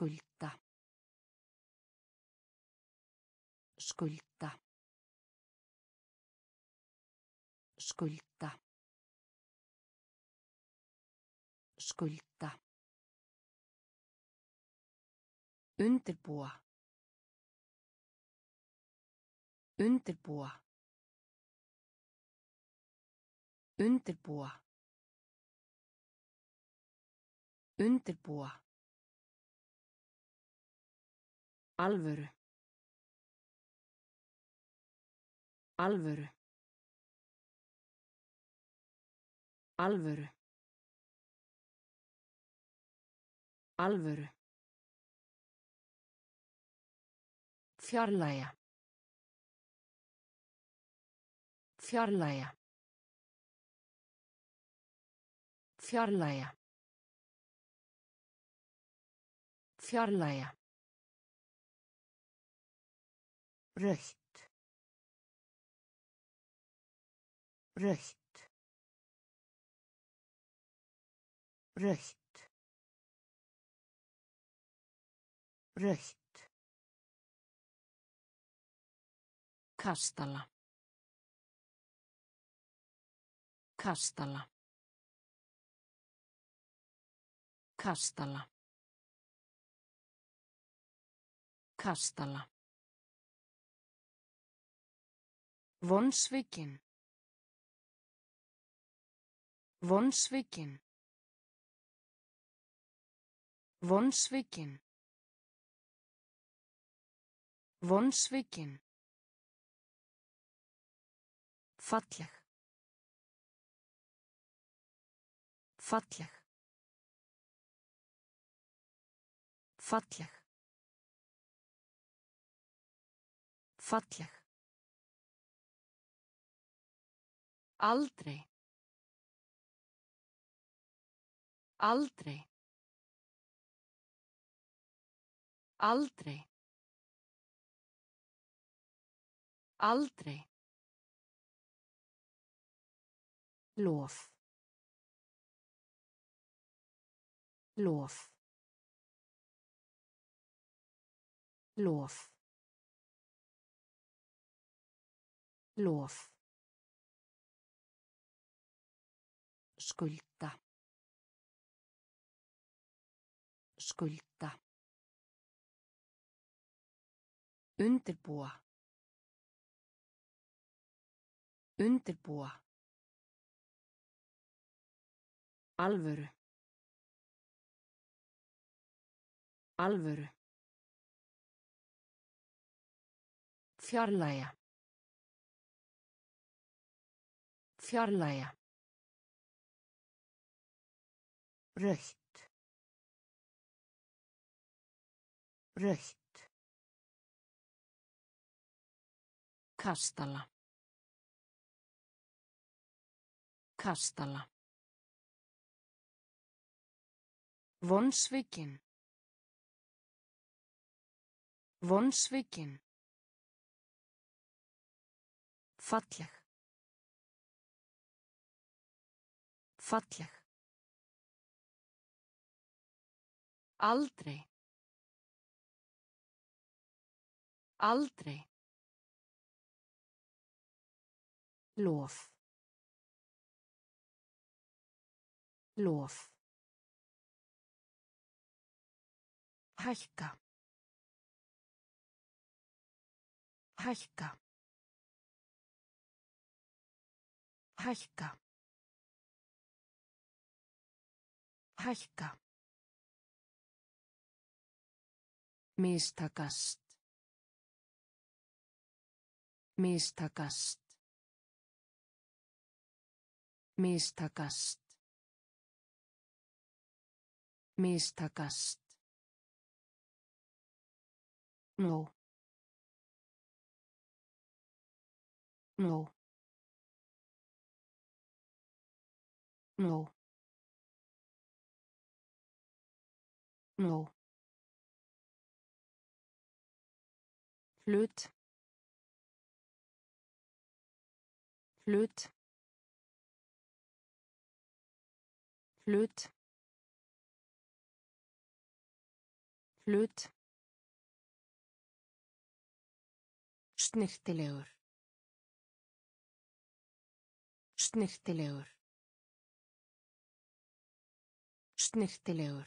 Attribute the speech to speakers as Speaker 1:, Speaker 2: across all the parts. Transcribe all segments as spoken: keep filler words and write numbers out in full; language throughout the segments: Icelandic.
Speaker 1: Skulda. Skulda. Skulda. Skulda. Undirbúa. Undirbúa. Undirbúa. Undirbúa. Alvöru. Alvöru. Alvöru. Alvöru. Fjarlægja. Fjarlægja. Fjarlægja. Fjarlægja. Rautt. Rautt. Rautt. Rautt. Kastala. Kastala. Kastala. Kastala. Vonsvikinn. Vonsvikinn. Vonsvikinn. Vonsvikinn. Falleg. Falleg. Falleg. Falleg. Aldrei. Aldrei. Aldrei. Aldrei. Lof. Lof. Lof. Lof. Skulda. Skulda. Undirbúa. Undirbúa. Alvöru. Alvöru. Fjarlægja. Fjarlægja. Rautt. Rautt. Kastala. Kastala. Vonsvikinn. Vonsvikinn. Falleg. Falleg. Aldrei. Aldrei. Lof. Lof. Hækka. Hækka. Hækka. Hækka. Mistakast. Mistakast. Mistakast. Mistakast. No. No. No. No. Hlut. Hlut. Hlut. Hlut.
Speaker 2: Snyrtilegur. Snyrtilegur. Snyrtilegur.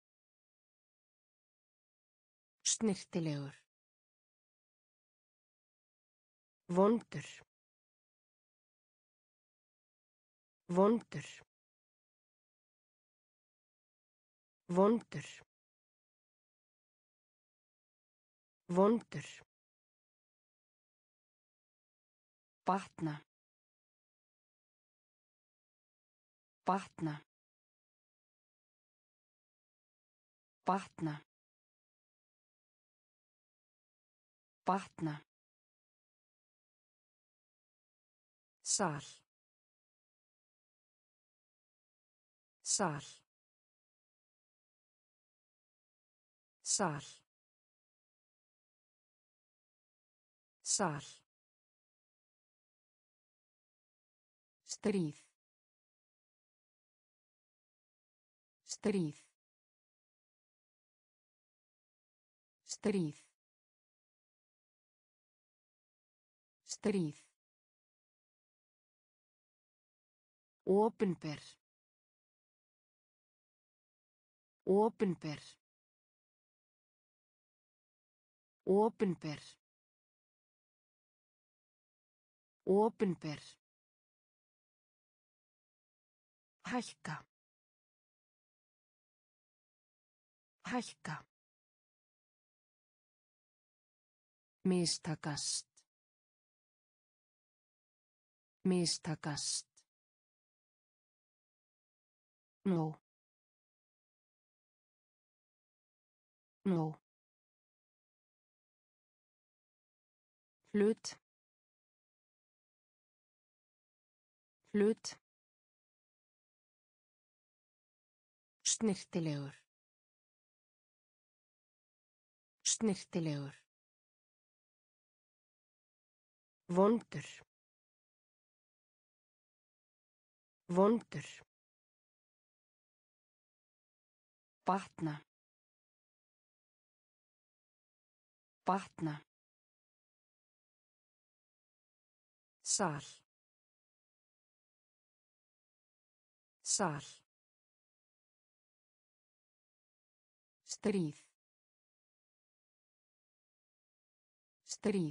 Speaker 2: Snyrtilegur. Vondur. Vondur. Vondur. Vondur. Batna. Batna. Batna. Batna. Sal. Sal. Sal. Sal. Stríð. Stríð. Stríð. Stríð. Opinber. Opinber. Opinber. Opinber. Hækka. Hækka. Mistakast. Mistakast.
Speaker 1: Nó. Nó. Hlut. Hlut.
Speaker 2: Snyrtilegur. Snyrtilegur. Vondur. Vondur. Batna. Batna. Sal. Sal. Stríð. Stríð.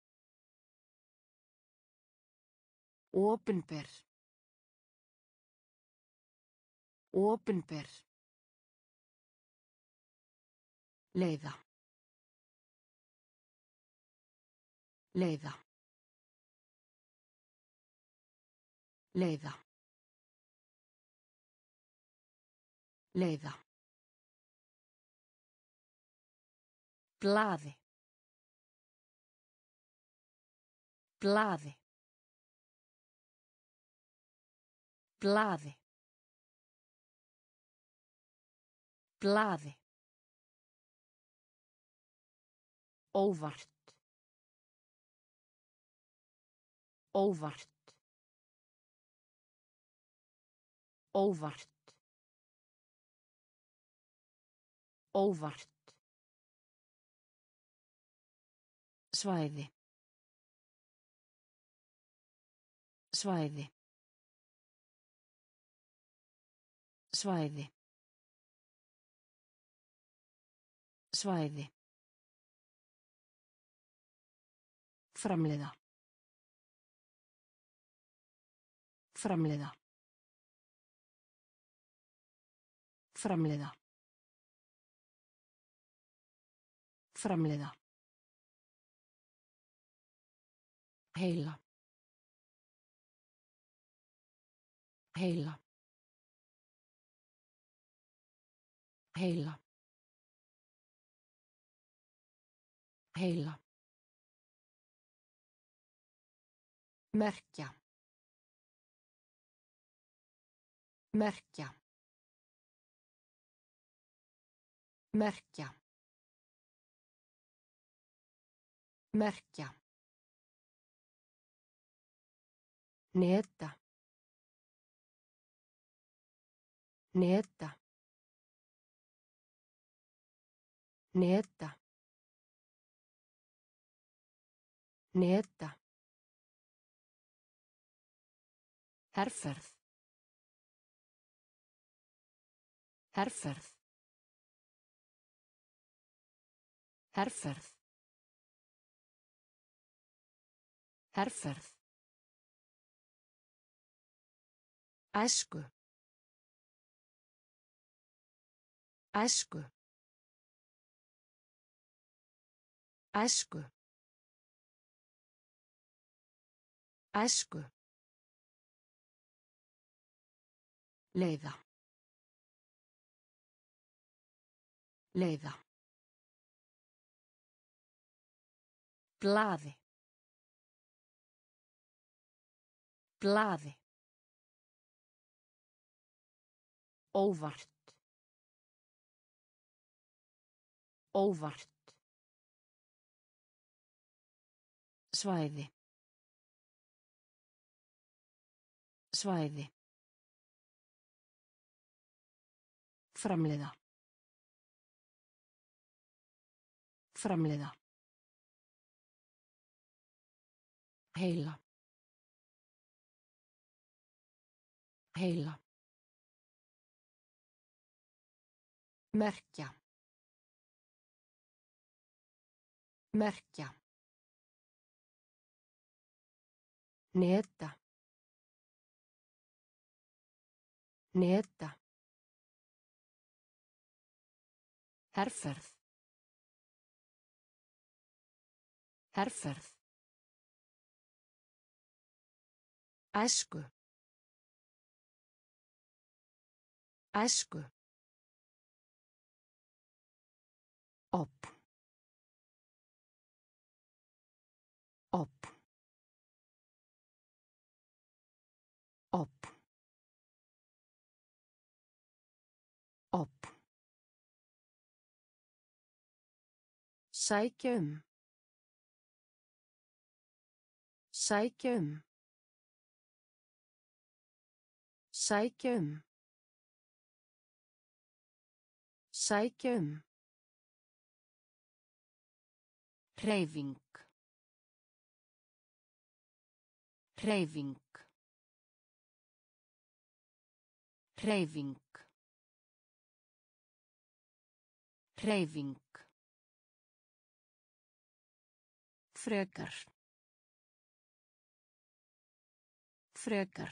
Speaker 2: Opinber. Opinber. Leiða. Leiða. Leiða. Leiða. Blaði. Blaði. Blaði. Blaði. Óvart. Óvart. Óvart. Óvart. Svæði. Svæði. Svæði. Svæði. Framleiða. Framleiða. Framleiða. Framleiða. Heila. Heila. Heila. Heila. Merkja. Merkja. Merkja. Merkja. Neta. Neta. Neta. Neta. Herferð. Herferð. Herferð. Herferð. Æsku. Æsku. Æsku. Æsku. Leiða. Leiða. Blaði. Blaði. Óvart. Óvart. Svæði. Svæði. Framleiða. Framleiða. Heila. Heila. Merkja. Merkja. Neta. Neta. Herferð. Herferð. Æsku. Æsku. Upp. Upp. Upp. Upp. Sækja um. Sækja um. Sækja um. Sækja um. Hreyfing. Hreyfing. Hreyfing. Hreyfing. Frekar. Frekar.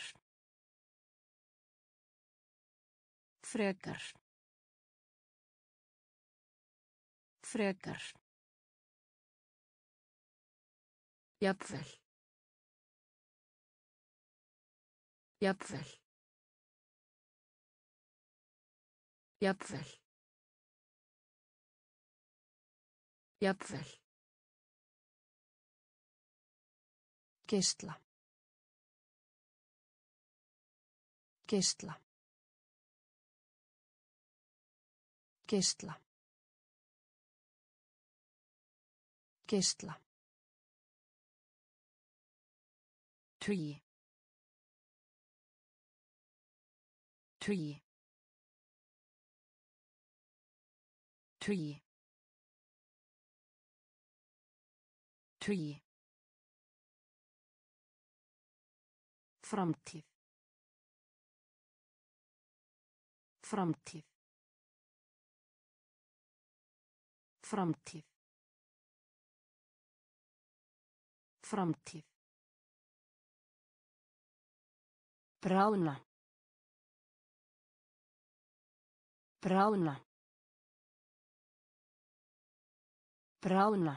Speaker 2: Frekar. Frekar. Jafnvel. Jafnvel. Jafnvel. Jafnvel. Geisla. Geisla. Geisla. Geisla. Tugi. Tugi. Tugi. Tugi. Framtíð. Framtíð. Framtíð. Framtíð. Bráðna. Bráðna. Bráðna.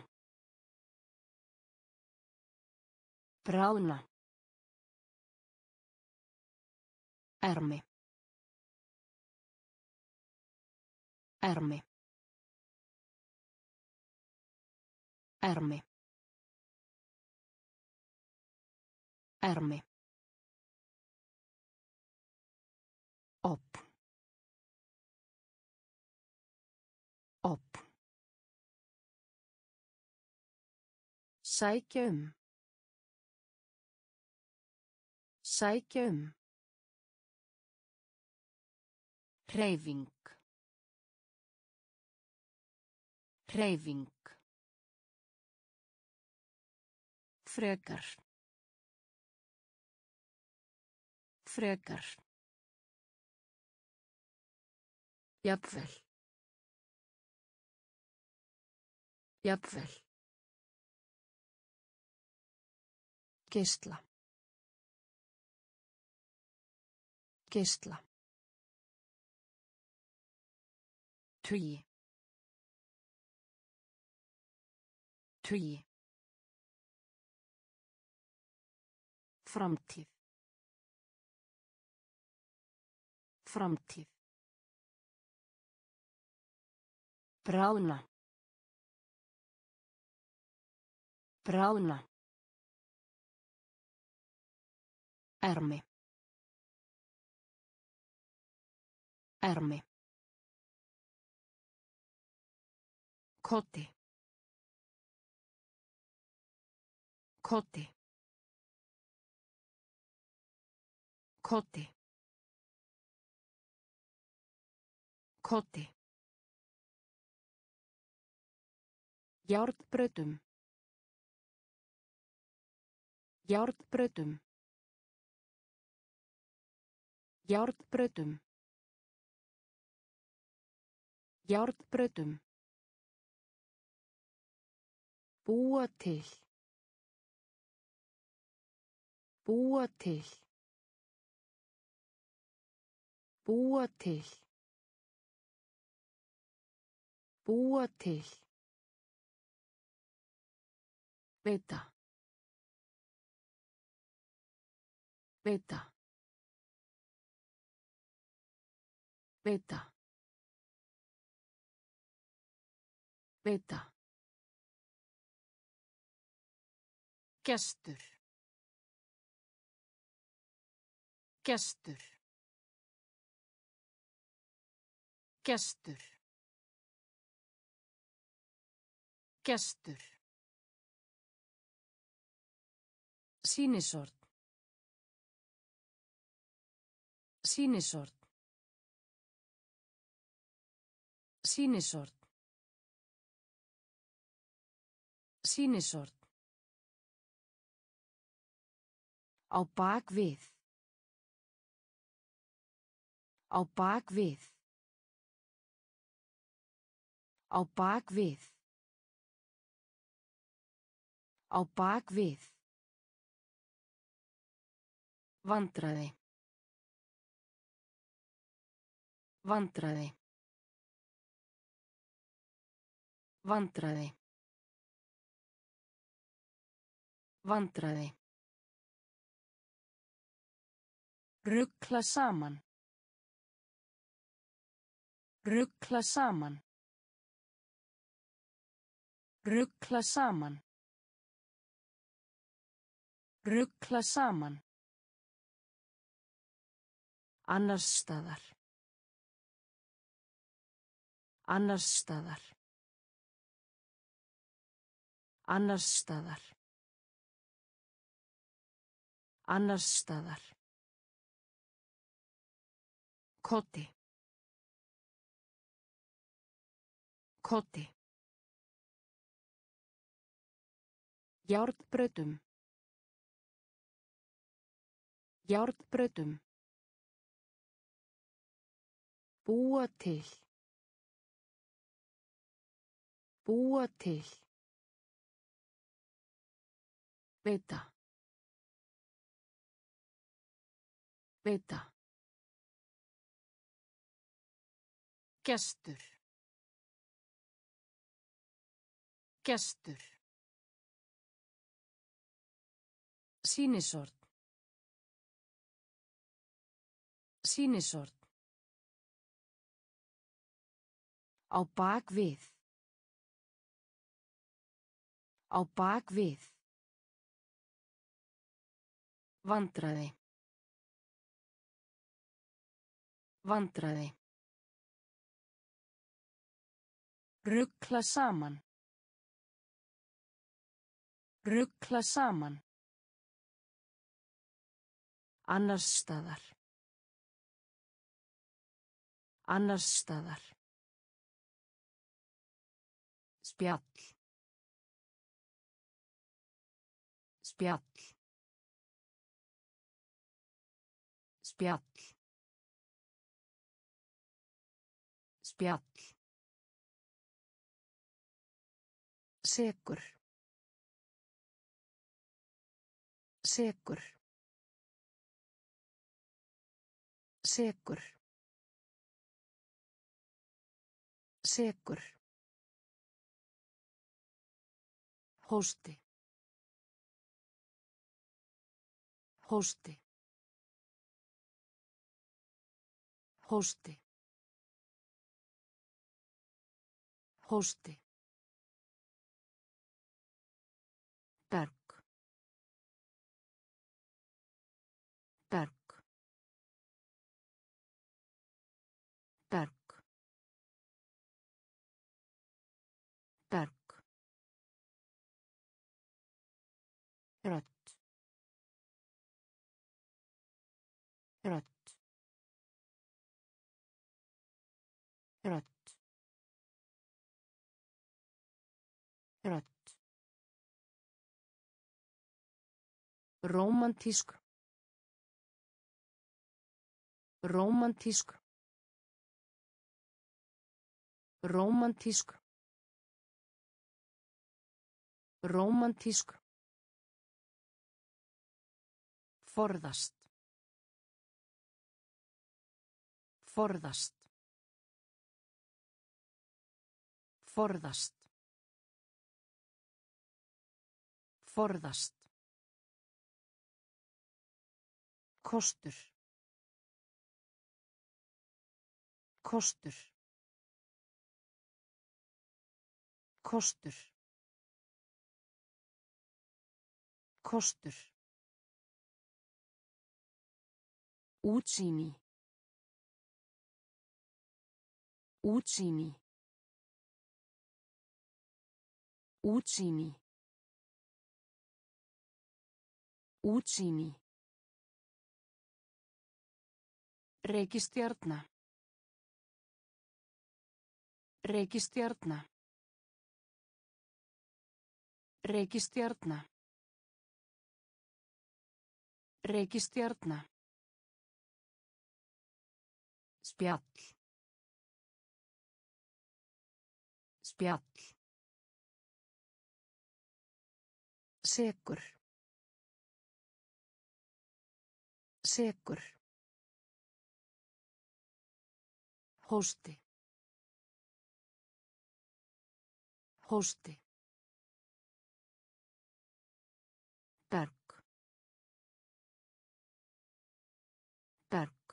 Speaker 2: Bráðna. Ermi. Ermi. Ermi. Ermi. Upp. Upp. Sækja um. Sækja um. Hreyfing. Hreyfing. Frekar. Frekar. Jafnvel. Jafnvel. Geisla. Geisla. Tugi. Tugi. Framtíð. Framtíð. Bráðna. Bráðna. Ermi. Ermi. Koti. Koti. Koti. Koti. Járnbrautum. Járnbrautum. Járnbrautum. Járnbrautum. Búa til. Búa til. Búa til. Búa til. Veita. Veita. Veita. Veita. Gestur. Gestur. Gestur. Gestur. Sýnisort. Sýnisort. Sýnisort. Sýnisort. Á bak við. Á bak við. Á bak við. Á bak við. Vandræði. Vandræði. Vandræði. Vandræði. Rugla saman. Rugla saman. Rugla saman. Rugla saman. Annars staðar. Annars staðar. Annars staðar. Annars staðar. Koti. Koti. Járnbrautum. Járnbrautum. Búa til. Búa til. Veita. Veita. Gestur. Gestur. Sýnisort. Sýnisort. Á bak við. Á bak við. Vandræði. Vandræði. Rugla saman. Rugla saman. Annars staðar. Annars staðar. Spjall. Spjall. Spjall. Spjall. Sekur. Sekur. Sekur. Sekur. Hósti. Hósti. Hósti. Hósti. Berg. Berg. Berg. Berg. Rödd. Rödd. Rödd. Rödd. Rómantísk. Rómantísk. Rómantísk. Rómantísk. Forðast. Forðast. Forðast. Forðast. Kostur. Kostur. Kostur. Kostur. Útsýni. Útsýni. Útsýni. Útsýni. Reikistjarna. Reikistjarna. Reikistjarna. Reikistjarna. Spjall. Spjall. Sekur. Sekur. Hósti. Hósti. Berg. Berg.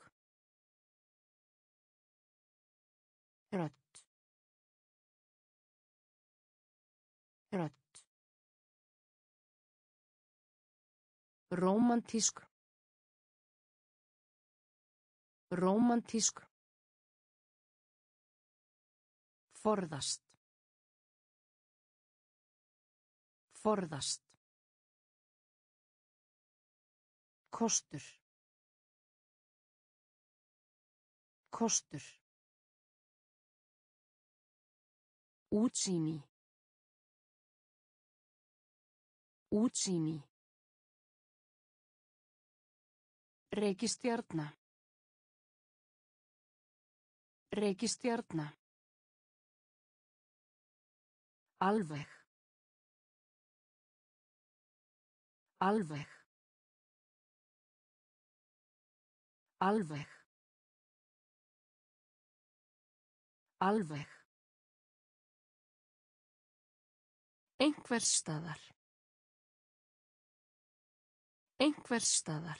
Speaker 2: Rödd. Rödd. Rómantísk. Rómantísk. Forðast. Forðast. Kostur. Kostur. Útsýni. Útsýni. Reikistjarna. Reikistjarna. Alveg. Alveg. Alveg. Alveg. Einhvers staðar. Einhvers staðar.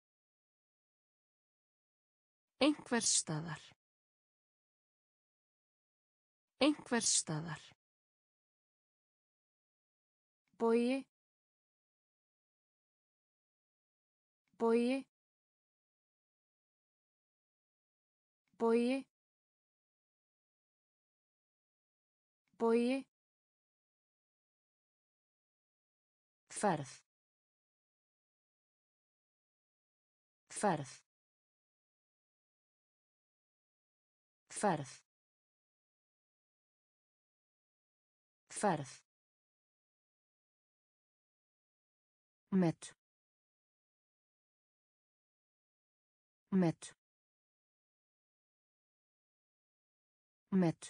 Speaker 2: Einhvers staðar. Einhvers staðar. Bogi. Bogi. Bogi. Bogi. Ferð. Ferð. Ferð. Ferð. Met. Met. Met.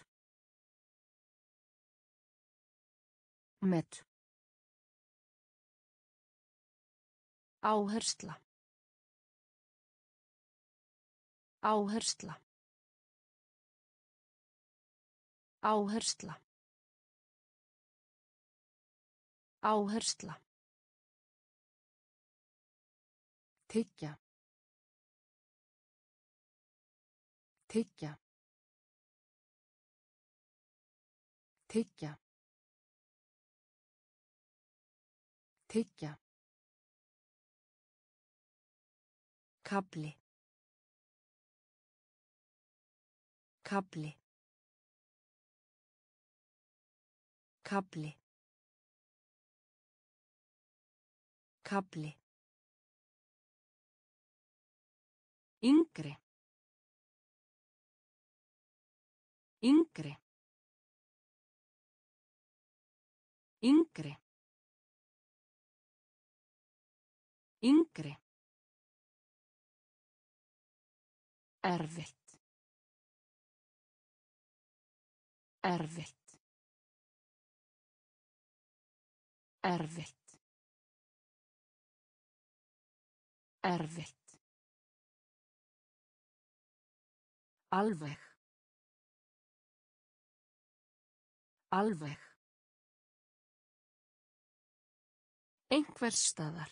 Speaker 2: Met. Áhersla. Áhersla. Áhersla. Áhersla. Tyggja. Tyggja. Tyggja. Tyggja. Kafli. Kafli. Kafli. Kafli. Yngri. Yngri. Yngri. Yngri. Erfitt. Erfitt. Erfitt. Erfitt. Alveg. Alveg. Einhvers staðar.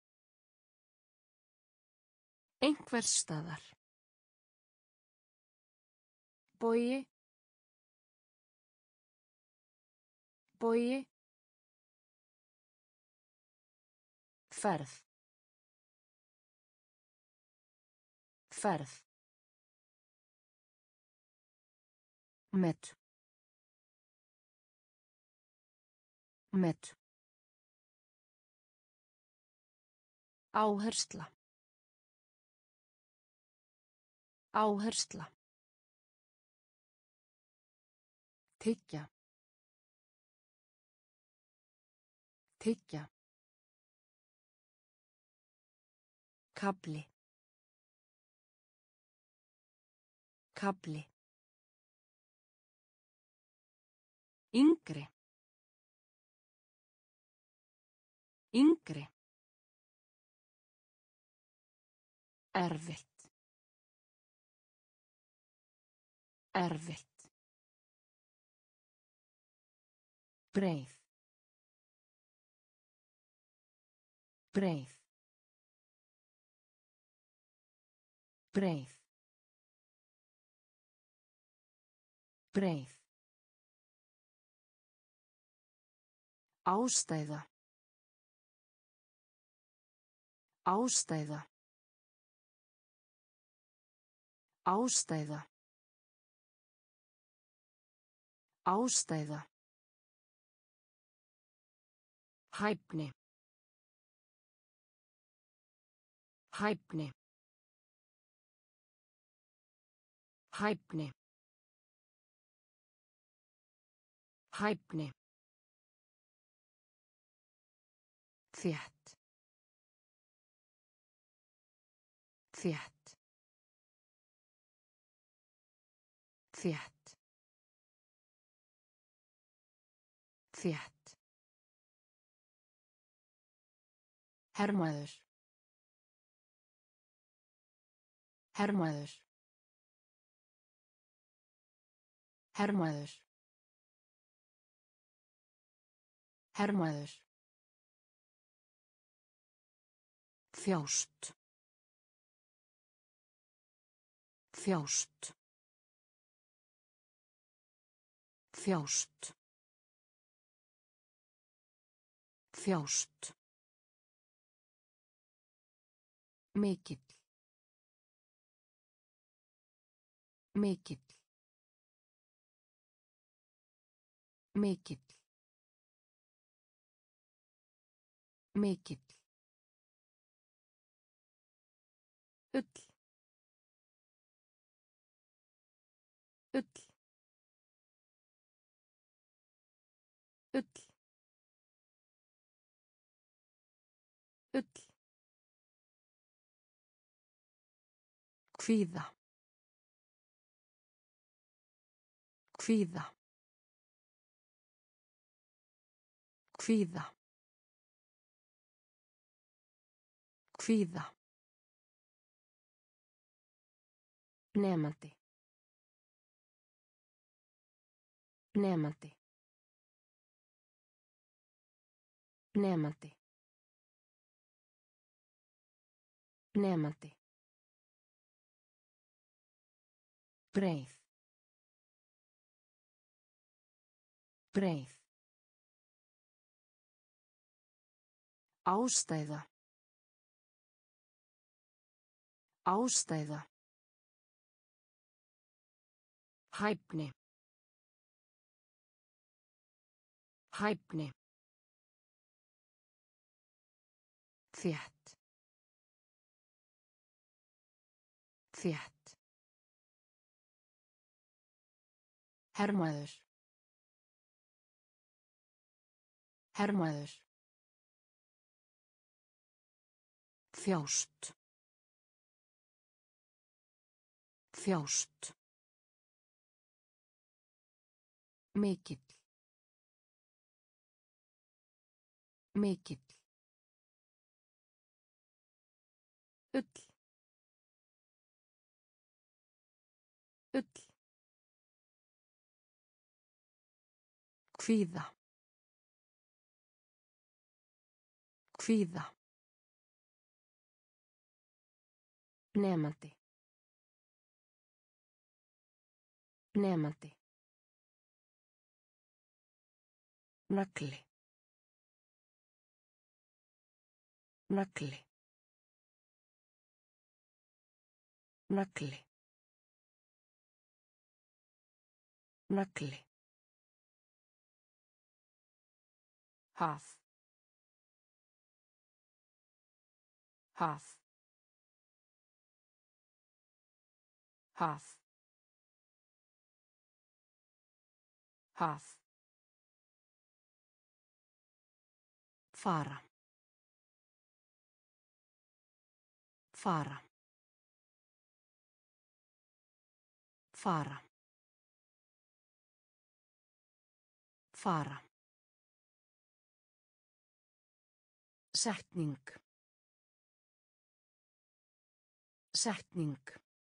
Speaker 2: Einhvers staðar. Bogi. Bogi. Ferð. Ferð. Met. Met. Áhersla. Áhersla. Tyggja. Tyggja. Kafli. Kafli. Yngri. Yngri. Erfitt. Erfitt. Breið. Breið. Breið. Breið. Ástæða. Ástæða. Ástæða. Ástæða. Hæfni. Hæfni. Hæfni. Hæfni. Þétt. Þétt. Þétt. Þétt. Hermaður. Hermaður. Hermaður. Hermaður. Þjást. Þjást. Þjást. Þjást. Mikill. Mikill. Mikill. Mikill. Ull. Ull. ull ull kvíða kvíða kvíða kvíða nemandi nemandi nemandi nemandi breið breið ástæða ástæða hæfni hæfni þétt þétt hermaður hermaður þjást þjást mikill mikill ull ull kvíða kvíða nemandi nemandi nagli nagli nagli nagli haf haf haf haf fara fara fara fara setning setning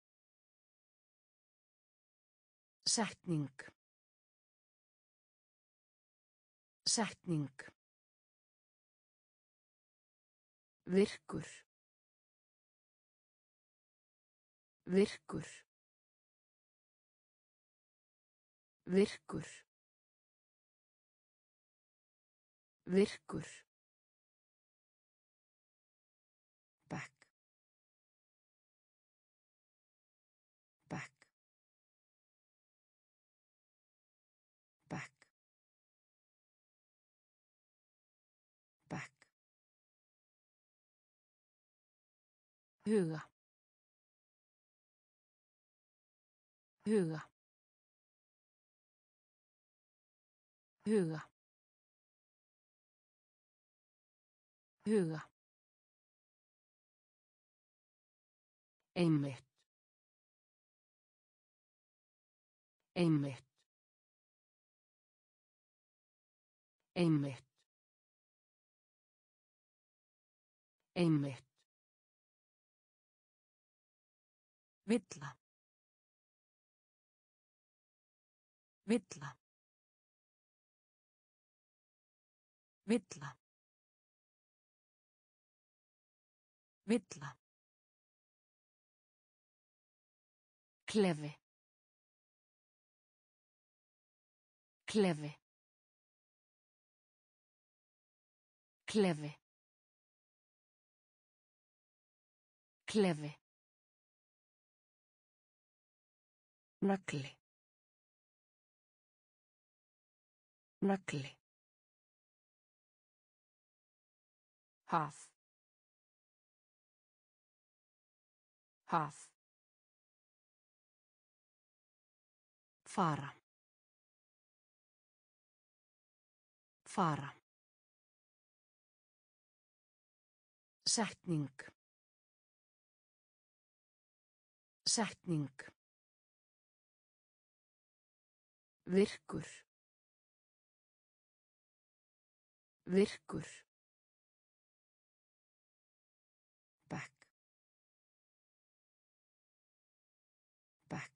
Speaker 2: setning setning virkur virkur virkur virkur back back back back huga huga huga huga einmitt einmitt einmitt einmitt villa villa villa villa klefi klefi klefi klefi nagli nagli haf haf fara Fara. Setning. Setning. Virkur. Virkur. Bekk. Bekk.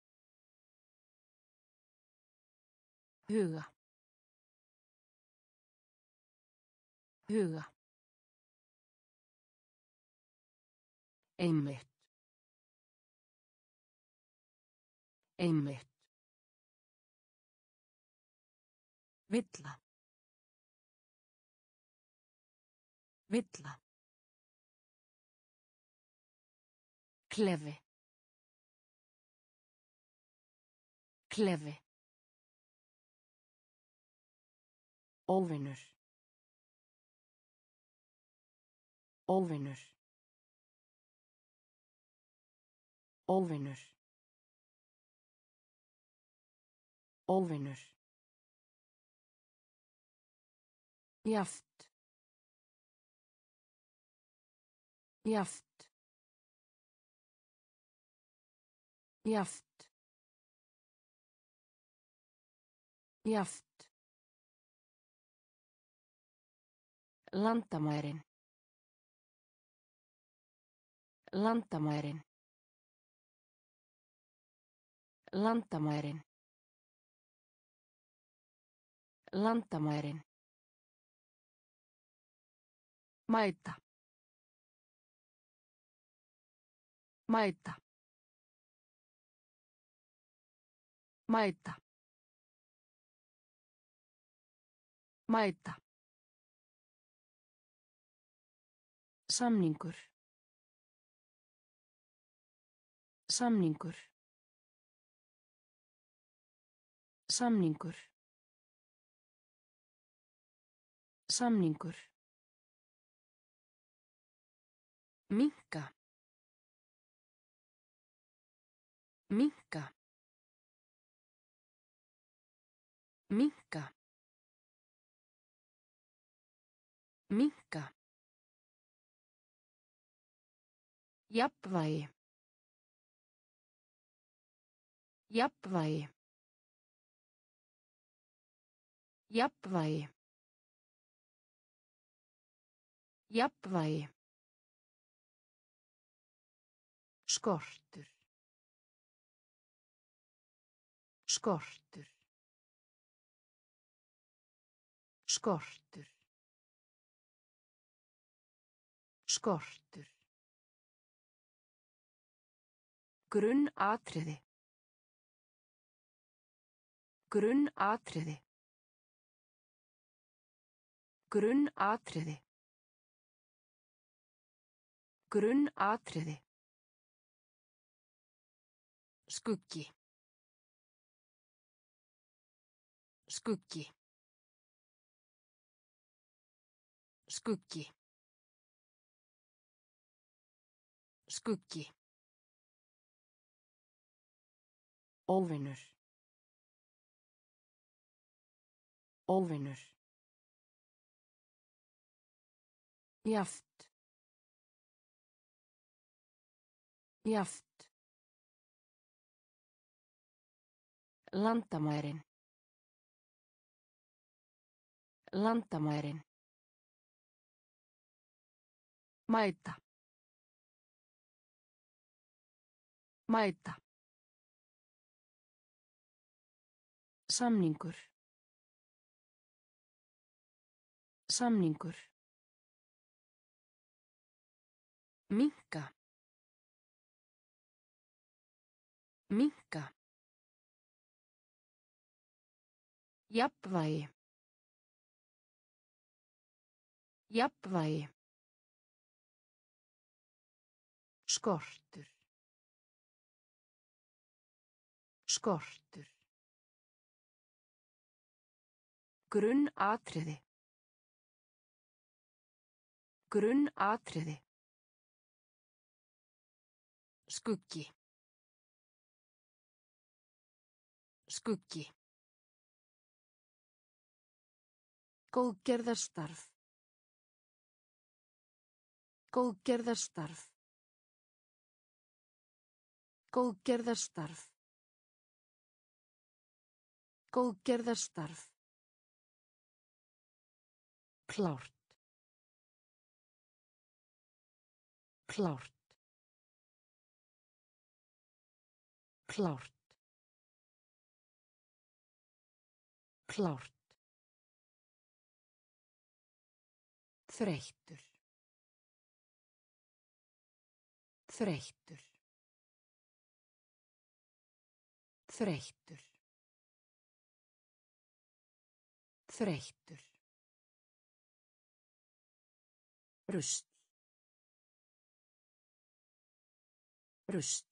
Speaker 2: Huga. Huga. Einmitt. Einmitt. Villa. Villa. Klefi. Klefi. Óvinur. Óvinur. Óvinur. Óvinur. Jaft. Jaft. Jaft. Jaft. Landamærin. Landamærin. Landamærin. Landamærin. Mæta. Mæta. Mæta. Mæta. Samningur. Samningur. Samningur. Samningur. Minnka. Minnka. Minnka. Minnka. Jafnvægi. Jafnvægi. Jafnvægi. Jafnvægi. Skortur. Skortur. Skortur. Skortur. Grunnatriði. Grunnatriði. Grunnatriði. Grunnatriði. Skuggi. Skuggi. Skuggi. Skuggi. Óvinur. Óvinur. Jaft. Jaft. Landamærin. Landamærin. Mæta. Mæta. Samningur. Samningur. Minnka. Minnka. Jafnvægi. Jafnvægi. Skortur. Skortur. Grunnatriði. Grunnatriði. Skuggi. Skuggi. Góðgerðarstarf. Góðgerðarstarf. Góðgerðarstarf. Góðgerðarstarf. Klárt. Klárt. Klárt. Klárt. Þreyttur. Þreyttur. Þreyttur. Þreyttur. Rusl. Rusl.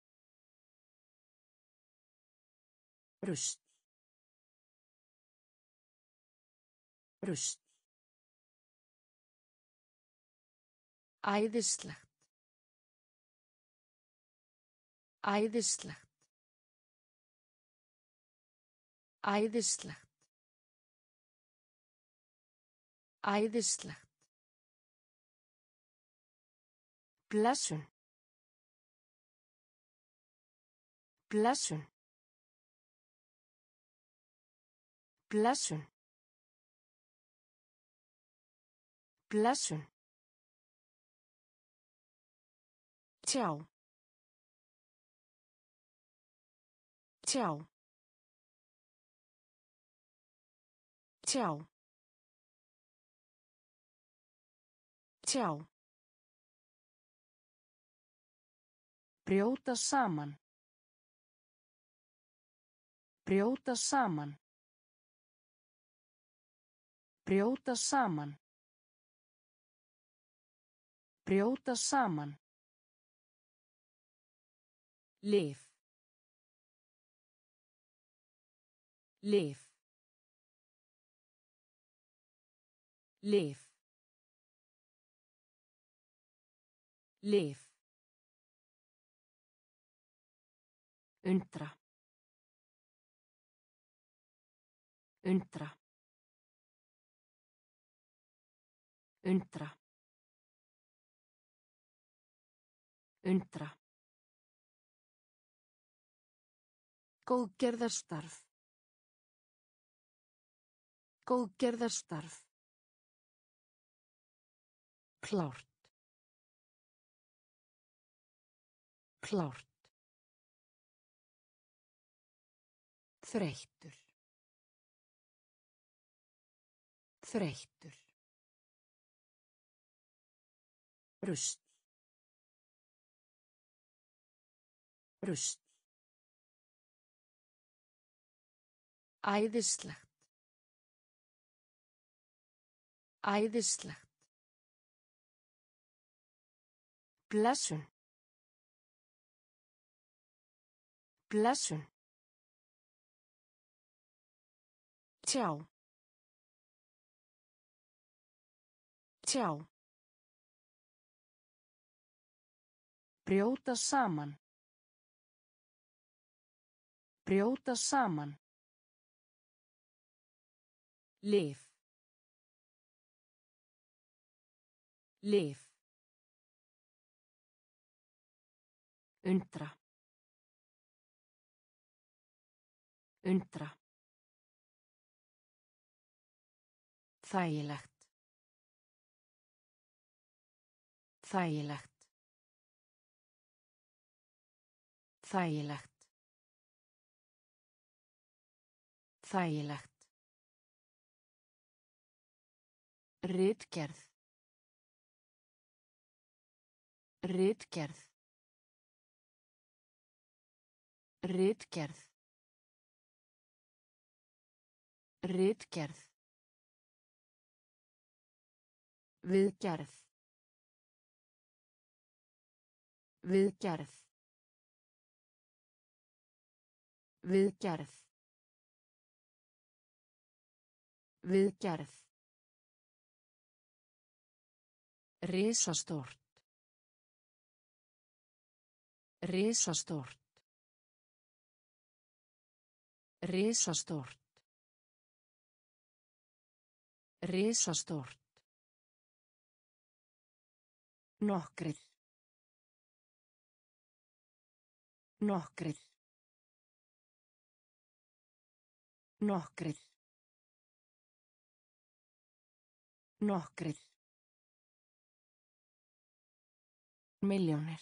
Speaker 2: Rusl. Rusl. Æðislegt. Æðislegt. Æðislegt. Æðislegt. Blessun. Blessun. Blessun. Blessun. Tjá. Tjá. Tjá. Tjá. Brjóta saman. Brjóta saman. Brjóta saman. Brjóta saman. Lyf. Lyf. Lyf. Lyf. Undra. Undra. Undra. Undra. Góðgerðarstarf. Góðgerðarstarf. Klárt. Klárt. Þreyttur. Þreyttur. Rusl. Rusl. Æðislegt. Æðislegt. Blessun. Blessun. Tjá. Tjá. Brjóta saman. Brjóta saman. Lyf. Lyf. Undra. Undra. Þægilegt. Þægilegt. Þægilegt. Þægilegt. Ritgerð. Ritgerð. Ritgerð. Ritgerð. Viðgerð. Viðgerð. Viðgerð. Viðgerð. Risastórt. Risastórt. Risastórt. Risastórt.
Speaker 1: Nokkrir. Nokkrir. Nokkrir. Nokkrir.
Speaker 2: Milljónir.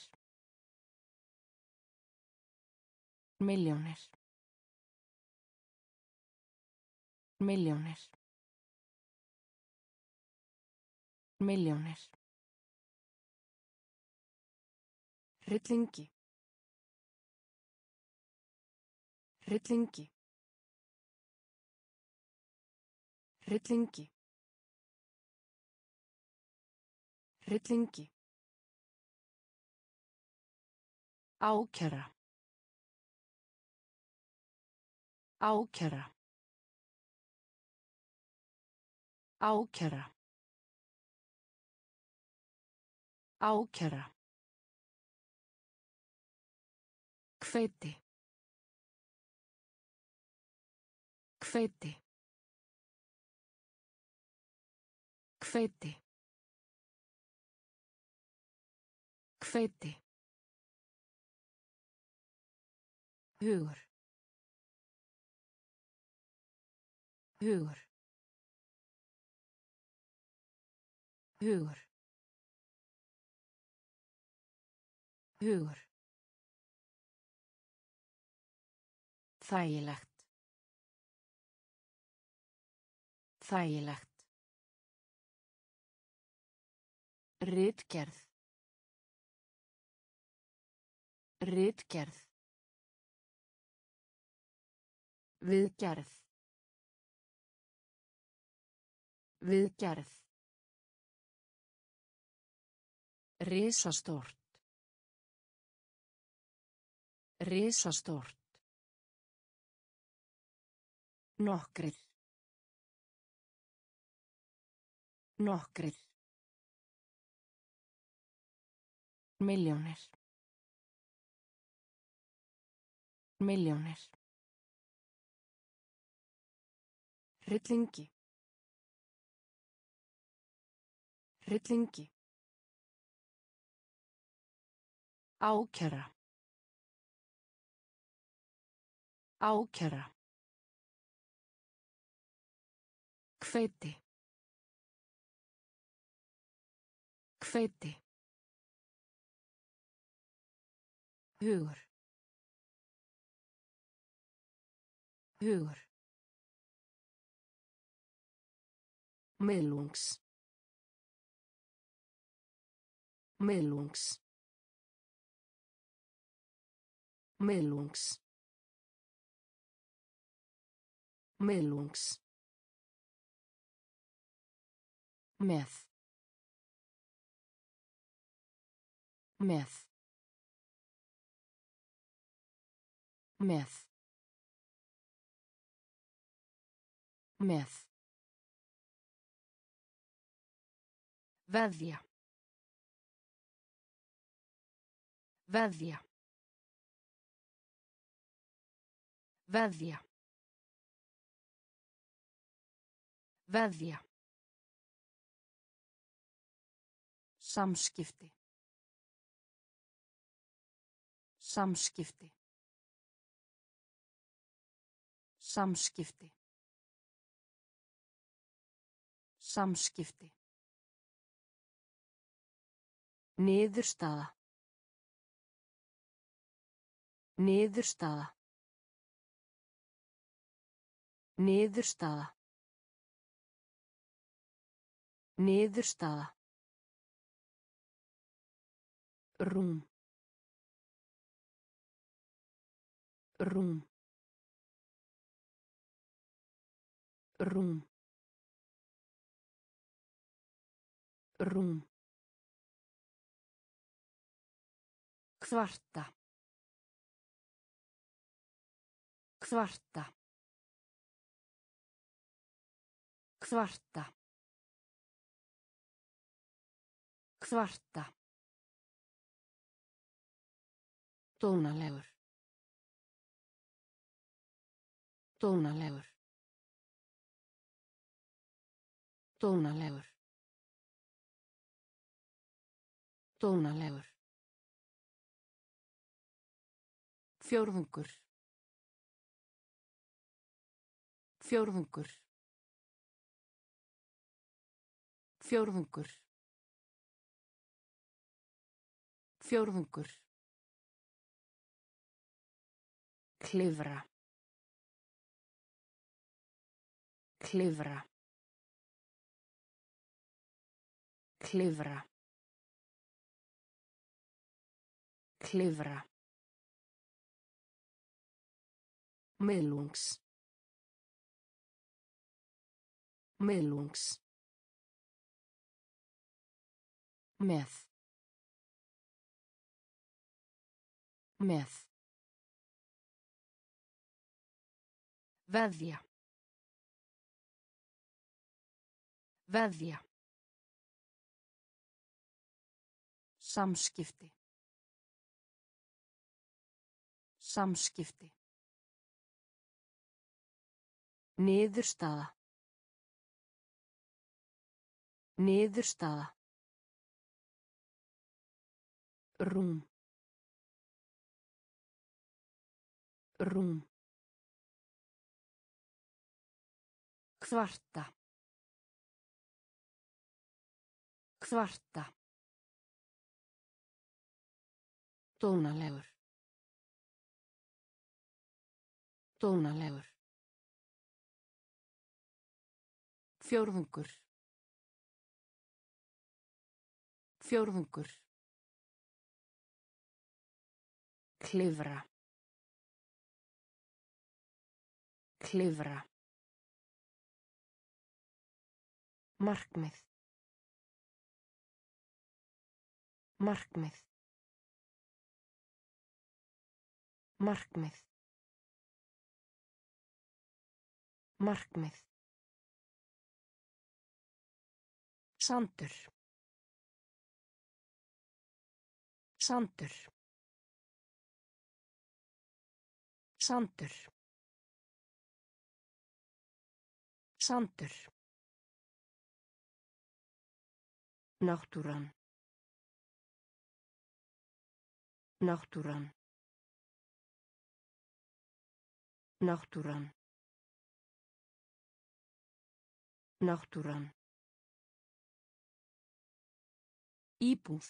Speaker 2: Milljónir. Milljónir. Milljónir. Hryllingi. Hryllingi. Hryllingi. Hryllingi. Ákæra. Ákæra. Ákæra. Ákæra. Hveiti. Hveiti. Hveiti. Hveiti. Hugur. Hugur. Hugur. Hugur. Þægilegt. Þægilegt. Ritgerð. Ritgerð. Viðgerð. Viðgerð. Risastórt. Risastórt.
Speaker 1: Nokkrir. Nokkrir.
Speaker 2: Milljónir. Milljónir.
Speaker 1: Hryllingi. Hryllingi. Ákæra. Ákæra. Hveiti. Hveiti. Hugur. Hugur. Miðlungs. Miðlungs. Miðlungs. Miðlungs. Með. Með. Með. Með. Veðja. Veðja. Veðja. Veðja. Samskipti. Samskipti. Samskipti. Samskipti. Niðurstaða. Niðurstaða. Niðurstaða. Niðurstaða. Rúm. Rúm. Rúm. Rúm. Kvarta. Kvarta. Kvarta. Kvarta. Dónalegur. Dónalegur. Dónalegur. Dónalegur. Fjórðungur. Fjórðungur. Fjórðungur. Fjórðungur. Klifra. Klifra. Klifra. Klifra. Miðlungs. Miðlungs. Með. Með. Veðja. Veðja. Samskipti. Samskipti. Niðurstaða. Niðurstaða. Rúm. Rúm. Kvarta. Kvarta. Dónalegur. Dónalegur. Fjórðungur. Fjórðungur. Klifra. Klifra. Markmið. Markmið. Markmið. Markmið. Sandur. Sandur. Sandur. Sandur. Náttúran. Náttúran. Náttúran. Náttúran. Íbúð.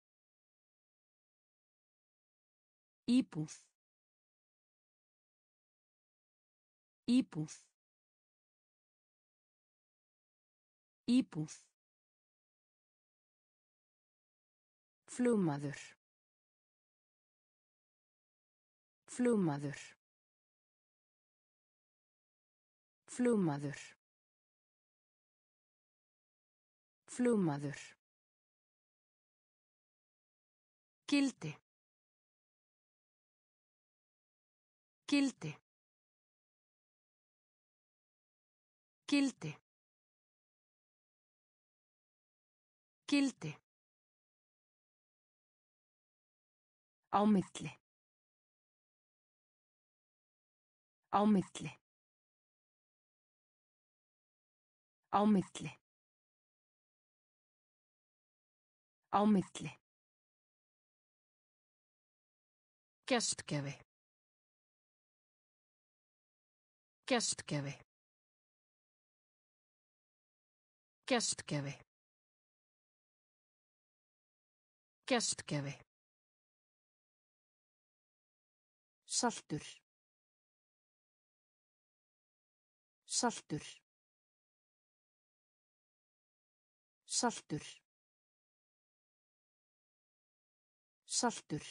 Speaker 1: Íbúð. Íbúð. Íbúð. Flugmaður. Flugmaður. Flugmaður. Flugmaður. Gildi. Gildi. Gildi. Gildi. Á milli. Á milli. Á milli. Á milli. Gestgjafi. Gestgjafi. Gestgjafi. Gestgjafi. Saltur. Saltur. Saltur. Saltur.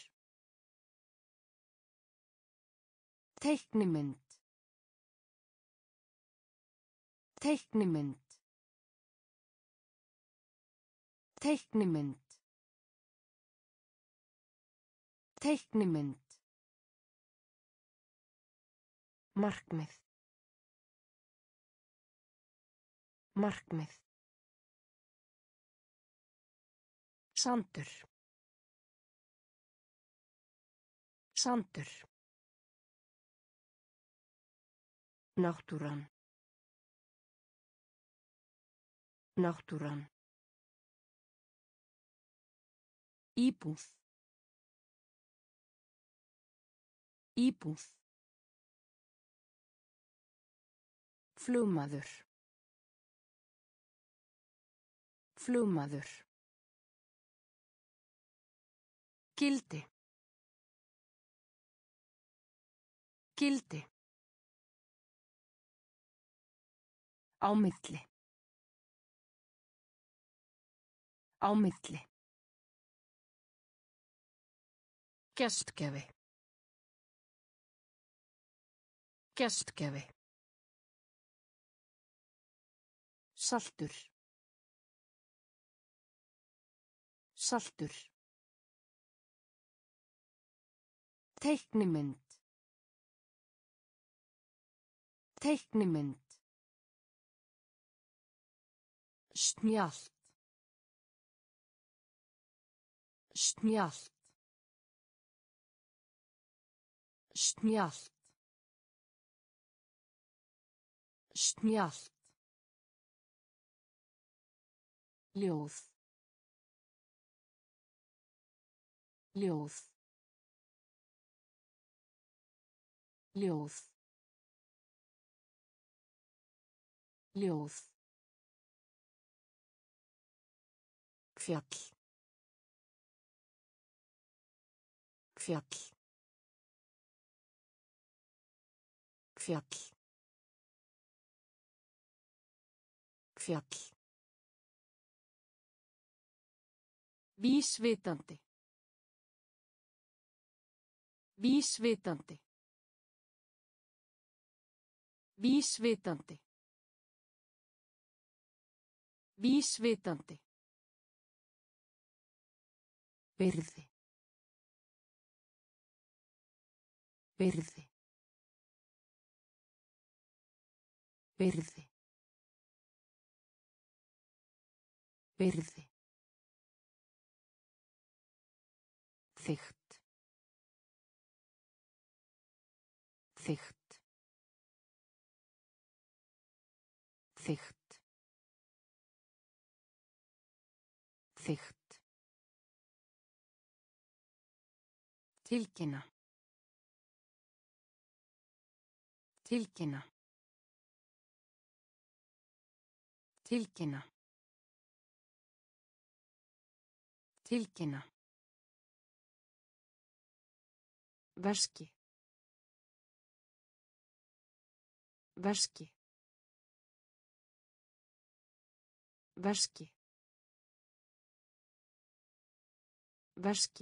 Speaker 1: Teiknimynd. Teiknimynd. Teiknimynd. Teiknimynd. Markmið. Markmið. Sandur. Sandur. Náttúran. Náttúran.
Speaker 2: Íbúð. Íbúð.
Speaker 1: Flugmaður. Flugmaður. Gildi. Gildi. Á milli. Á milli. Gestgjafi. Gestgjafi. Saltur. Saltur. Teiknimynd. Teiknimynd. Snjallt. Snjallt. Snjallt. Snjallt. Ljóð. Ljóð. Ljóð. Ljóð. Fjall. Fjall. Fjall. Fjall. Vísvitandi. Vísvitandi. Vísvitandi. Vísvitandi.
Speaker 2: Virði. Virði. Virði. Virði. Þykkt. Þykkt. Þykkt. Þykkt.
Speaker 1: Tilkynna. Tilkynna. Tilkynna. Tilkynna. Veski. Veski. Veski. Veski.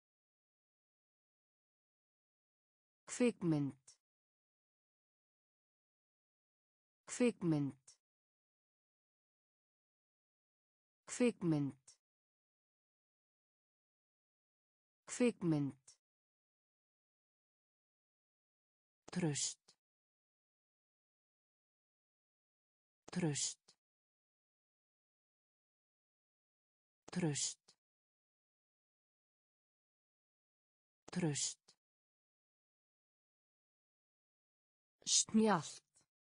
Speaker 1: Kvikmynd. Kvikmynd. Kvikmynd. Kvikmynd.
Speaker 2: Traust. Traust. Traust. Traust.
Speaker 1: Snjallt.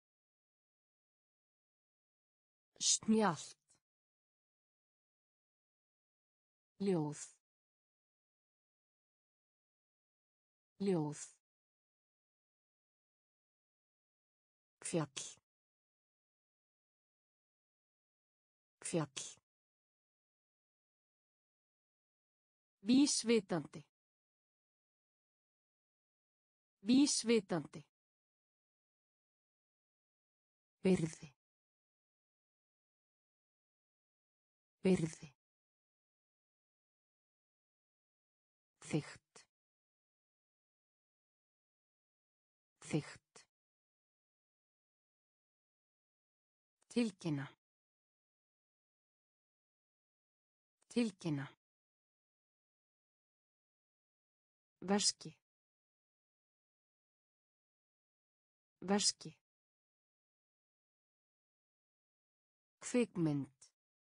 Speaker 1: Snjallt. Ljóð. Ljóð. Fjall. Fjall. Vísvitandi. Vísvitandi.
Speaker 2: Virði. Virði. Þykkt. Þykkt.
Speaker 1: Tilkynna. Tilkynna. Veski. Veski. Kvikmynd.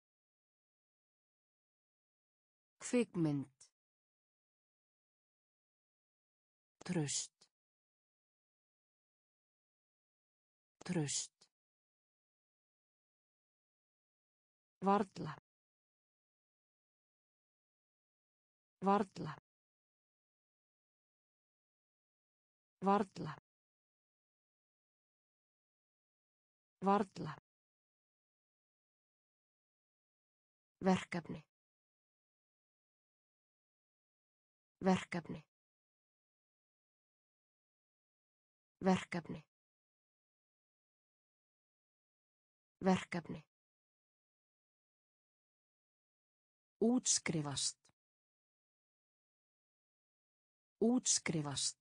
Speaker 1: Kvikmynd.
Speaker 2: Traust. Traust.
Speaker 1: Varla. Varla. Varla. Varla. Verkefni. Verkefni. Verkefni. Verkefni. Útskrifast. Útskrifast.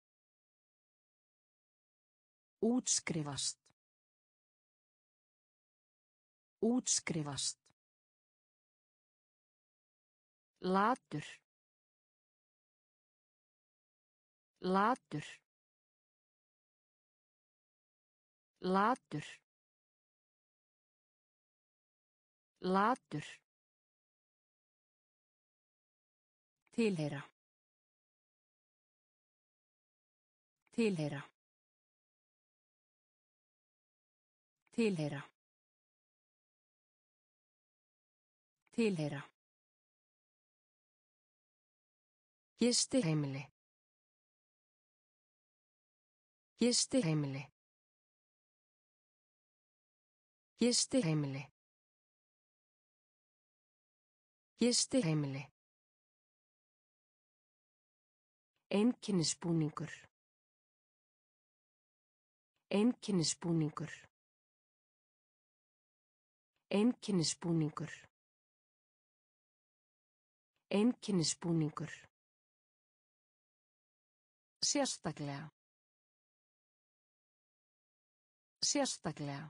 Speaker 1: Útskrifast. Útskrifast. Latur. Latur. Latur. Latur. Tilheyra. Tilheyra. Tilheyra. Tilheyra. Gistiheimili. Gistiheimili. Gistiheimili. Gistiheimili. Einkennisbúningur. Einkennisbúningur. Einkennisbúningur. Einkennisbúningur. Sérstaklega. Sérstaklega.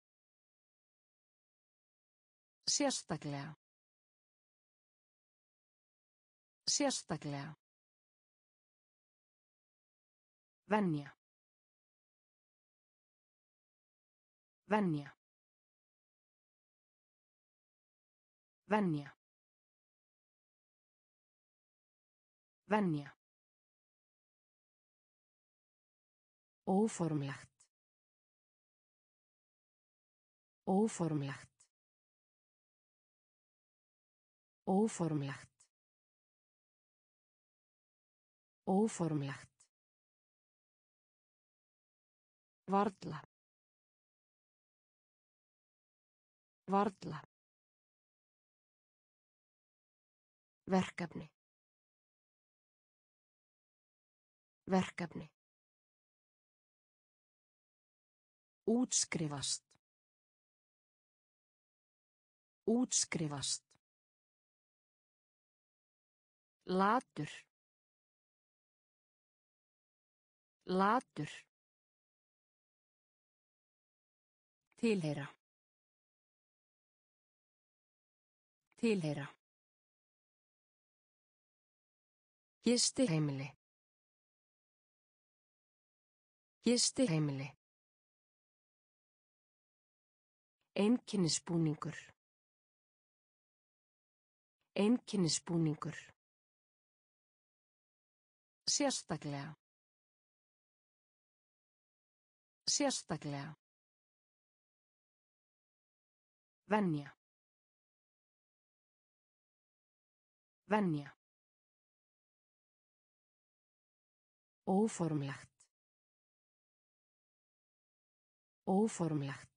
Speaker 1: Sérstaklega. Sérstaklega. Venja. Venja. Venja. Venja. Óformlegt. Óformlegt. Óformlegt. Óformlegt. Varla. Varla. Verkefni. Verkefni. Útskrifast. Útskrifast. Latur. Latur. Tilheyra. Tilheyra. Gistiheimili. Gistiheimili. Einkennisbúningur. Einkennisbúningur. Sérstaklega. Sérstaklega. Venja. Venja. Óformlegt. Óformlegt.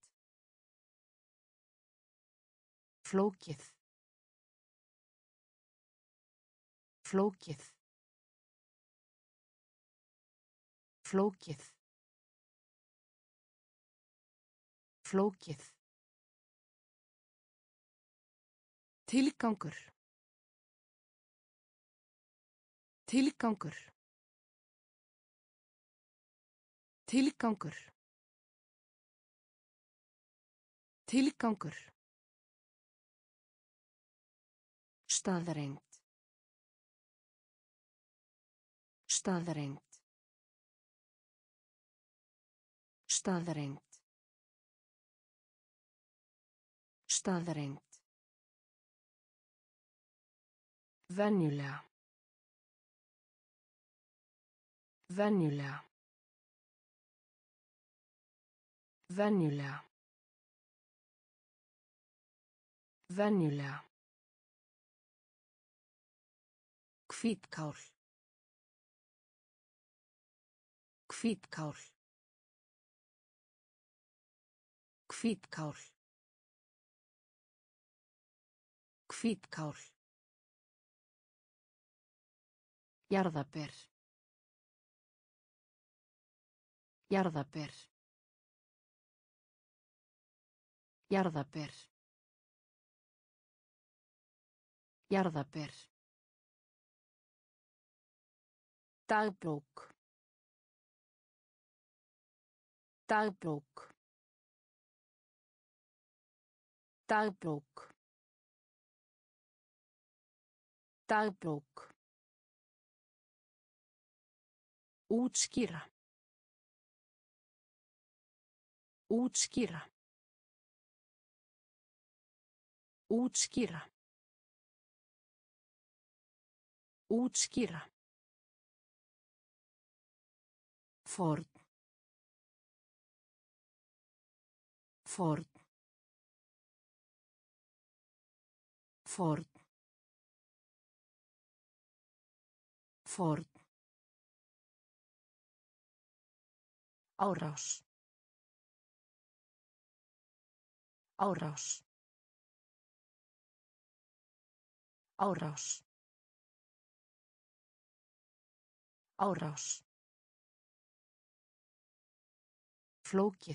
Speaker 1: Flókið. Flókið. Flókið. Flókið. Tilgangur. Tilgangur. Tilgangur. Tilgangur. Staðreynd. Staðreynd. Staðreynd. Staðreynd. Venjulega. Venjulega. Venjulega. Venjulega.
Speaker 2: Hvítkál. Hvítkál. Hvítkál. Hvítkál.
Speaker 1: Jarðaber. Jarðaber. Jarðaber. Jarðaber. Dagbók. Dagbók. Dagbók. Dagbók. Útskýra. Útskýra. Útskýra. Útskýra. Ford. Ford. Ford. Ford. Árás. Árás. Árás. Árás. Flókið.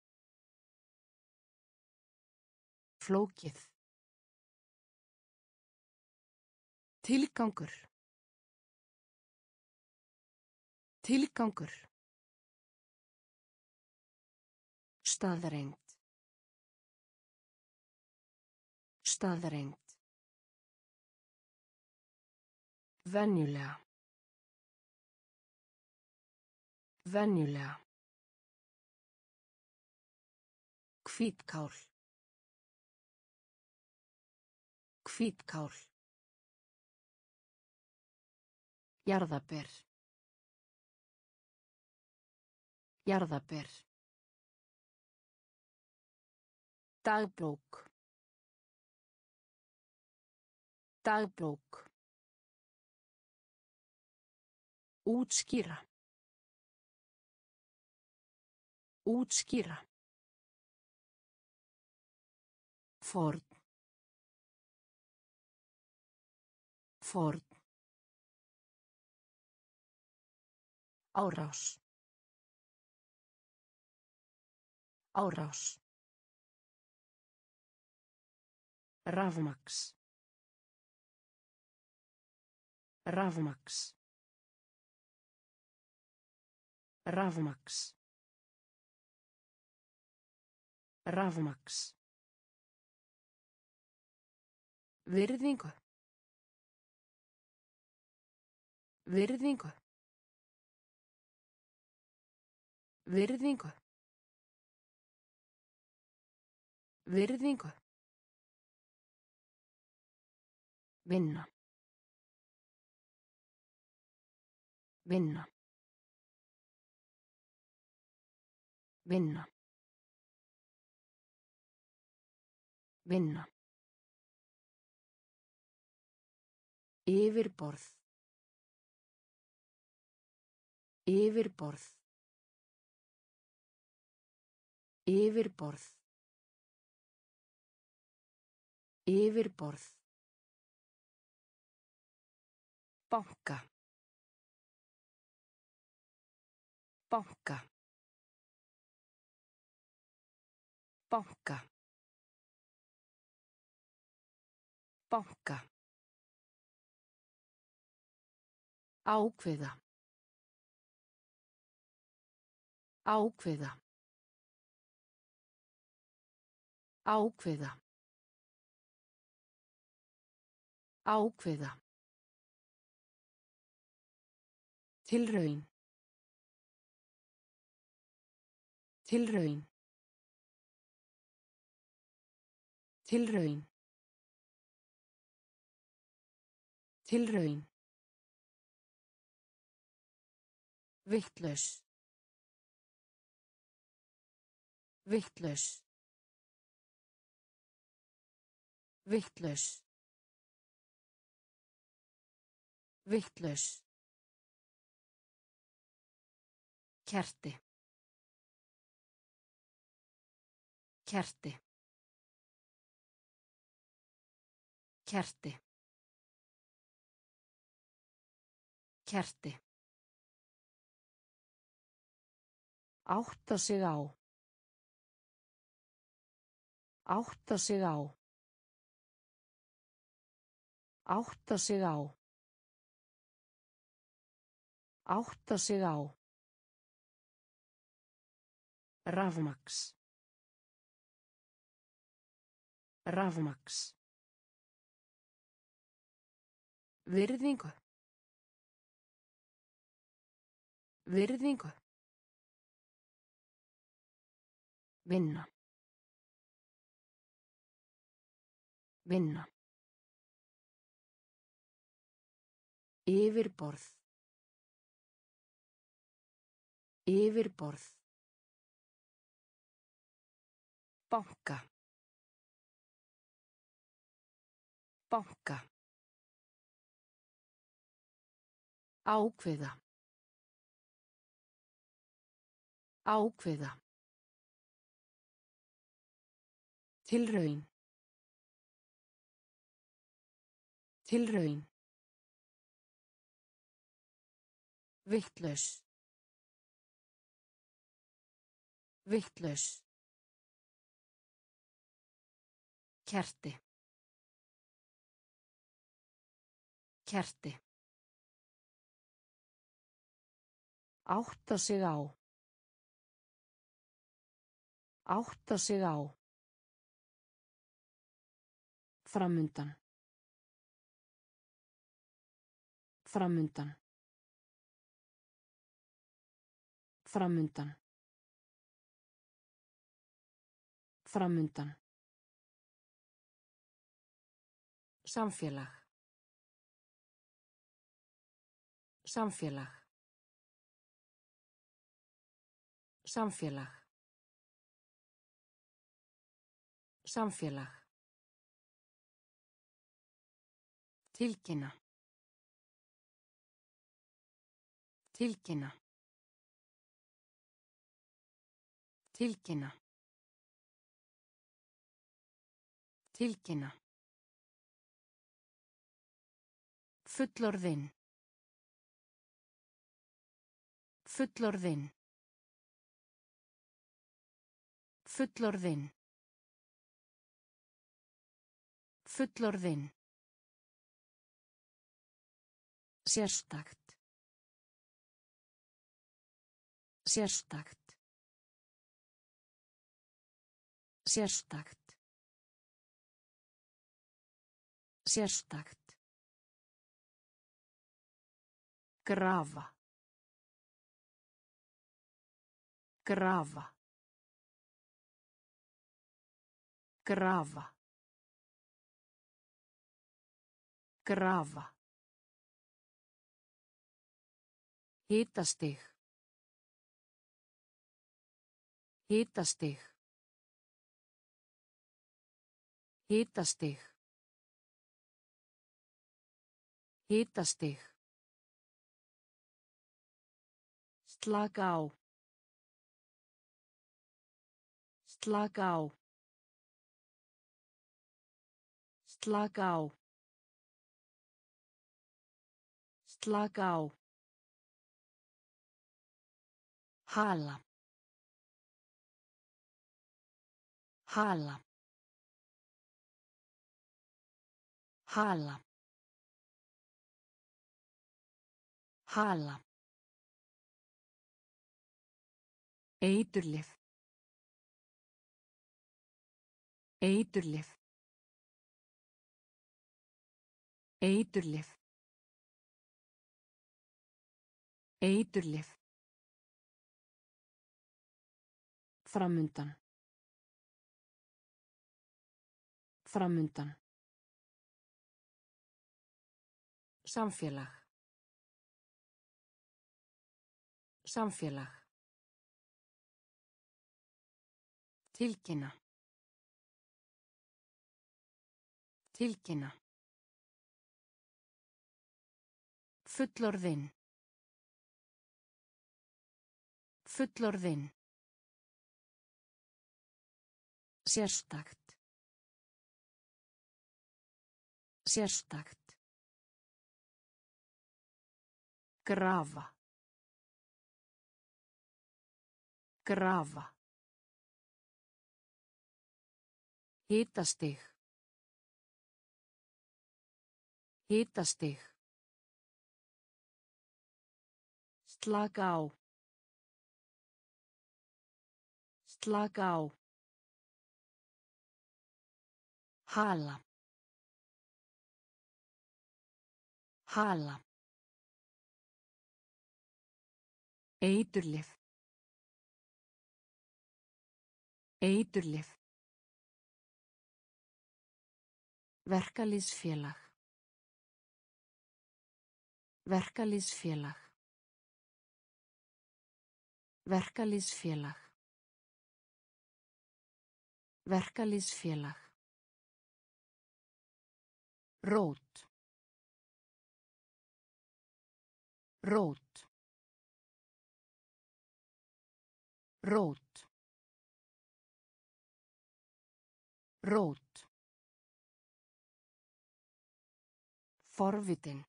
Speaker 1: Flókið. Tilgangur. Tilgangur. Staðreynd. Staðreynd. Venjulega. Venjulega. Hvítkál. Hvítkál. Jarðaber. Jarðaber. Dagbók. Dagbók. Útskýra. Útskýra. Ford. Ford. Árás. Árás. Rafmaks. Rafmaks. Rafmaks. Rafmaks. Virðingu. Virðingu. Virðingu. Virðingu. Vinna. Vinna. Vinna. Vinna. Yfirborð. Yfirborð. Yfirborð. Yfirborð. Banka. Banka. Banka. Banka. Ákveða. Ákveða. Ákveða. Ákveða. Tilraun. Tilraun. Tilraun. Tilraun. Vitlaus. Vitlaus. Vitlaus. Vitlaus. Kerti. Kerti. Kerti. Kerti. Átta sig á. Átta sig á. Átta sig á. Átta sig á. Rafmaks. Rafmaks. Virðingu. Virðingu. Vinna. Vinna. Yfirborð. Yfirborð. Banka. Banka. Ákveða. Ákveða. Tilraun. Tilraun. Vitlaus. Vitlaus. Kerti. Kerti. Átta sig á. Átta sig á. Framundan. Framundan. Framundan. Framundan. Samfélag. Samfélag. Samfélag. Samfélag. Tilkynna. Tilkynna. Tilkynna. Tilkynna. Fullorðinn. Fullorðinn. Fullorðinn. Fullorðinn. Sérstakt. Sérstakt. Sérstakt. Sérstakt. Grafa. Grafa. Grafa. Grafa. Hitastig. Hitastig. Hitastig. Hitastig. Slaka á. Slaka á. Slaka á. Slaka á. Hala. Hala. Hala. Hala. Eiturlyf. Eiturlyf. Eiturlyf. Eiturlyf. Framundan. Framundan. Samfélag. Samfélag. Tilkynna. Tilkynna. Fullorðinn. Fullorðinn. Sérstakt. Sérstakt. Grafa. Grafa. Hitastig. Hitastig. Slaka á. Slaka á. Hala. Hala. Eiturlyf. Eiturlyf. Verkalýðsfélag. Verkalýðsfélag. Verkalýðsfélag. Verkalýðsfélag. Rót. Rót. Rót. Rót. Forvitin.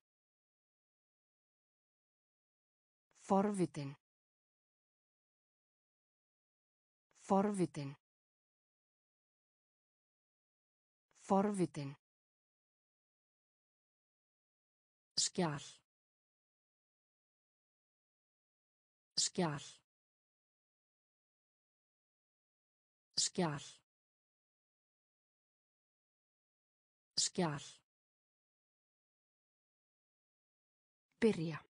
Speaker 1: Forvitin. Forvitin. Forvitin. Skjal. Skjal. Skjal. Skjal. Byrja.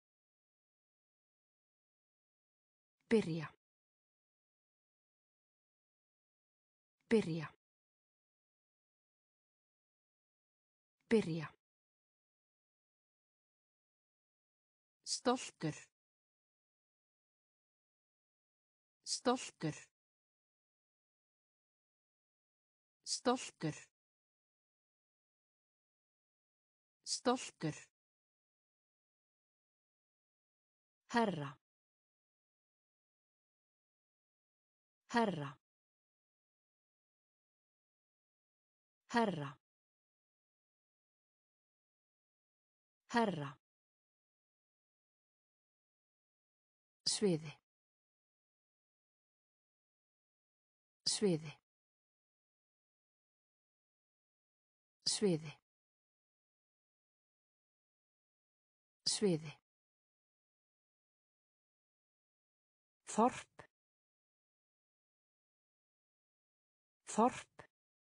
Speaker 1: Byrja. Byrja. Byrja. Stoltur. Stoltur. Stoltur. Stoltur. Herra. Herra. Herra. Herra. Sviði. Sviði. Sviði. Sviði. Þorp. Þorp.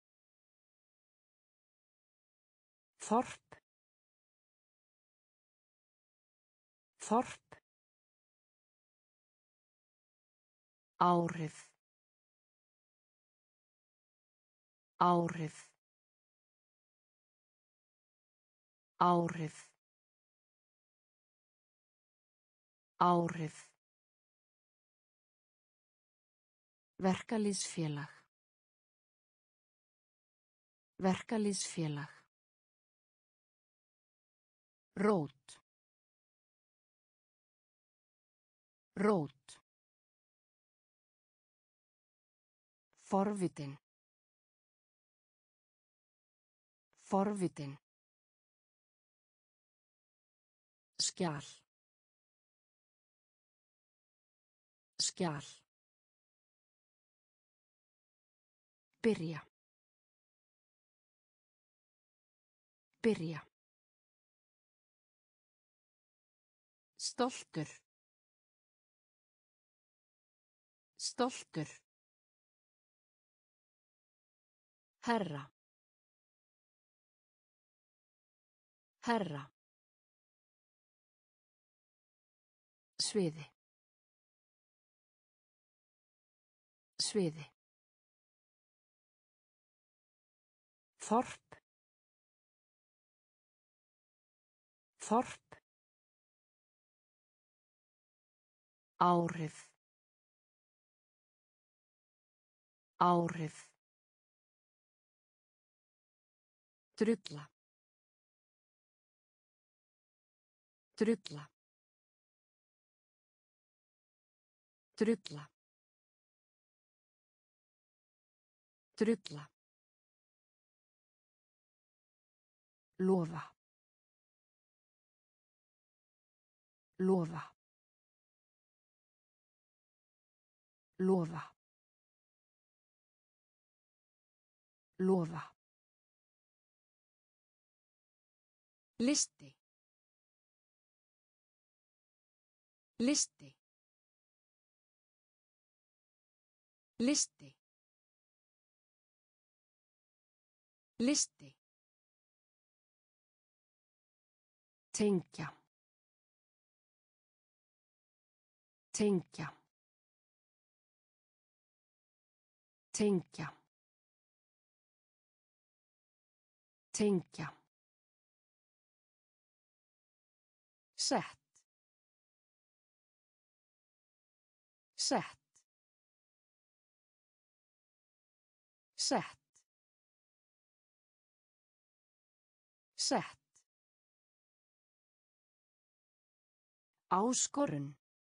Speaker 1: Þorp. Þorp. Áhrif. Áhrif. Áhrif. Áhrif. Verkalýðsfélag. Verkalýðsfélag. Rót. Rót. Forvitin. Forvitin. Skjal. Skjal. Byrja. Byrja. Stoltur. Stoltur. Herra. Herra. Sviði. Sviði. Þorp. Þorp. Áhrif. Áhrif. Drulla. Drulla. Drulla. Drulla. Lofa. Lofa. Lofa. Lofa. Listi. Listi. Listi. Listi. Tengja. Tengja. Tengja. Tengja. Sett. Sett. Sett. Sett. Áskorun.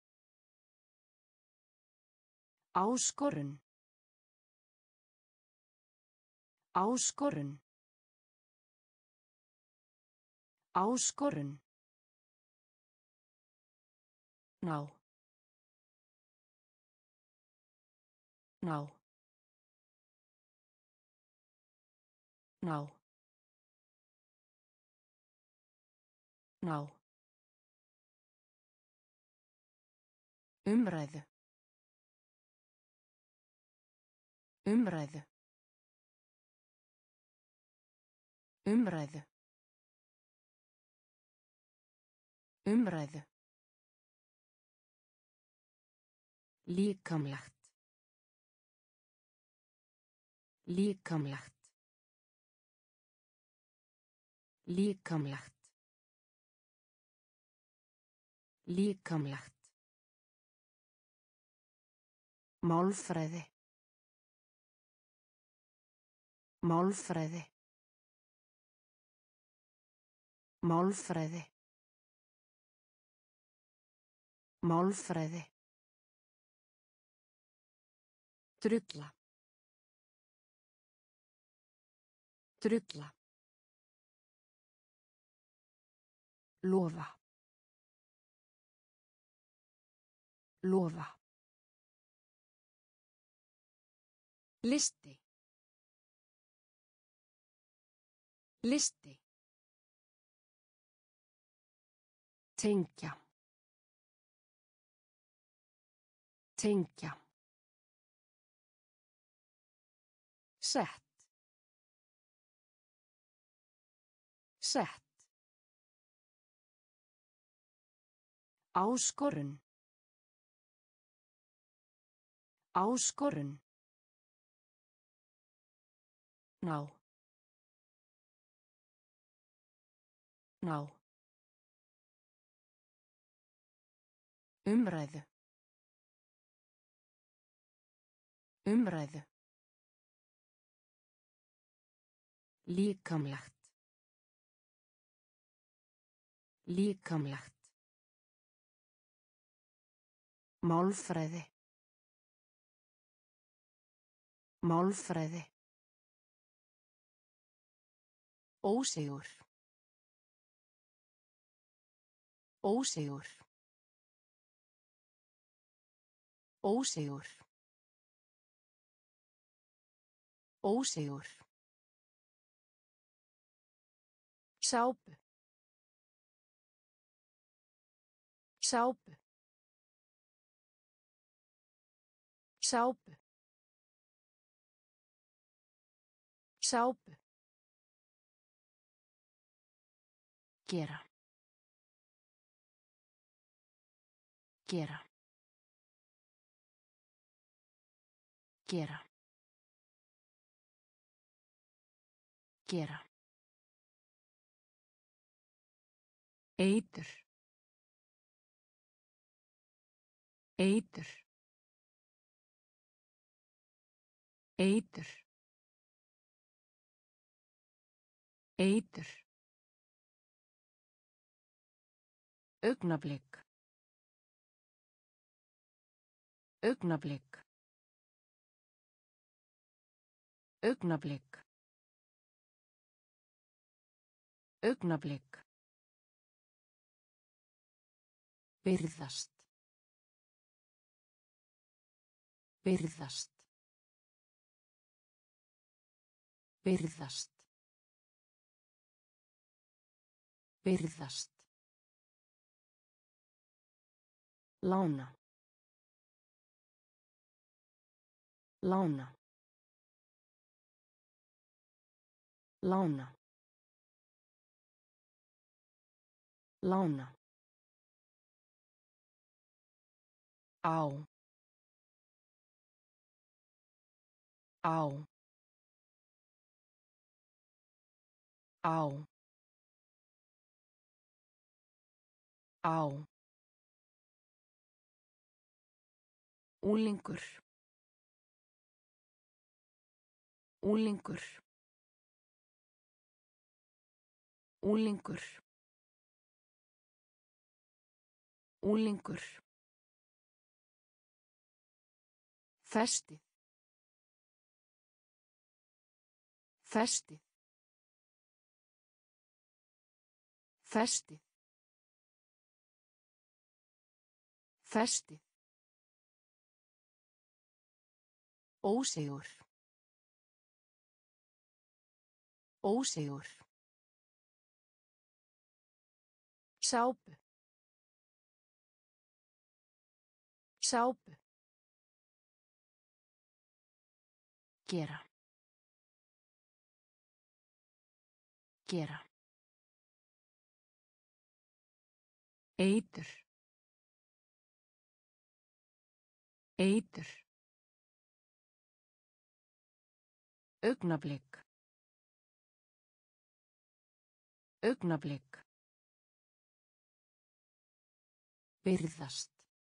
Speaker 1: Áskorun. Áskorun. Áskorun. Ná. Ná. Ná. Ná. Umræðu. Umræðu. Umræðu. Umræðu. Líkamlegt. Líkamlegt. Líkamlegt. Líkamlegt. Málfræði. Málfræði. Málfræði. Málfræði. Drulla. Drulla. Lofa. Lofa. Listi. Listi. Tengja. Tengja. Sett. Sett. Áskorun. Áskorun. Ná. Ná. Umræðu. Umræðu. Líkamlegt. Líkamlegt. Málfræði. Málfræði. Ósigur. Ósigur. Ósigur. Ósigur. Sápu. Sápu. Sápu. Sápu. Gera. Gera. Gera. Gera. Eitur. Eitur. Eitur. Eitur. Augnablik. Augnablik. Augnablik. Augnablik. Virðast. Virðast. Virðast. Virðast. Lána. Lána. Lána. Lána. Á. Á. Á. Á. Unglingur. Unglingur. Unglingur. Unglingur. Festi. Festi. Festi. Festi. Ósigur. Ósigur. Sápu. Sápu. Gera. Gera. Eitur. Eitur. Augnablik. Augnablik. Virðast.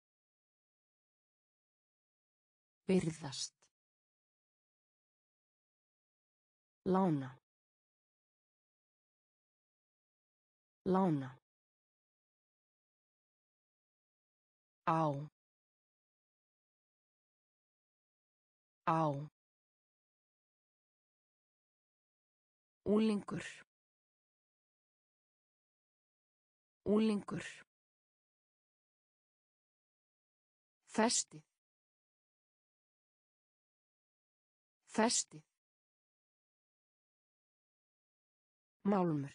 Speaker 1: Virðast. Lána. Lána. Á. Á. Unglingur. Unglingur. Festi. Festi. Málmur.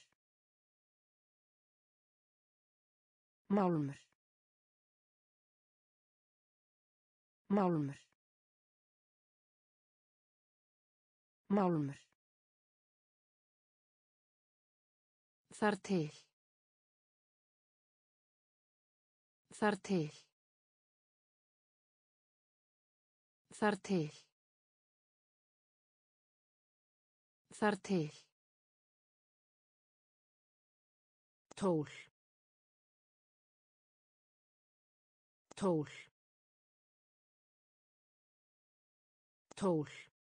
Speaker 1: Málmur. Málmur. Málmur. Þar til. Þar til. Þar til. Þar til. Tól. Tól. Tól.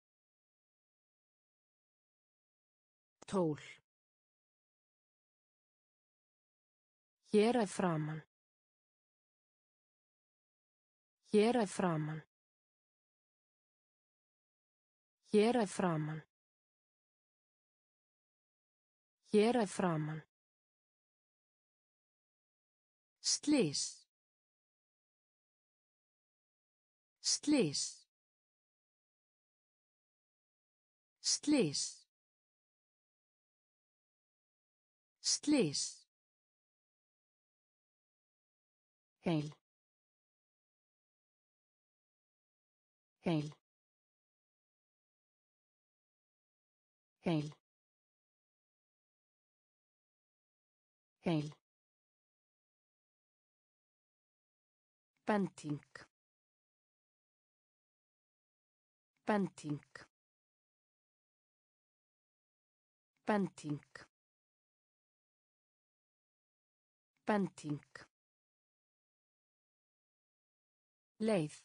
Speaker 1: Tól. Hér að framan. Hér að framan. Hér að framan. Hér að framan. Slys. Slys. Slys. Slys. Heil. Heil. Heil. Heil. Bending. Bending. Bending. Bending. Leið.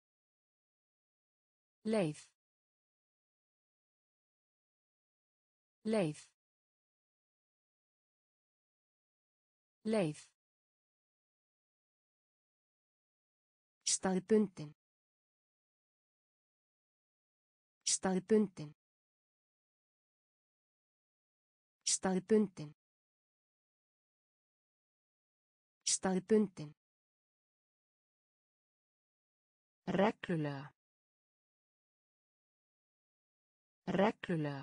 Speaker 1: Leið. leið, leið,
Speaker 2: staðbundin, staðbundin, staðbundin, staðbundin,
Speaker 1: reglulega, reglulega,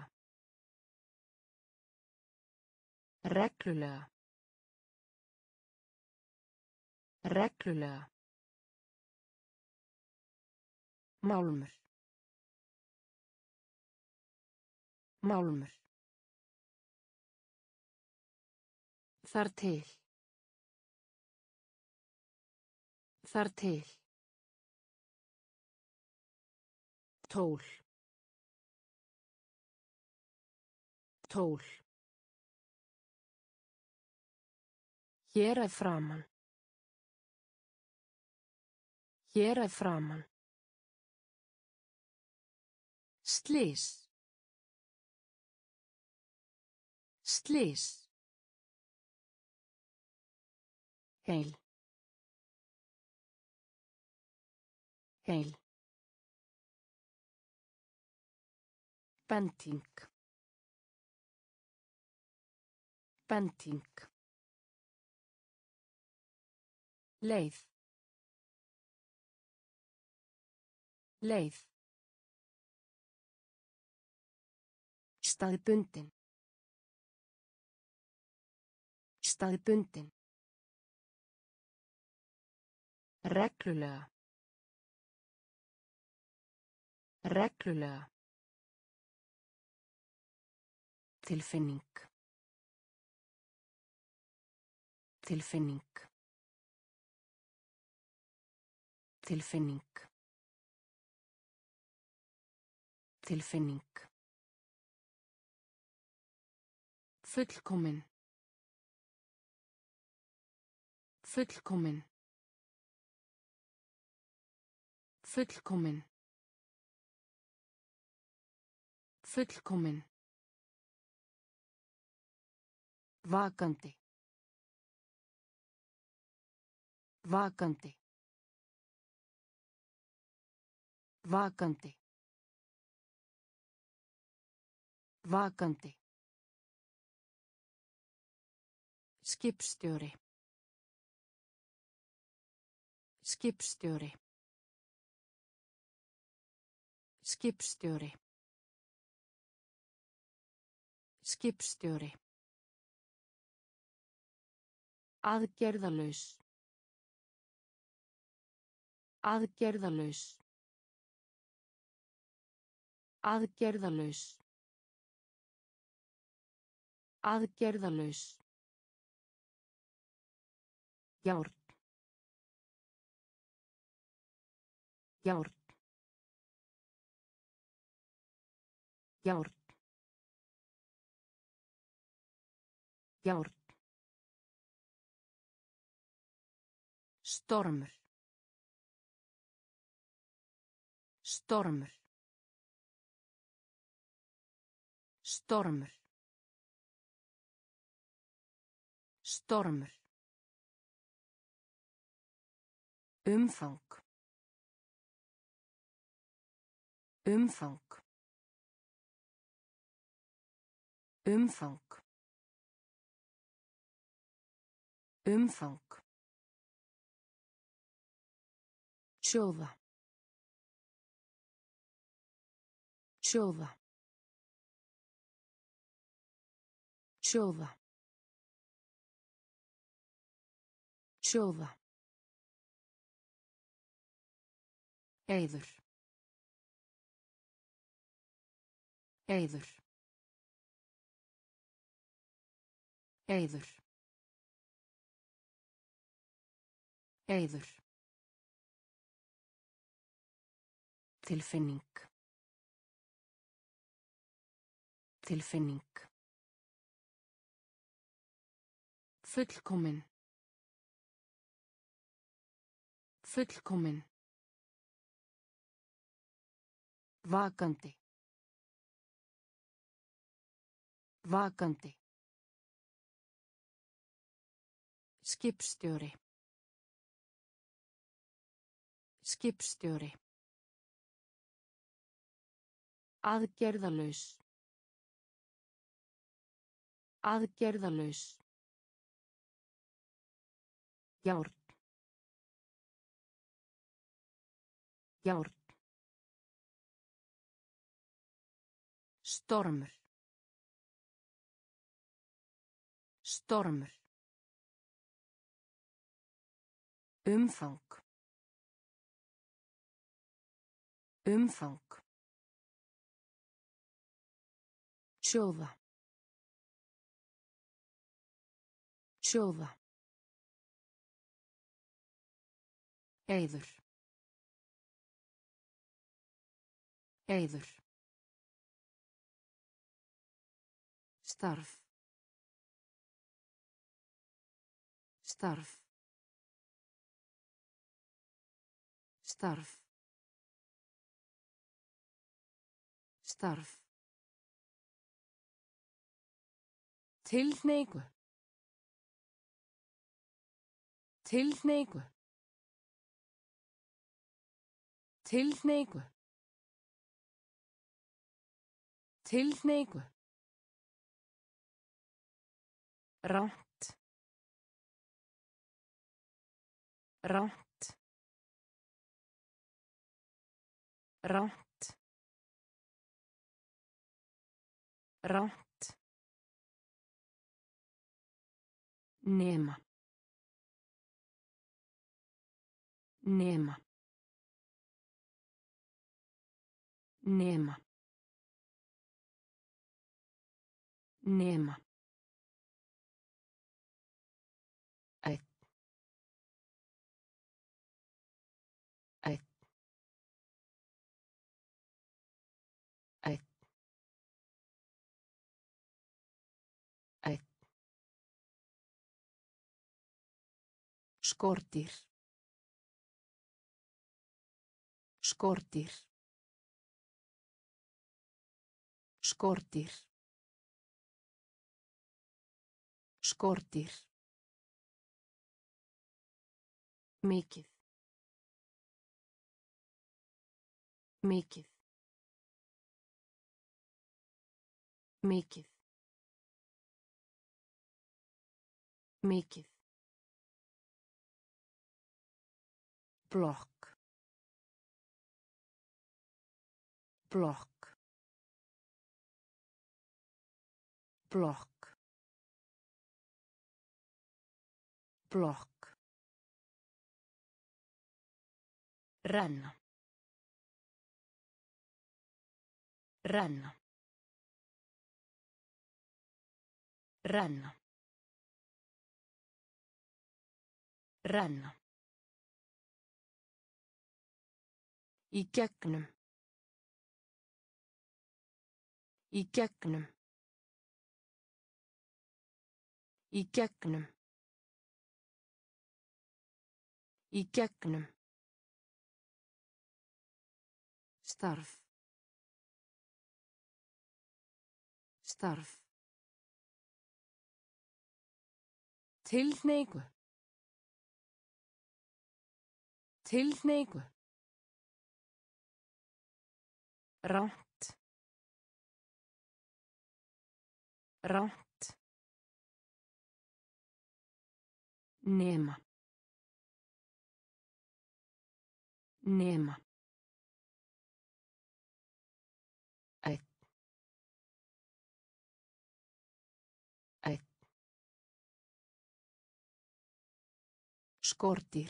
Speaker 1: reglulega, reglulega,
Speaker 2: málmur, málmur, þar til, þar til, tól, tól, hér að framan, hér að framan, slys, slys,
Speaker 1: heil, heil, bending, bending, leið, leið,
Speaker 2: staðbundin, staðbundin,
Speaker 1: reglulega, reglulega,
Speaker 2: tilfinning, tilfinning, tilfinning, tilfinning,
Speaker 1: fullkomin, fullkomin, fullkomin, fullkomin,
Speaker 2: vakandi, vakandi, vakandi, vakandi,
Speaker 1: skipstjóri, skipstjóri, skipstjóri, skipstjóri,
Speaker 2: aðgerðalaus, aðgerðalaus, aðgerðalaus, aðgerðalaus, járn, járn, járn, járn,
Speaker 1: stormur, stormur, stormur, stormur,
Speaker 2: umfang, umfang, umfang, umfang, sjóða, sjóða, sjóða, sjóða,
Speaker 1: eyður, eyður, eyður, eyður,
Speaker 2: tilfinning, tilfinning,
Speaker 1: fullkomin, fullkomin,
Speaker 2: vakandi,
Speaker 1: Vakandi. Skipstjóri. Skipstjóri. Aðgerðalaus. Aðgerðalaus. Járn. Járn. Stormur. Stormur. Umfang. Umfang. Sjóða. Sjóða. Eyður. Eyður. Starf. Starf. Starf. Starf. Tilhneigu. Tilhneigu. Tilhneigu. Tilhneigu. Rangt. Rangt. Rangt. Rangt. Nema. Nema. Nema. Nema. Einn. Einn. Einn. Einn. Skordýr. Skordýr. Skordýr. Skordýr. Mikið. Mikið. Mikið. Mikið. Blokk. Blokk. Blokk. Blokk. Renna. Renna. Renna. Renna. Í gegnum. Í gegnum. Í gegnum. Í gegnum. Starf. Starf. Tilhneigu. Tilhneigu. Rangt. Rangt. Nema. Nema. Einn. Einn. Skordýr.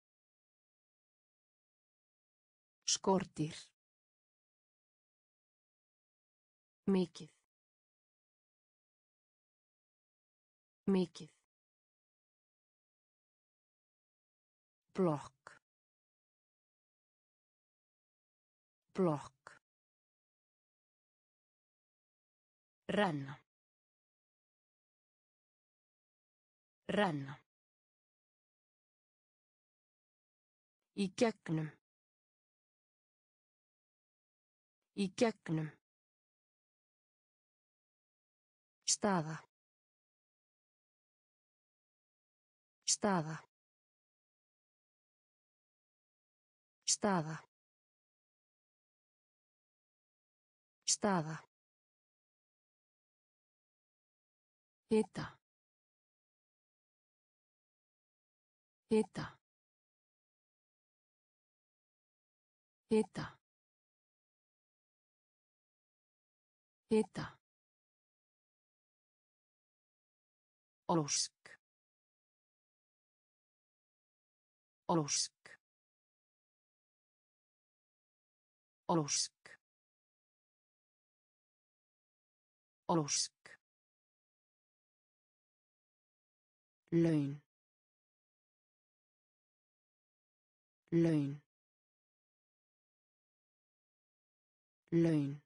Speaker 1: Skordýr. Mikið. Mikið. Blokk. Blokk. Renna. Renna. Í gegnum. Í gegnum.
Speaker 2: Staða. Staða. Staða. Staða.
Speaker 1: Hita. Hita. Hita. Hita. Ósk. Ósk. Ósk. Ósk. Laun. Laun. Laun.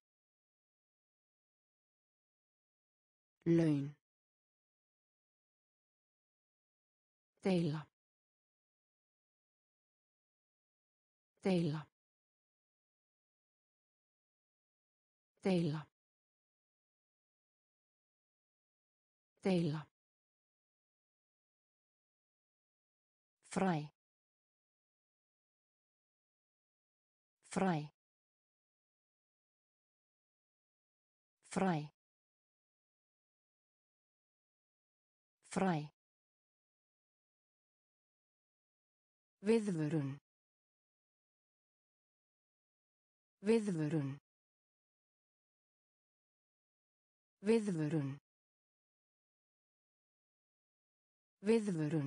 Speaker 1: Laun. Deila. Deila. Deila. Deila. Fræ. Fræ. Fræ. Fræ. Viðvörun. Viðvörun. Viðvörun. Viðvörun.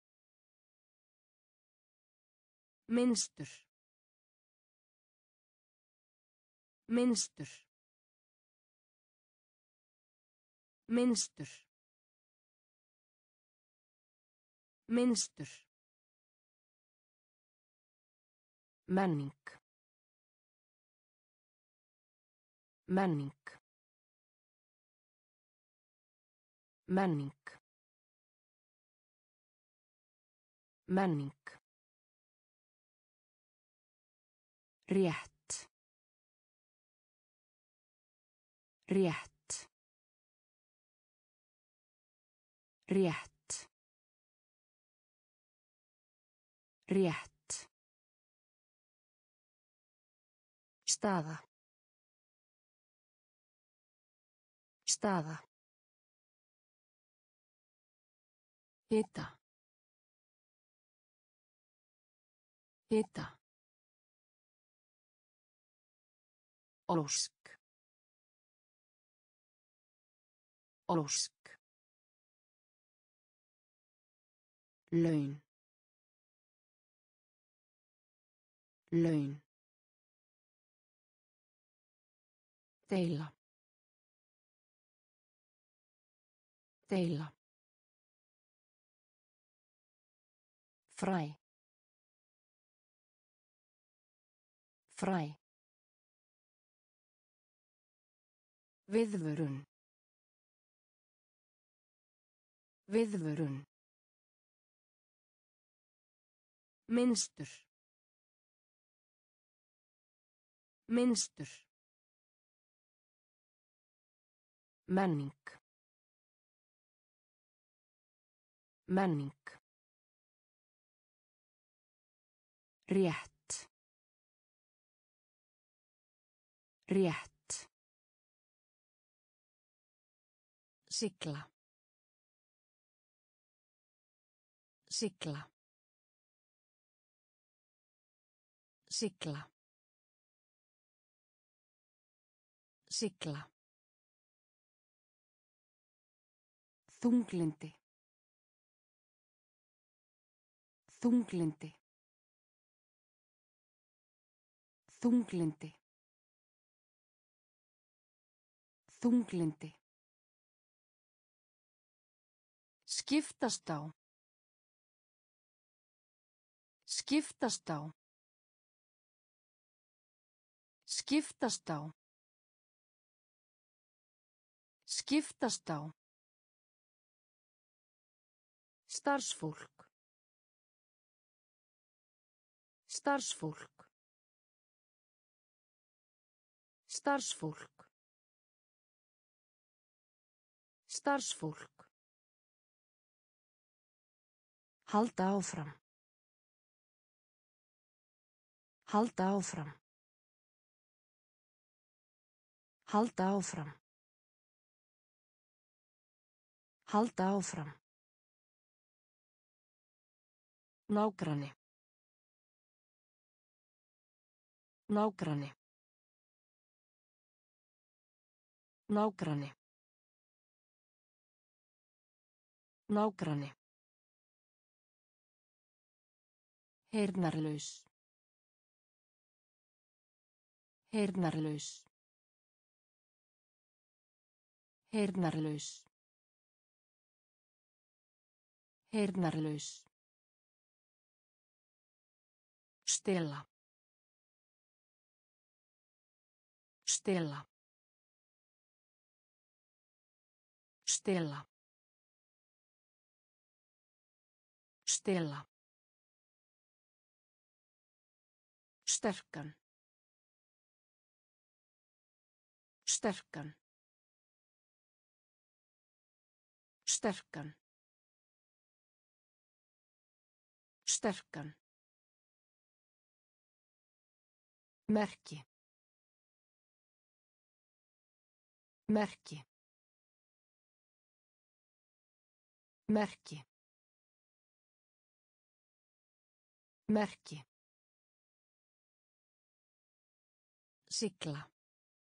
Speaker 1: Minnstur. Minnstur. Minnstur. Minnstur. Menning. Menning. Menning. Menning. Rétt. Rétt. Rétt. Rétt. Staða. Staða. Hita. Hita. Ósk. Ósk. Laun. Laun. Deila. Deila. Fræ. Fræ. Viðvörun. Viðvörun. Minnstur. Minnstur. Menning. Menning. Rétt. Rétt. Sigla. Sigla. Sigla. Sigla. Þunglindi. Þunglindi. Þunglindi. Þunglindi. Skiptast á. Skiptast á. Skiptast á. Skiptast á. Starfsfólk. Starfsfólk. Starfsfólk. Starfsfólk.
Speaker 2: Halda áfram. Halda áfram. Halda áfram. Halda áfram. Nágranni. Nágranni. Nágranni. Nágranni. Heyrnarlaus. Heyrnarlaus. Heyrnarlaus. Heyrnarlaus. Stela. Stela. Stela. Stela. Sterkan. Sterkan. Sterkan. Sterkan. Merki. Merki. Merki. Merki. Sigla.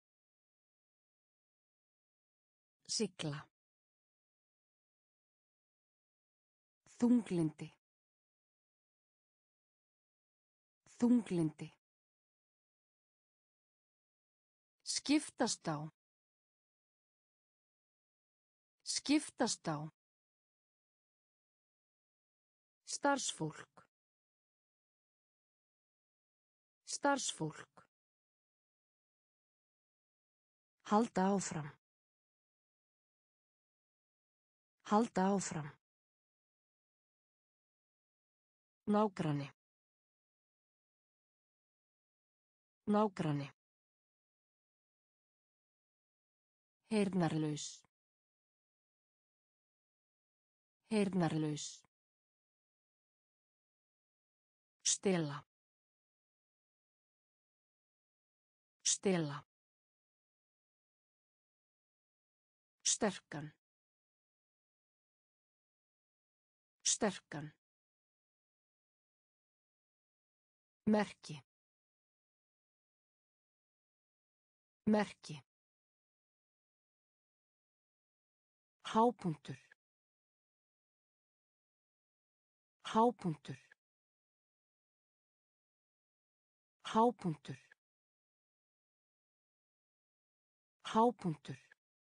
Speaker 2: Sigla. Þunglindi. Þunglindi. Skiptast á. Skiptast á. Starfsfólk. Starfsfólk. Halda áfram. Halda áfram. Nágranni. Nágranni. Heyrnarlaus. Heyrnarlaus. Stela. Stela. Sterkan. Sterkan. Merki. Merki. Hápunktur. Hápunktur. Hápunktur. Hápunktur.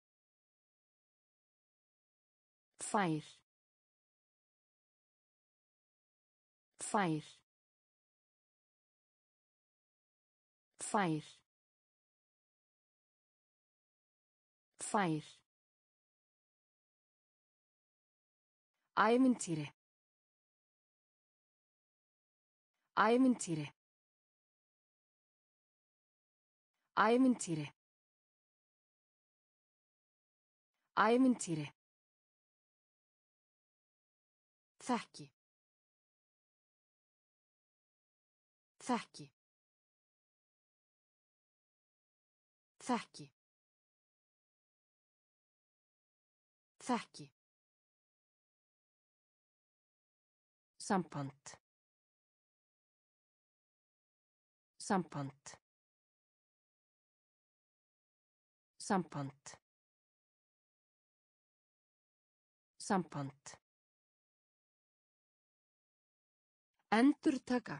Speaker 2: Fær. Fær. Fær. Fær. Ævintýri. Ævintýri. Ævintýri. Ævintýri. Þekki. Þekki. Þekki. Þekki. Samband. Samband. Samband. Samband. Endurtaka.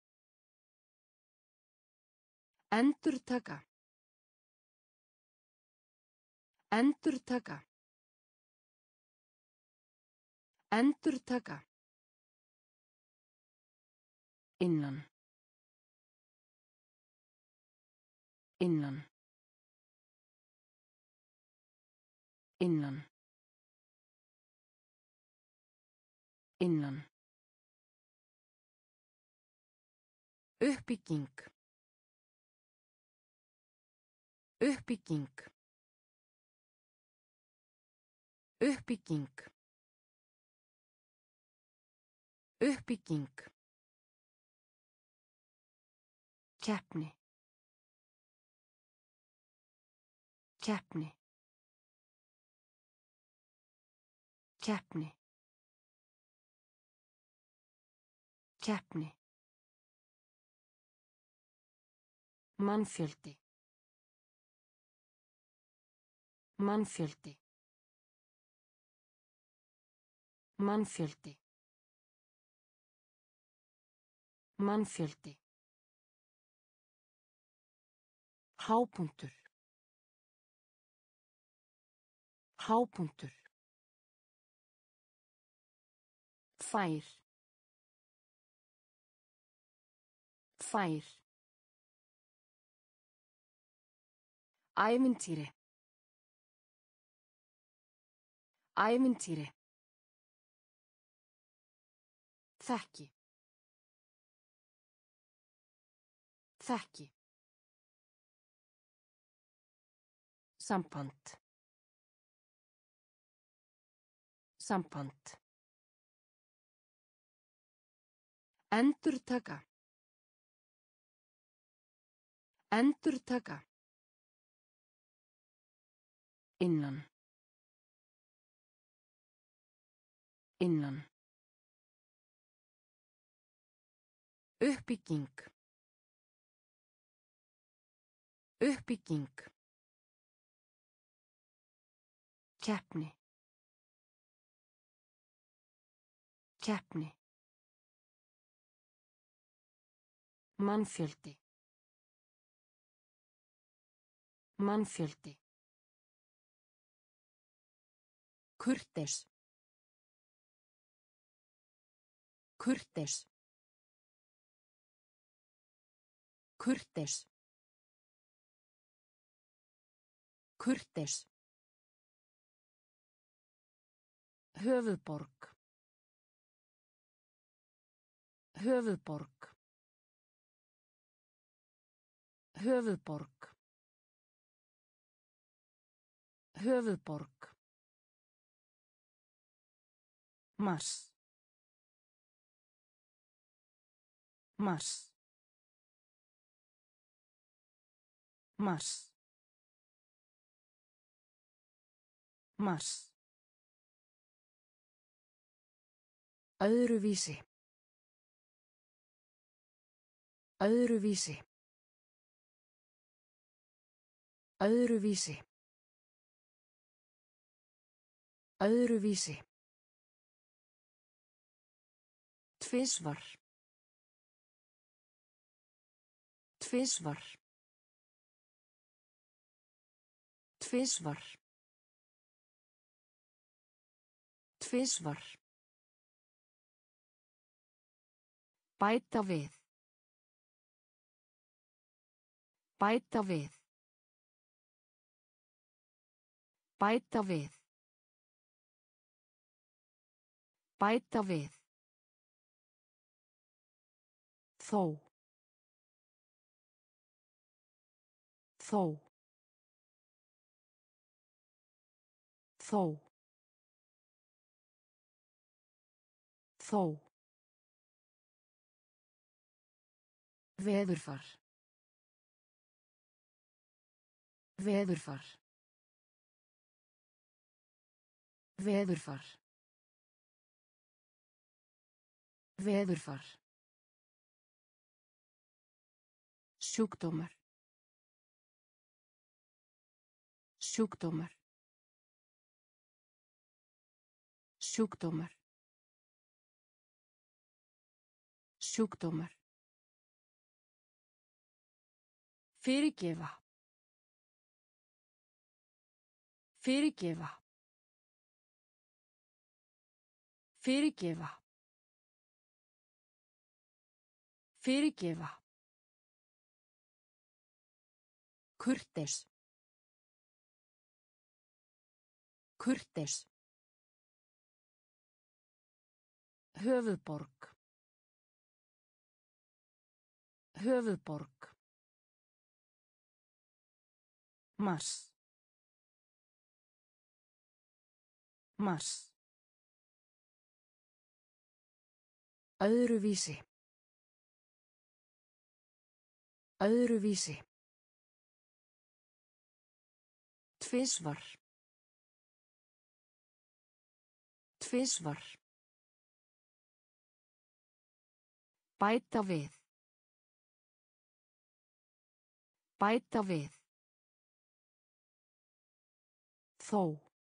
Speaker 2: Endurtaka. Endurtaka. Endurtaka. Innan. Innan. Innan. Innan. Uppbygging. Uppbygging. Uppbygging. Uppbygging. Keppni. Keppni. Keppni. Keppni. Mannfjöldi. Mannfjöldi. Mannfjöldi. Mannfjöldi. Hápunktur. Hápunktur. Fær. Fær. Ævintýri. Ævintýri. Þekki. Þekki. Samband. Samband. Endurtaka. Endurtaka. Innan. Innan. Uppbygging. Uppbygging. Keppni. Keppni. Mannfjöldi. Mannfjöldi. Kurteis. Kurteis. Kurteis. Kurteis. Höfuðborg. Höfuðborg. Höfuðborg. Höfuðborg. Mars. Mars. Mars. Mars. Öðruvísi. Öðruvísi. Öðruvísi. Öðruvísi. Tvisvar. Tvisvar. Tvisvar. Tvisvar. Bæta við. Bæta við. Bæta við. Bæta við. Þó. Þó. Þó. Þó. Veðurfar. Veðurfar. Veðurfar. Veðurfar. Sjúkdómar. Sjúkdómar. Sjúkdómar. Sjúkdómar. Fyrirgefa. Fyrirgefa. Fyrirgefa. Fyrirgefa. Kurteis. Kurteis. Höfuðborg. Höfuðborg. Mars. Mars.
Speaker 1: Öðruvísi. Öðruvísi. Tvisvar. Tvisvar. Bæta við. Bæta við. Þó.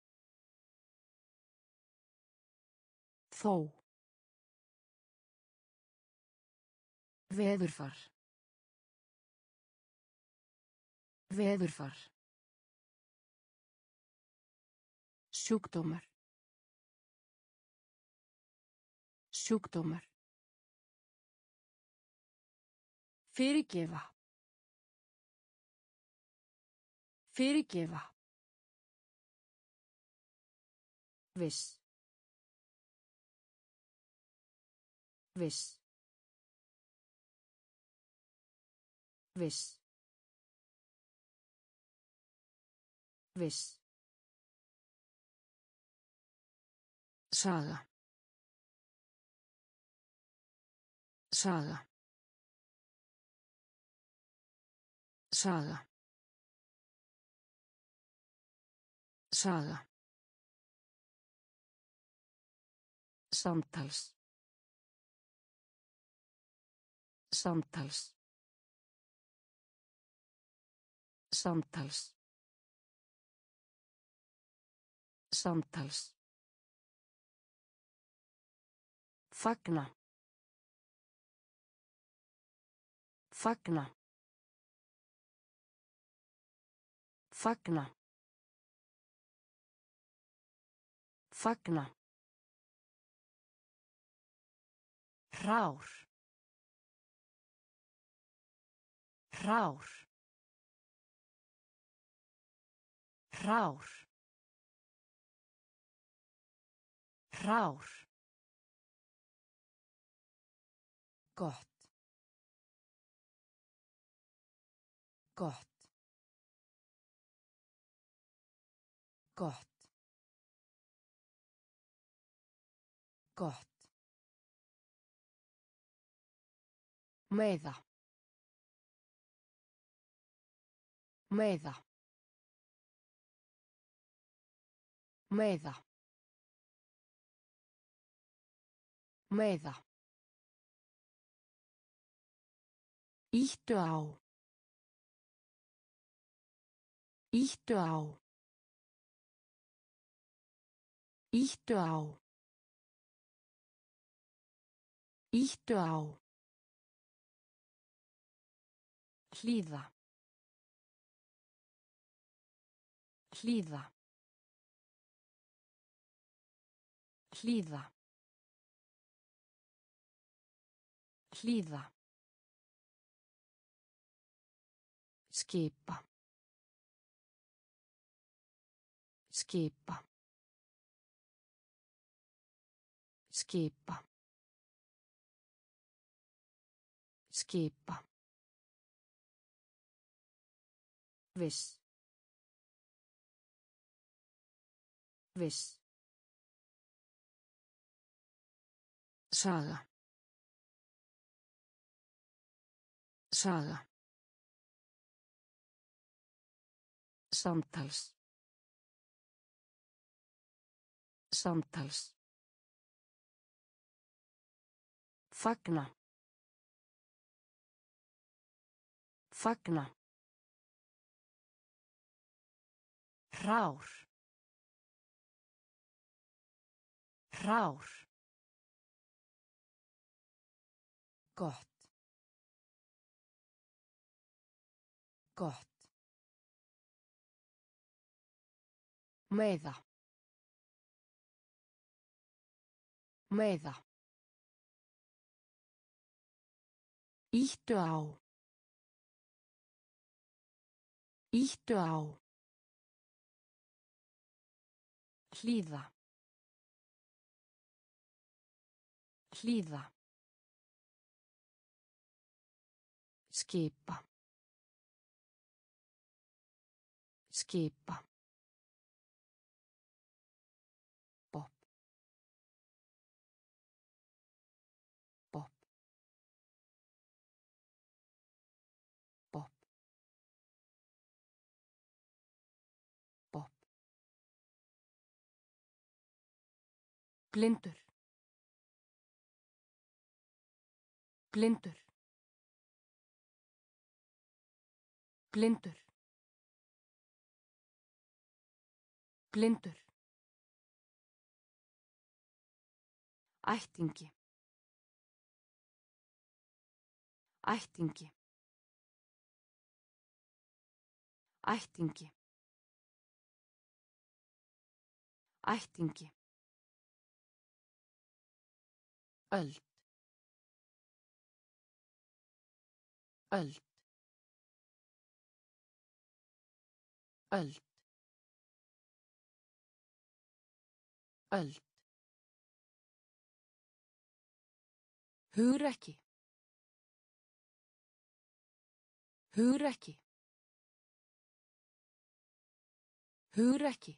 Speaker 1: Þó. Veðurfar. Veðurfar. Sjúkdómar. Sjúkdómar. Fyrirgefa. Fyrirgefa. Viss. Viss. Viss. Viss. Saga. Saga. Saga. Saga. Samtals. Samtals. Samtals. Samtals. Fagna. Fagna. Fagna. Fagna. Hrár. Hrár. Hrár. Hrár. Gott. Gott. Gott. Gott. Meiða. Meiða. Meiða. Meiða. Íttu á. Íttu á. Íttu á. Íttu á. Hlýða. Hlýða. Hlýða. Hlýða. Skipa. Skipa. Skipa. Skipa. Viss. Viss. Saga. Saga. Samtals. Samtals. Fagna. Fagna. Hrár. Hrár. Gott. Gott. Meiða. Meiða. Íttu á. Íttu á. Hlýða. Hlýða. Skipa. Skipa.
Speaker 2: Blindur. Blindur. Blindur. Blindur. Ættingi. Ættingi. Ættingi. Ættingi. Öld. Öld. Öld. Öld. Hugrekki. Hugrekki. Hugrekki.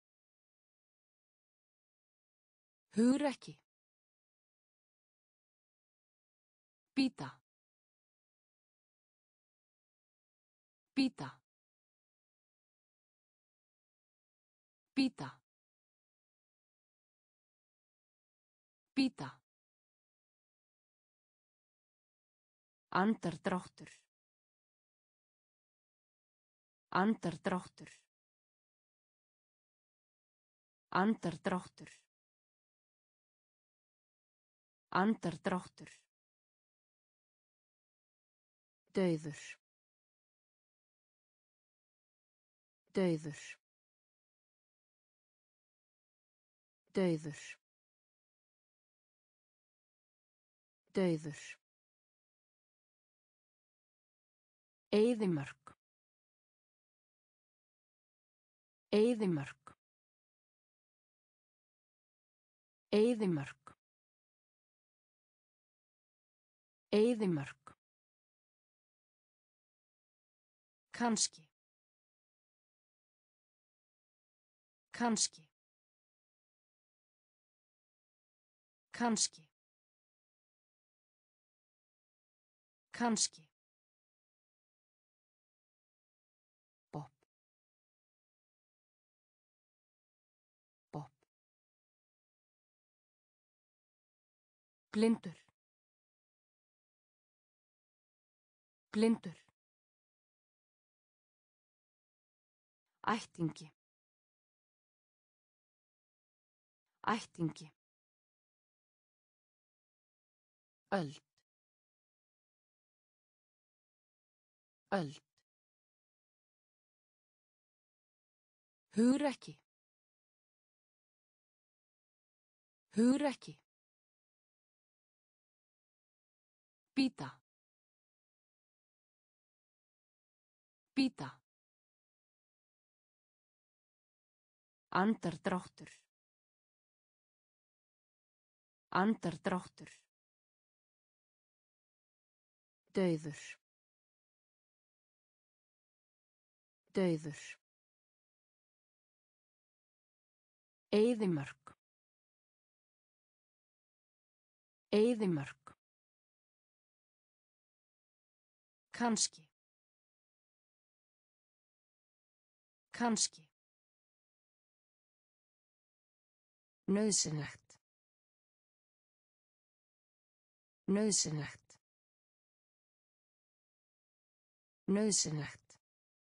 Speaker 2: Hugrekki. Bíta. Bíta. Bíta. Bíta. Andardráttur. Andardráttur. Andardráttur. Andardráttur. Dauður. Dauður. Dauður. Dauður. Eyðimörk. Eyðimörk. Eyðimörk. Eyðimörk. Kannski. Kannski. Kannski. Kannski. Bopp. Bopp. Blindur. Blindur. Ættingi. Ættingi. Öld. Öld. Hugrekki. Hugrekki. Bíta. Bíta. Andardráttur. Andardráttur. Dauður. Dauður. Eyðimörk. Eyðimörk. Kannski. Kannski. Nauðsynlegt. Nauðsynlegt. Nauðsynlegt.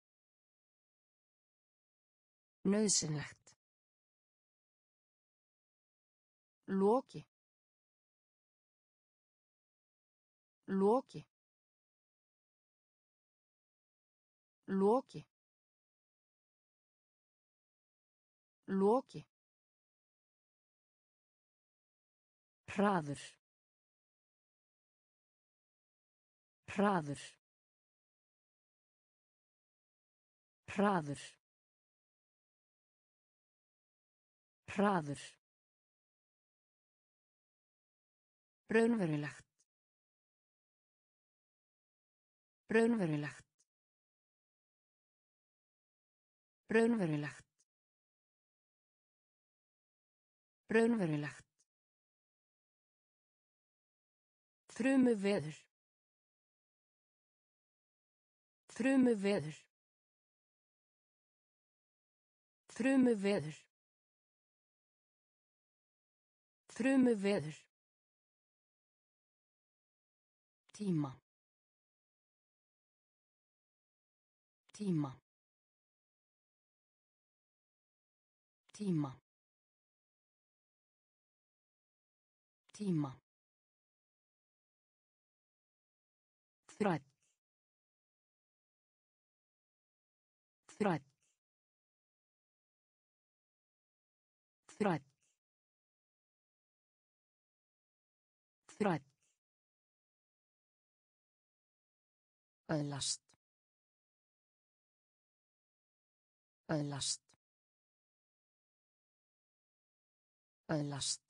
Speaker 2: Nauðsynlegt. Loki. Loki. Loki. Loki. Hraður. Hraður. Hraður. Hraður. Raunverulegt. Raunverulegt. Raunverulegt. Raunverulegt. Þrumuveður. Þrumuveður. Þrumuveður. Þrumuveður. Tíma. Tíma. Tíma. Tíma. Þræll. Þræll. Þræll. Þræll. Öðlast. Öðlast. Öðlast.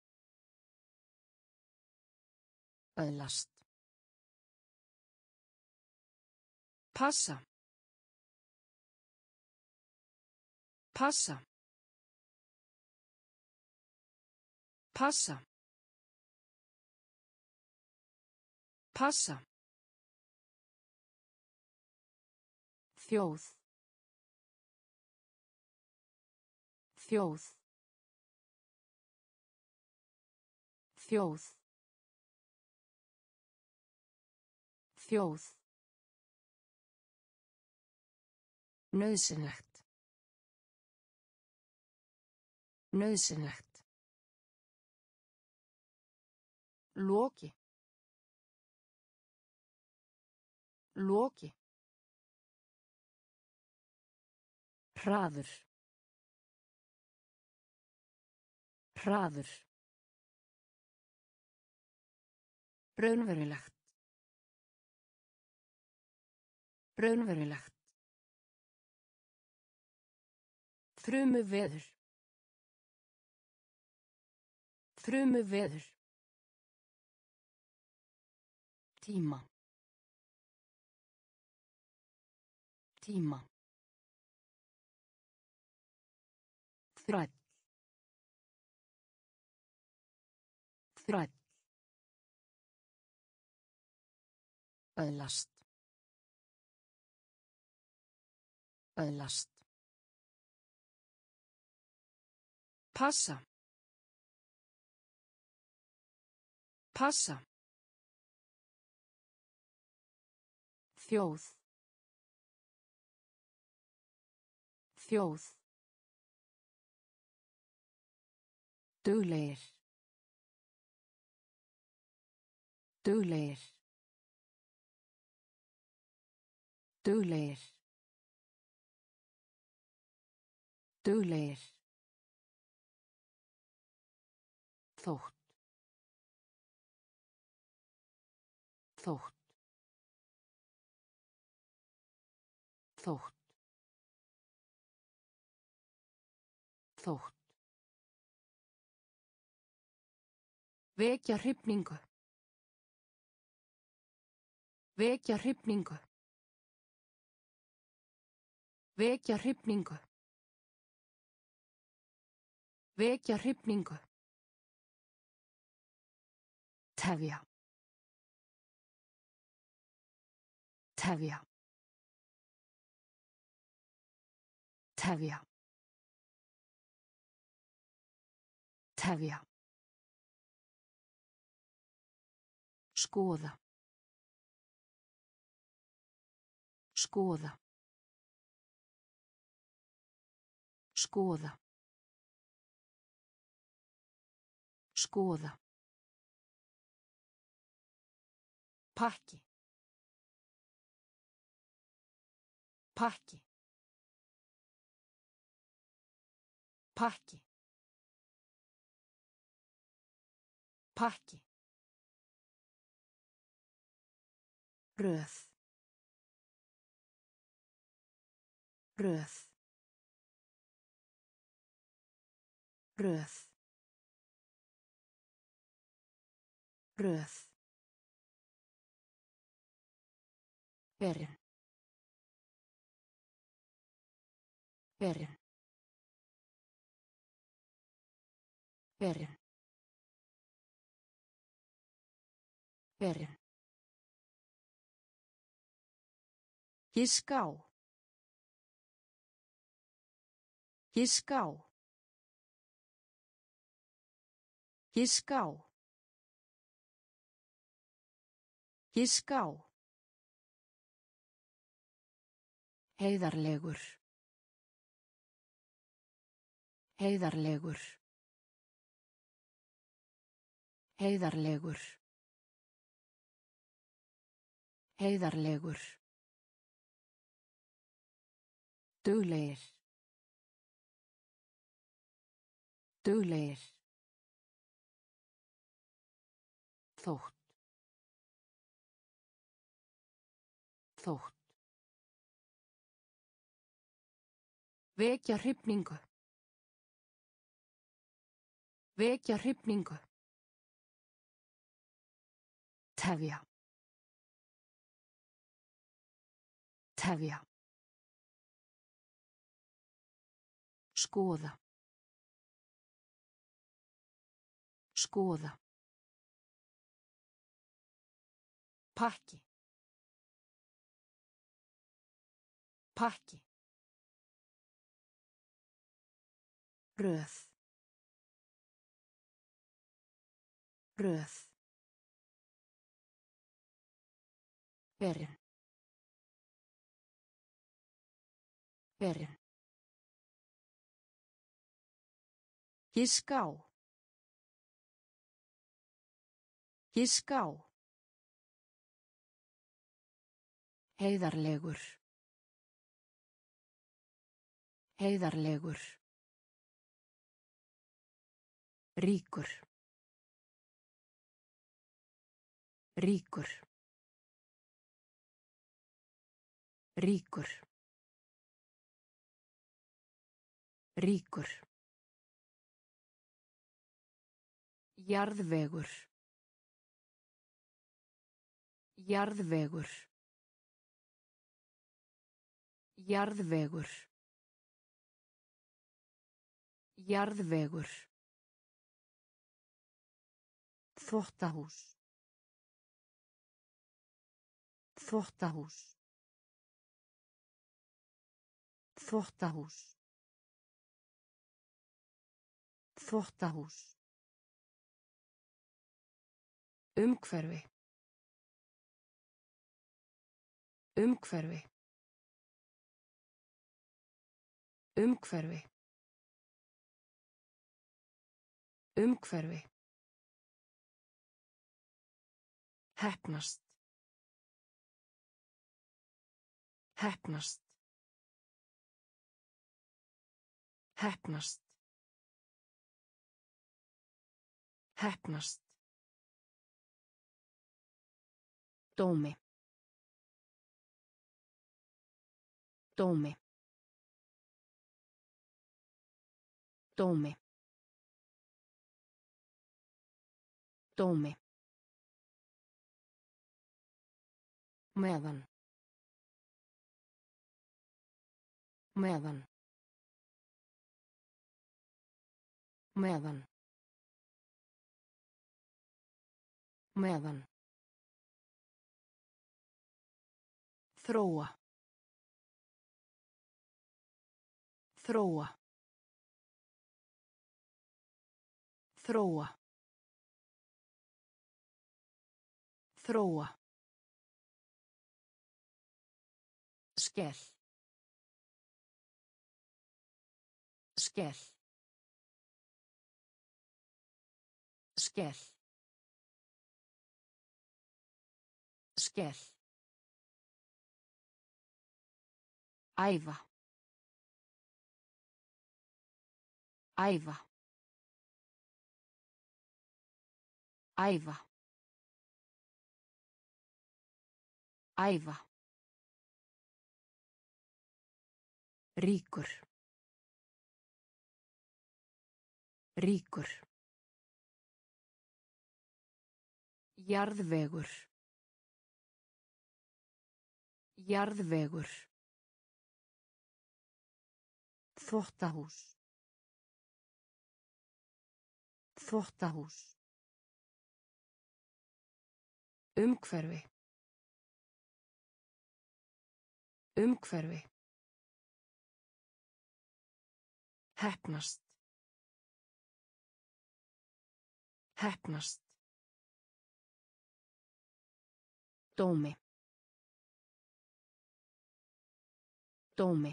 Speaker 2: Öðlast. Passa. Passa. Passa. Passa. Þjóð. Þjóð. Þjóð. Þjóð. Nauðsynlegt. Nauðsynlegt. Loki. Loki. Hraður. Hraður. Raunverulegt. Raunverulegt. Þrumuveður. Þrumuveður. Tíma. Tíma. Þræll. Þræll. Öðlast. Öðlast. Passa. Passa. Þjóð. Þjóð. Duglegir. Duglegir. Duglegir. Duglegir. Þótt. Þótt. Þótt. Þótt. Vekja hrifningu. Vekja hrifningu. Vekja hrifningu. Vekja hrifningu. Tefja. Tefja. Tefja. Tefja. Skoða. Skoða. Skoða. Skoða. Pakki. Pakki. Pakki. Pakki. Röð. Röð. Röð. Röð. Berin. Berin. Berin. Berin. Giska á. Giska á.
Speaker 1: Giska á. Giska á. Heiðarlegur. Heiðarlegur. Heiðarlegur. Heiðarlegur. Duglegir. Duglegir. Þótt. Þótt. Vekja hrifningu. Vekja hrifningu. Tefja. Tefja. Skoða. Skoða. Pakki. Pakki. Röð. Röð. Berin. Berin. Giska á. Giska á. Heiðarlegur. Heiðarlegur. Ríkur. Ríkur. Ríkur. Ríkur. Jarðvegur. Jarðvegur. Jarðvegur. Jarðvegur. Þvottahús. Þvottahús. Þvottahús. Þvottahús. Umhverfi. Umhverfi. Umhverfi. Umhverfi. Heppnast. Heppnast. Heppnast. Heppnast. Dómi. Dómi. Dómi. Dómi. Meðan. Meðan. Meðan. Meðan. Þróa. Þróa. Þróa. Þróa. Skell. Skell. Skell. Skell. Æfa. Æfa. Æfa. Æfa. Ríkur. Ríkur. Jarðvegur. Jarðvegur. Þvottahús. Þvottahús. Umhverfi. Umhverfi. Heppnast. Heppnast.
Speaker 2: Dómi. Dómi.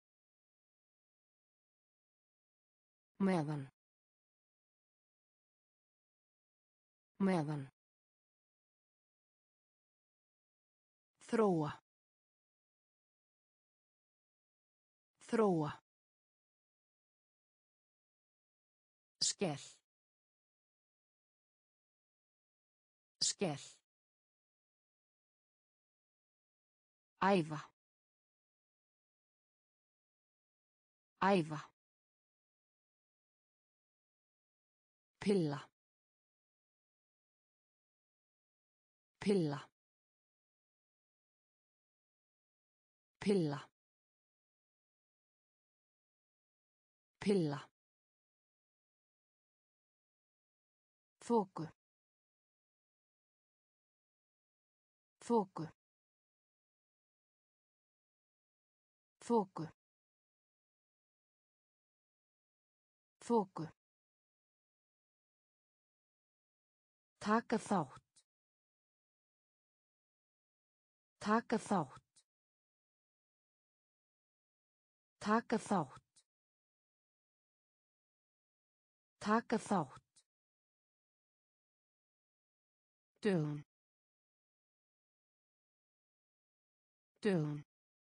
Speaker 1: Meðan. Meðan. Þróa. Þróa. Skell. Skell. Æfa. Æfa. Pilla. Pilla. Pilla. Pilla. Þoku. Þoku. Þoku. Þoku. Taka þátt. Taka þátt. Taka þátt. Taka þátt. Dögun. Dögun.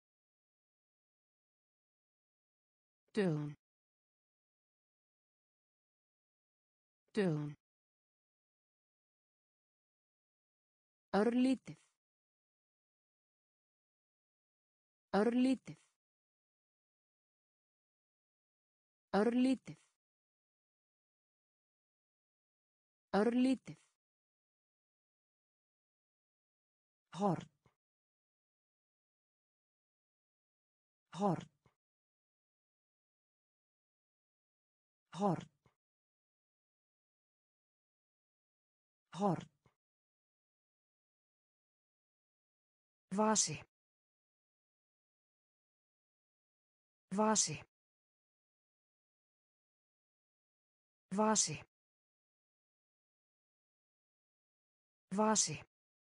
Speaker 1: Dögun. Dögun. Örlítið. Örlítið. Örlítið. Örlítið. Horn. Horn. Horn. Horn. Vasi. Vasi. Vasi. Vasi.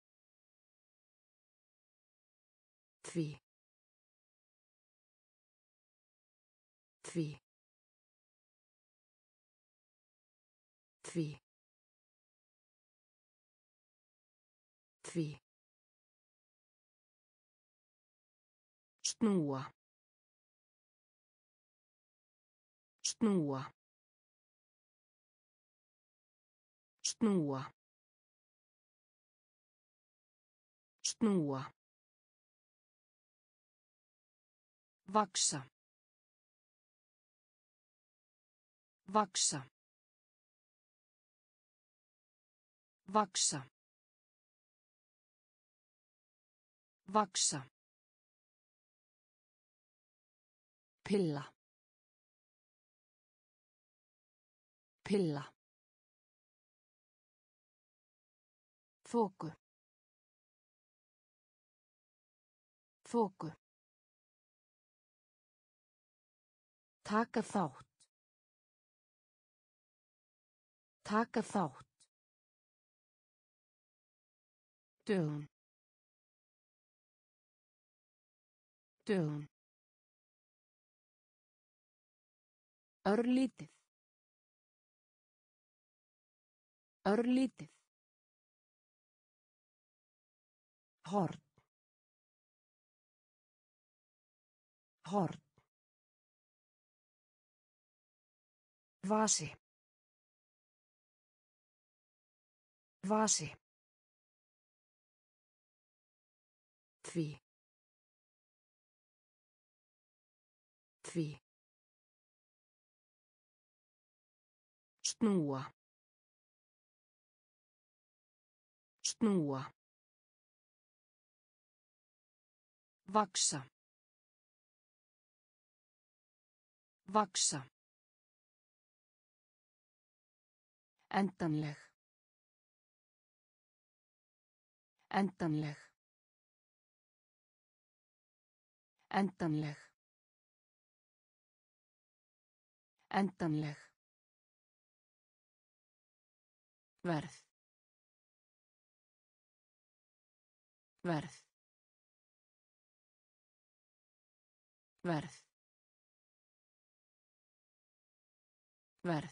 Speaker 1: Því. Því. Því. Því. Snúa. Snúa. Snúa. Snúa. Vaksa. Vaksa. Vaksa. Vaksa. Pilla. Pilla. Þoku. Þoku. Taka þátt. Taka þátt. Dögun. Dögun. Örlítið. Örlítið. Horn. Horn. Vasi. Vasi. Því. Því. Snúa. Snúa. Vaksa. Vaksa. Endanleg. Endanleg. Endanleg. Endanleg. Verð. Verð. Verð. Verð.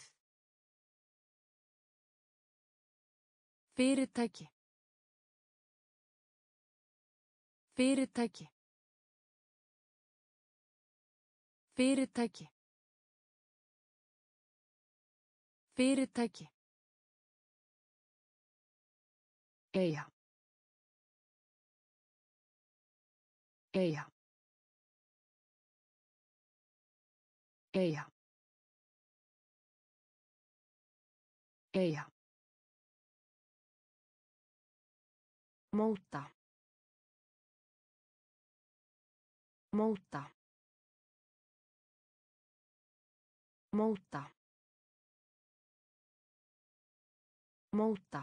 Speaker 1: Fyrirtæki. Fyrirtæki. Fyrirtæki. Fyrirtæki. Eyja. Eyja. Eyja. Eyja. Móta. Móta. Móta. Móta.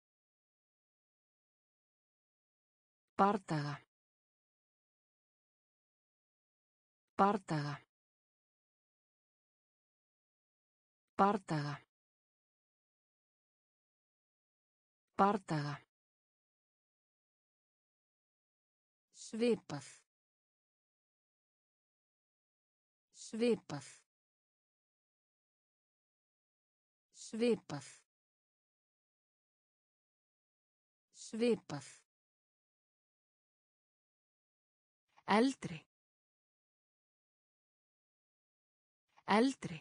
Speaker 1: Bardaga. Bardaga. Bardaga. Bardaga. Svipað. Svipað. Svipað. Svipað. Eldri. Eldri.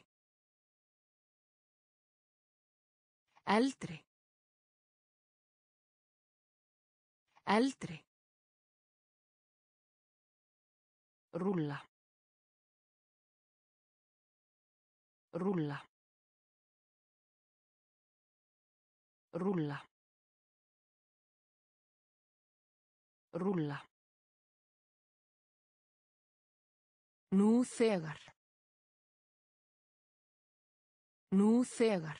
Speaker 1: Eldri. Eldri. Rúlla. Rúlla. Rúlla. Rúlla. Nú þegar. Nú þegar.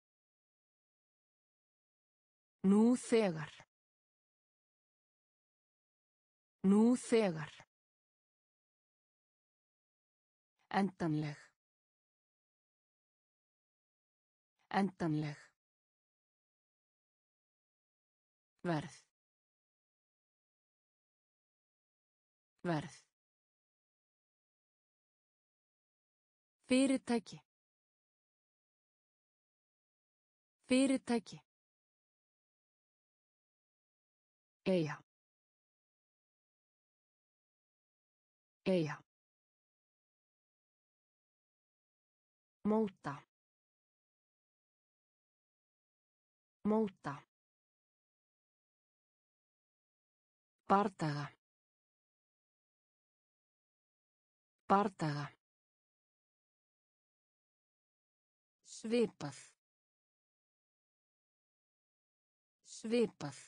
Speaker 1: Nú þegar. Nú þegar. Endanleg. Endanleg. Verð. Verð. Fyrirtæki. Fyrirtæki. Eyja. Eyja. Móta. Móta. Bardaga. Bardaga. Svipað. Svipað.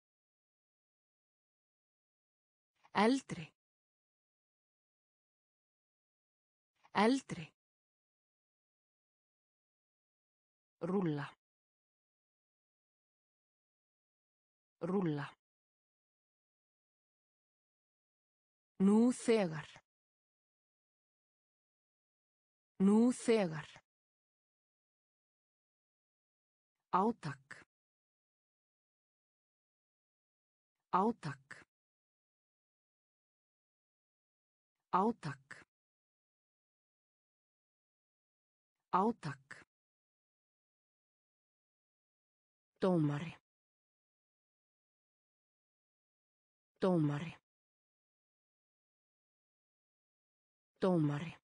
Speaker 1: Eldri. Eldri. Rúlla. Rúlla. Nú þegar. Nú þegar. Átak. Átak. Átak. Átak. Dómari. Dómari. Dómari.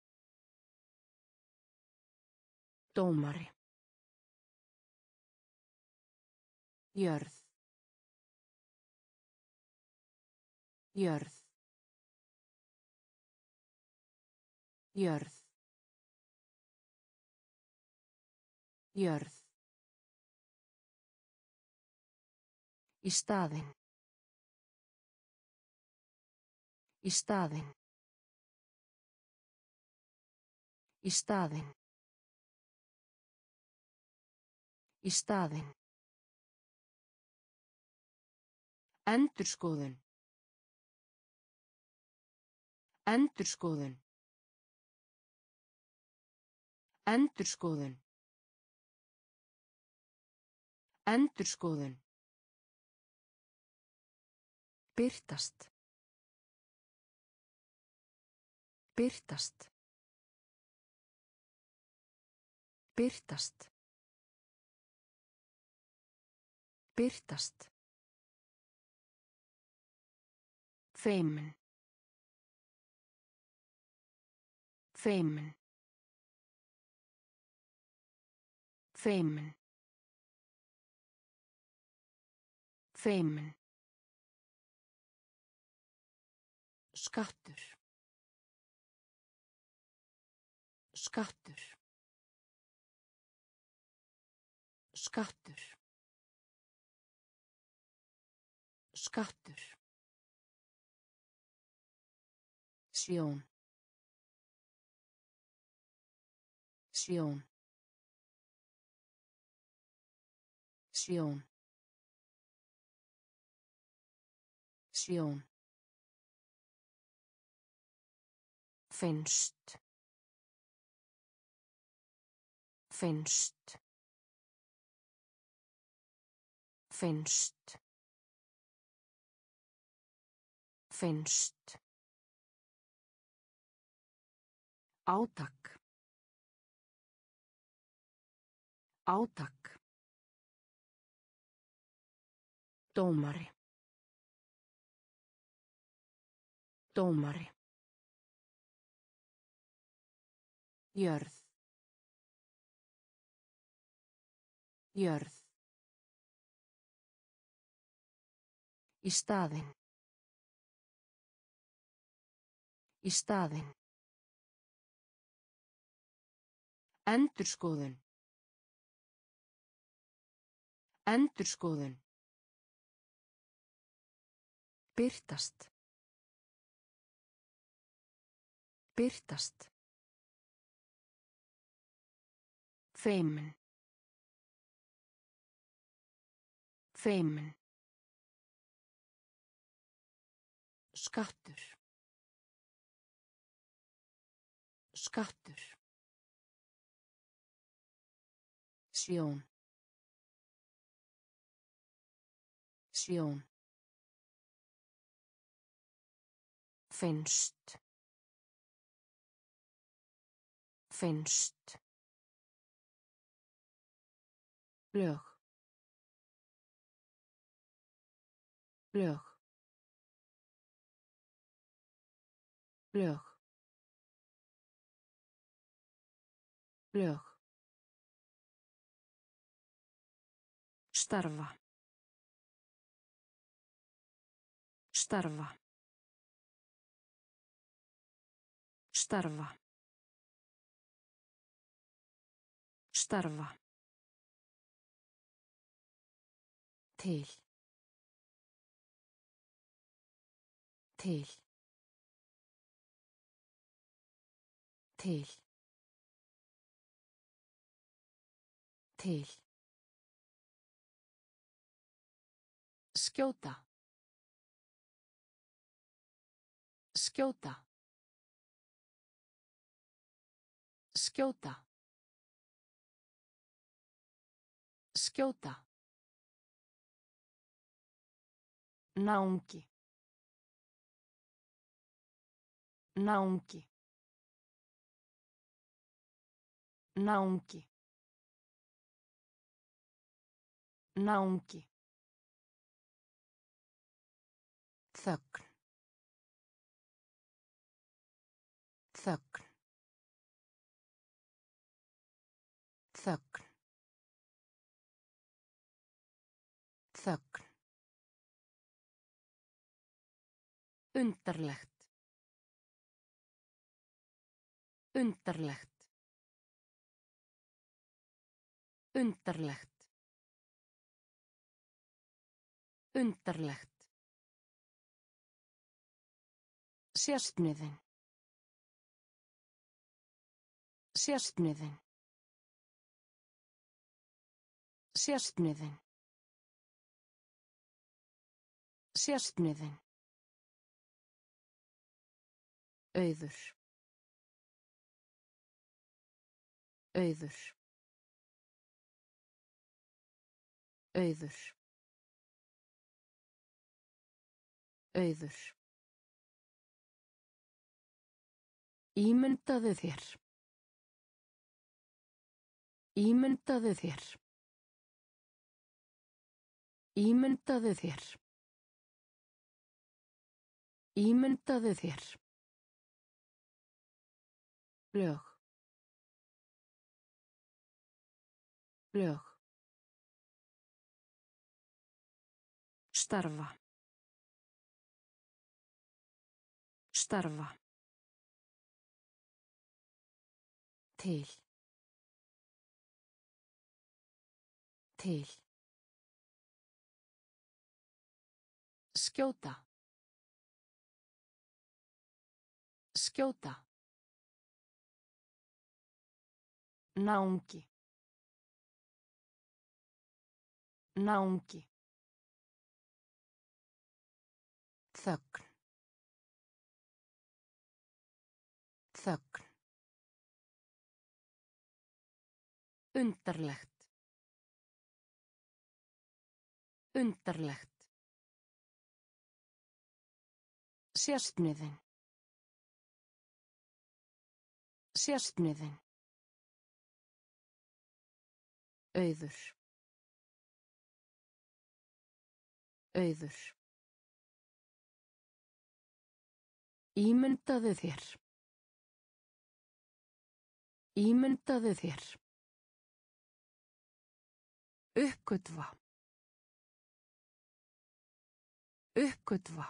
Speaker 1: Dómari. Jörð. Jörð. Jörð. Jörð. Í staðinn. Í staðinn. Í staðinn. Í staðinn. Endurskoðun. Endurskoðun. Endurskoðun. Endurskoðun. Birtast. Birtast. Birtast. Birtast. Feimin. Feimin. Feimin. Feimin. Skattur. Skattur. Skattur. Skattur. Sjón. Sjón. Sjón. Sjón. Finnst. Finnst. Finnst. Finnst. Átak. Átak. Dómari. Dómari. Jörð. Jörð. Í staðinn. Í staðinn. Endurskoðun. Endurskoðun. Birtast. Birtast. Feimin. Feimin. Skattur. Skattur. Sjón. Sjón. Finnst. Finnst. Lög. Lög. Lög. Lög. Starfa. Starfa. Starfa. Starfa. Til. Til. Til. Til. Skjóta. Skjóta. Skjóta. Skjóta. Náungi. Náungi. Náungi. Náungi. Þögn. Þögn. Þögn. Þögn. Undarlegt. Undarlegt. Undarlegt. Undarlegt. Sérstniðin. Sérstniðin. Sérstniðin. Sérstniðin. Auður. Auður. Auður. Auður. Ímyndaðu þér. Ímyndaðu þér. Ímyndaðu þér. Ímyndaðu þér. Lög. Lög. Starfa. Starfa. Til. Til. Skjóta. Skjóta. Náungi. Náungi. Þögn. Þögn. Undarlegt. Undarlegt. Sérstniðin. Sérstniðin. Auður. Auður. Ímyndaðu þér. Ímyndaðu þér. Uppgötva. Uppgötva.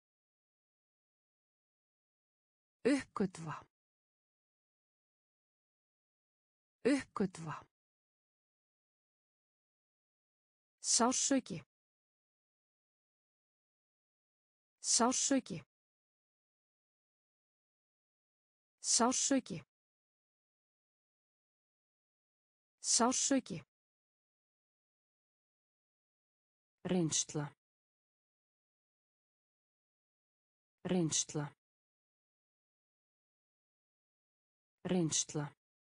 Speaker 1: Uppgötva. Uppgötva. Sársauki. Sársauki. Sársauki. Sársauki. Reynsla. Reynsla. Reynsla.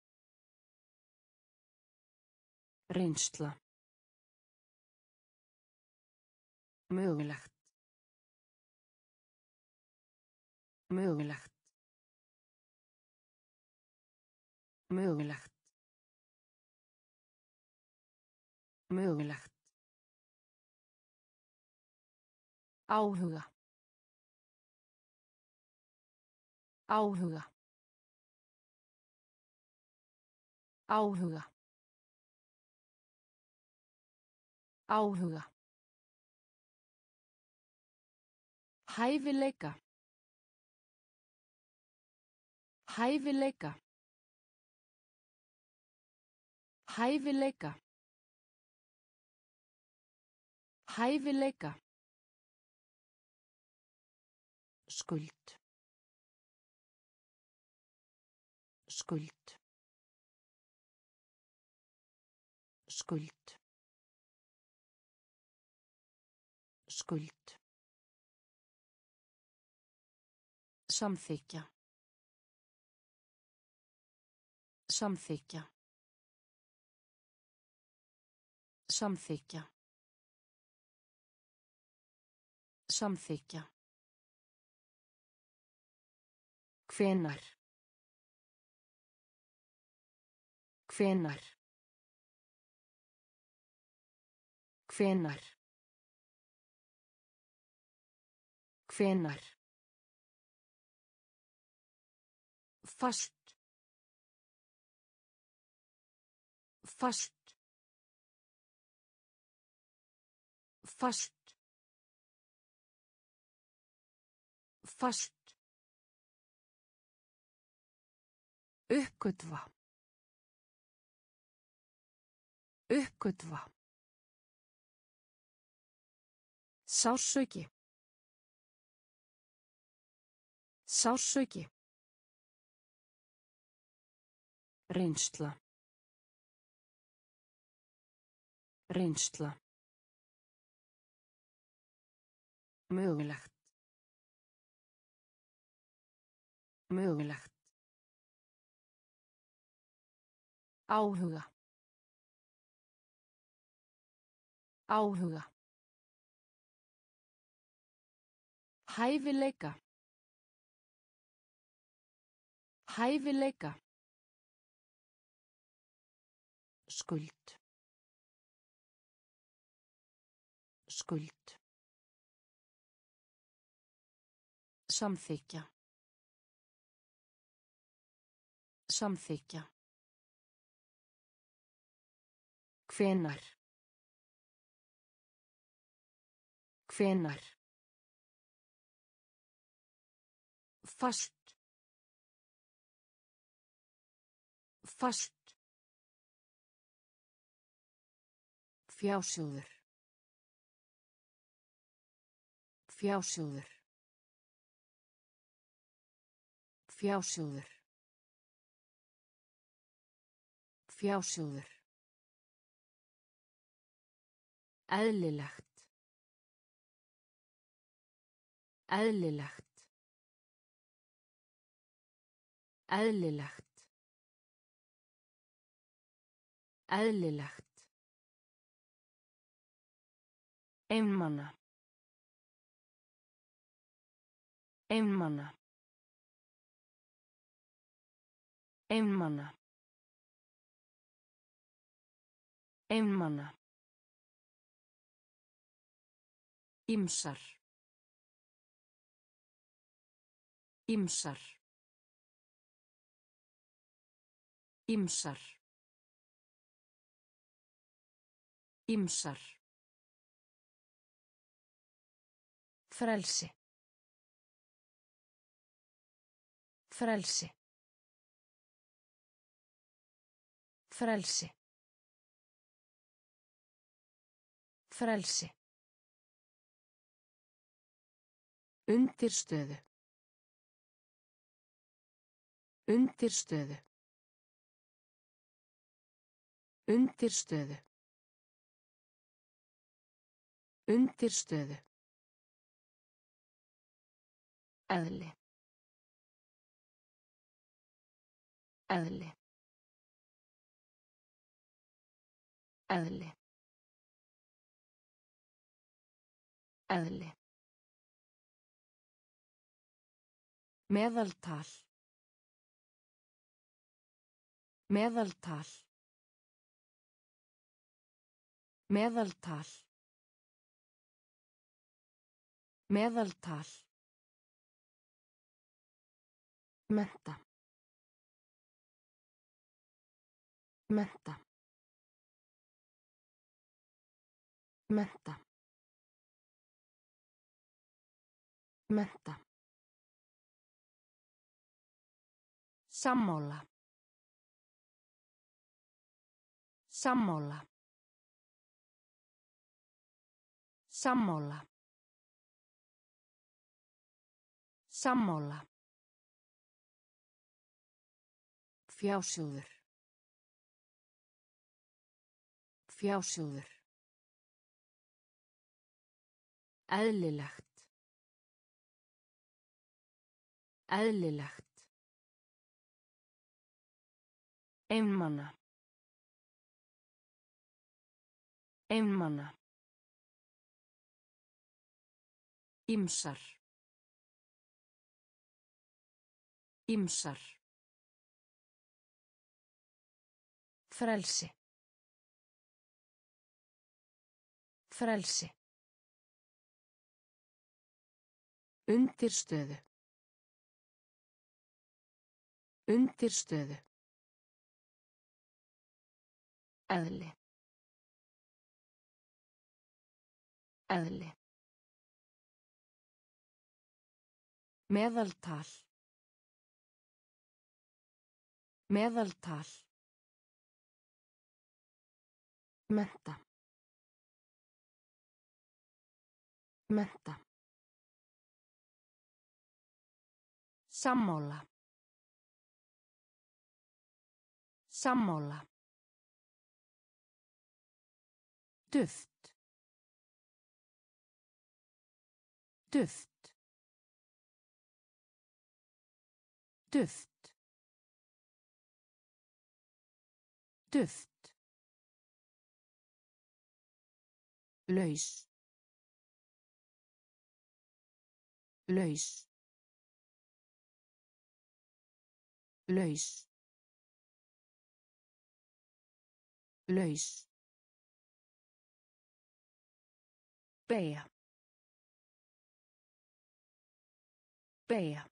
Speaker 1: Reynsla. Mögulegt. Mögulegt. Mögulegt. Mögulegt. Áhuga. Áhuga. Áhuga. Áhuga. Hæfileika. Hæfileika. Hæfileika. Hæfileika. Skuld. Skuld. Skuld. Skuld. Samþykkja. Samþykkja. Samþykkja. Samþykkja. Hvenær. Hvenær. Hvenær. Hvenær. Fast. Fast. Fast. Fast. Uppgötva. Uppgötva. Sársauki. Sársauki. Reynsla. Reynsla. Mögulegt. Mögulegt. Áhuga.
Speaker 2: Áhuga. Hæfileika. Hæfileika. Skuld. Skuld. Samþykkja. Samþykkja. Hvenær. Hvenær. Fast. Fast. Fjásjóður. Fjásjóður. Fjásjóður. Fjásjóður. Eðlilegt. Eðlilegt. Eðlilegt. Eðlilegt. Einmana. Einmana. Einmana. Einmana. Ýmsar. Ýmsar. Ýmsar. Ýmsar. Frelsi. Frelsi. Frelsi. Frelsi. Undirstöðu. Undirstöðu. Undirstöðu. Undirstöðu. Eðli. Eðli. Eðli. Eðli. Meðaltal. Meðaltal. Meðaltal. Meðaltal. Mennta. Mennta. Mennta. Mennta. Sammála. Sammála. Sammála. Sammála. Fjásjóður. Fjásjóður. Eðlilegt. Eðlilegt. Einmana. Einmana. Ýmsar. Ýmsar. Frelsi. Frelsi. Undirstöðu. Undirstöðu. Eðli. Eðli. Meðaltal. Meðaltal. Mennta. Mennta. Sammála. Sammála. Duft. Duft. Duft. Duft. Laus. Laus. Laus. Laus. Beygja. Beygja.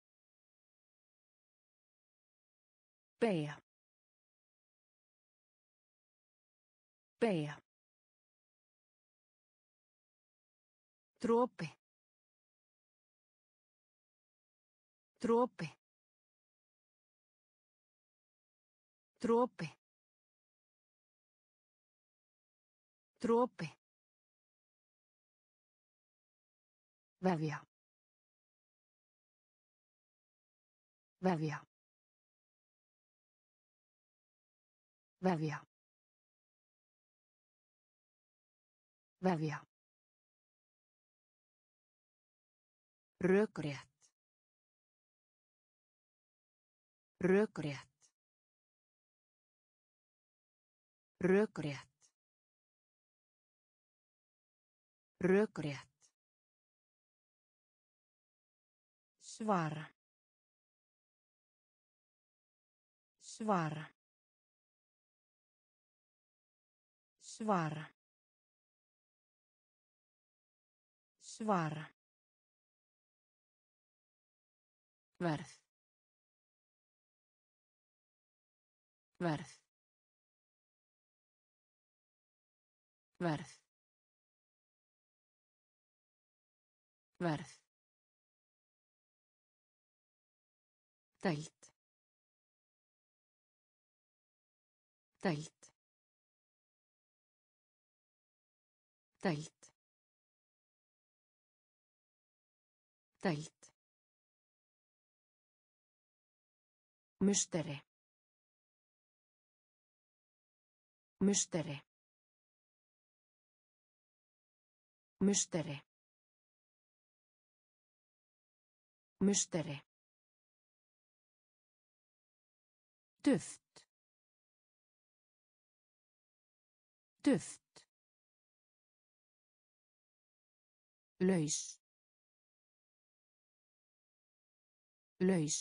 Speaker 2: Beygja. Beygja. Dropi. Dropi. Dropi. Dropi. Vefja. Vefja. Vefja. Vefja. Rökrétt. Rökrétt. Rökrétt. Rökrétt. Svara. Svara. Svara. Svara. Verð. Verð. Verð. Verð. Deild. Deild. Deild. Deild. Musteri. Musteri. Musteri. Musteri. Duft. Duft. Laus. Laus.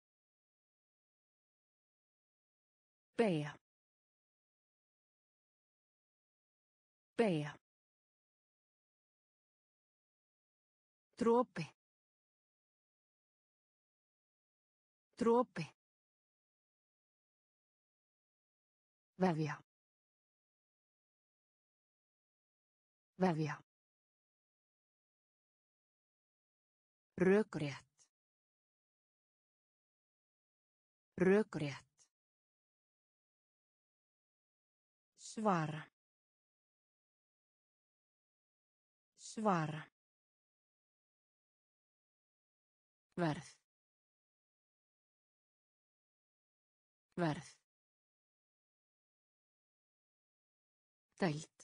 Speaker 2: Beygja. Beygja. Dropi. Dropi. Vefja. Vefja. Rökrétt. Rökrétt. Svara. Svara. Verð. Verð. Deild.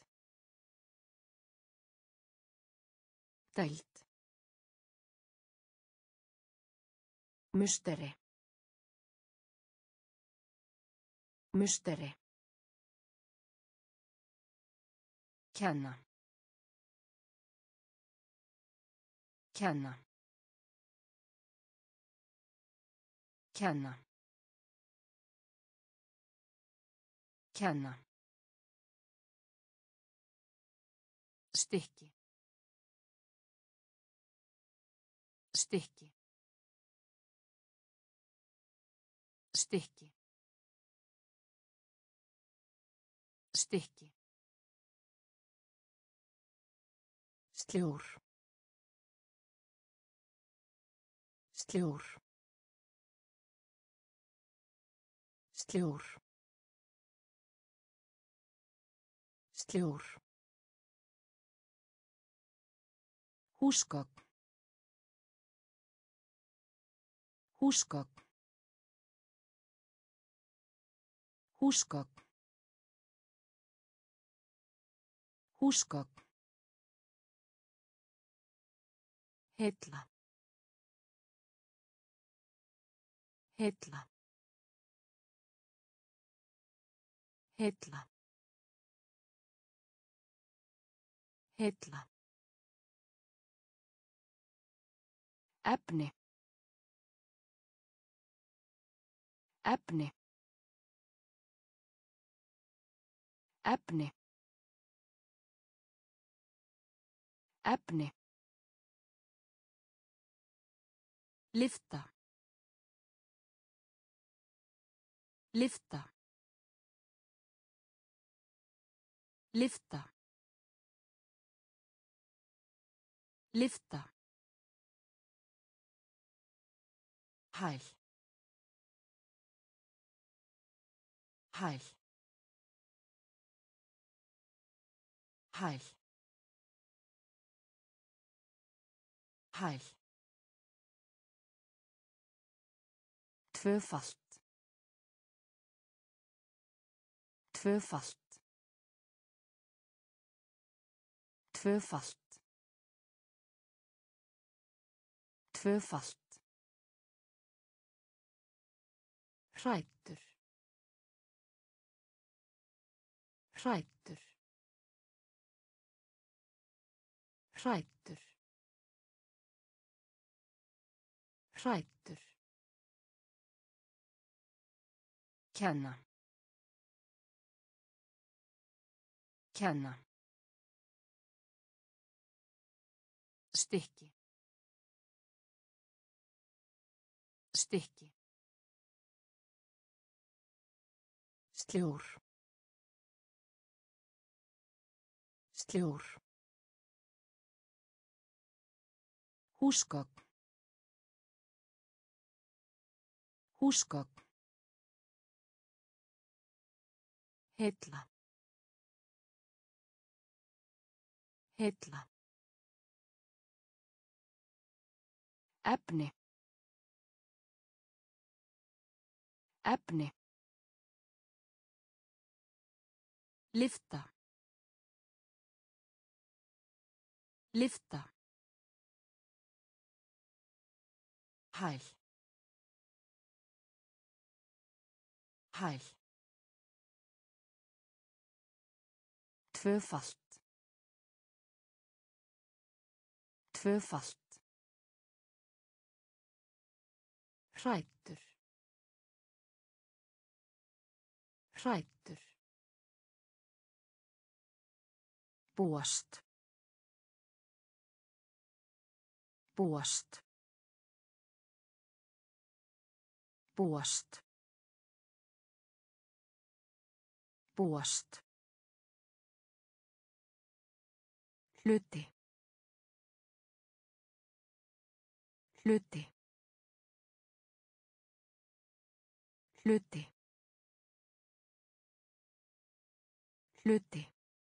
Speaker 2: Deild. Musteri. Musteri. Kenna. Kenna. Kenna. Kenna. Stykki. Stykki. Stykki. Stykki. Sljór. Sljór. Sljór. Sljór. Húsgögn. Húsgögn. Húsgögn. Húsgögn. Heilla. Heilla. Heilla. Heilla. Efni. Efni. Efni. Efni. Lyfta. Lyfta. Lyfta. Lyfta. Hæl. Hæl. Hæl. Hæl. Tvöfalt. Tvöfalt. Tvöfalt. Tvöfalt. Hræddur. Hræddur. Hræddur. Hræddur. Kenna. Kenna. Stykki. Stykki. Sljór. Sljór. Húsgögn. Húsgögn. Heilla. Heilla. Efni. Efni. Lyfta. Lyfta. Hæl. Hæl. Tvöfalt. Tvöfalt. Hræddur. Hræddur. Búast. Búast. Búast. Búast. Hluti. Hluti. Hluti. Hluti.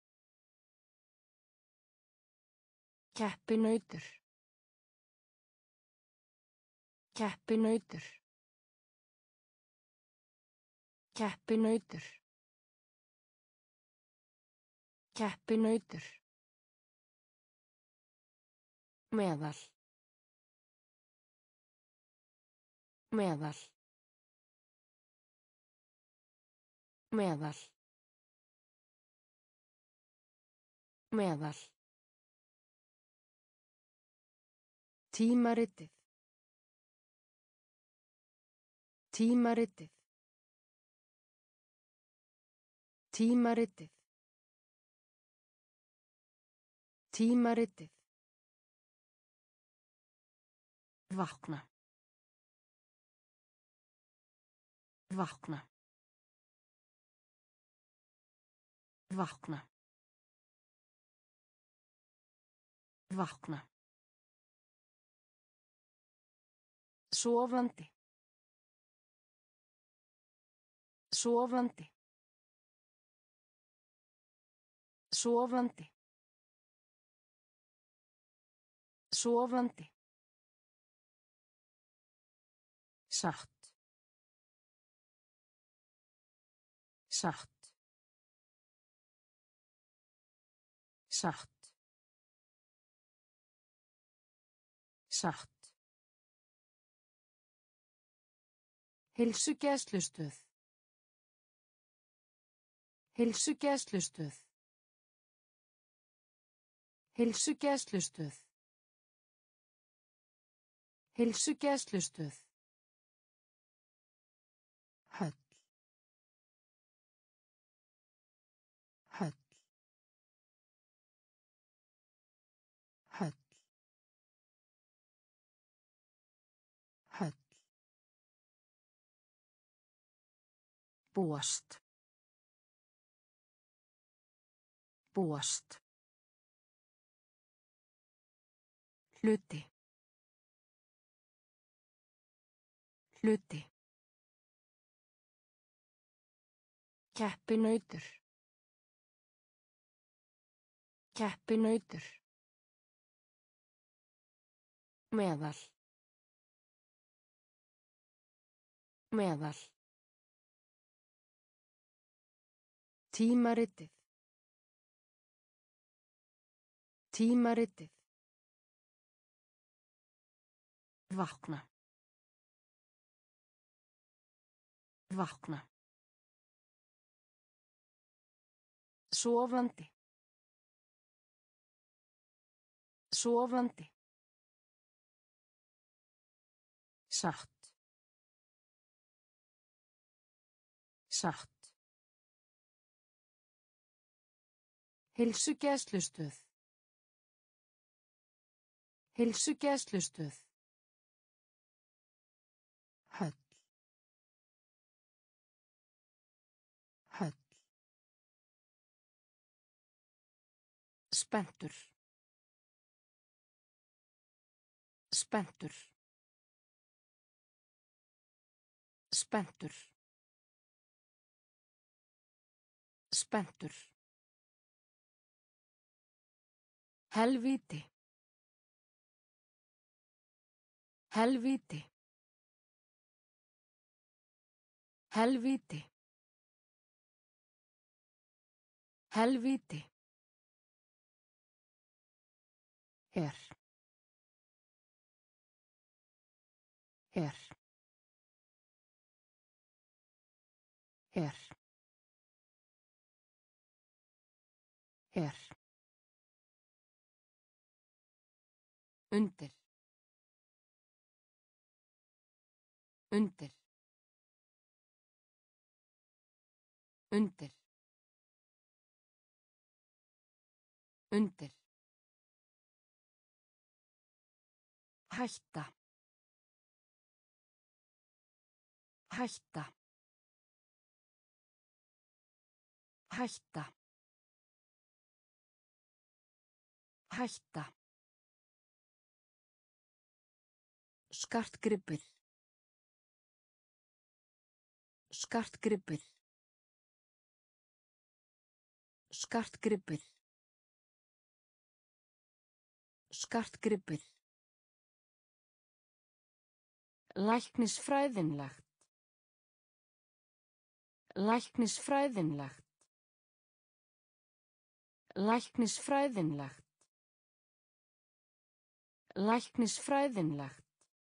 Speaker 2: Keppinautur. Keppinautur. Keppinautur. Keppinautur. Meðal. Meðal. Meðal. Meðal. Tímaritið. Tímaritið. Tímaritið. Tímaritið. Vakna. Vakna. Vakna. Vakna. Sofandi. Sofandi. Sofandi. Sofandi. Satt. Satt. Satt. Satt. Heilsugæslustöð. Heilsugæslustöð. Heilsugæslustöð. Heilsugæslustöð. Höll. Höll. Höll. Höll. Búast. Búast. Hluti. Hluti. Keppinautur. Keppinautur. Meðal. Meðal. Tímaritið. Tímaritið. Vakna. Vakna. Sofandi. Sofandi. Satt. Satt. Heilsugæslustöð. Heilsugæslustöð. Höll. Höll. Spenntur. Spenntur. Spenntur. Spenntur. Helvíti. Helvíti. Helvíti. Helvíti. Her. Her. Her. Her. Undir. Undir. Undir. Undir. Hætta. Hætta. Hætta. Hætta. Skartgripir. Skartgripir. Skartgripir. Skartgripir. Læknisfræðinlegt. Læknisfræðinlegt. Læknisfræðinlegt. Læknisfræðinlegt.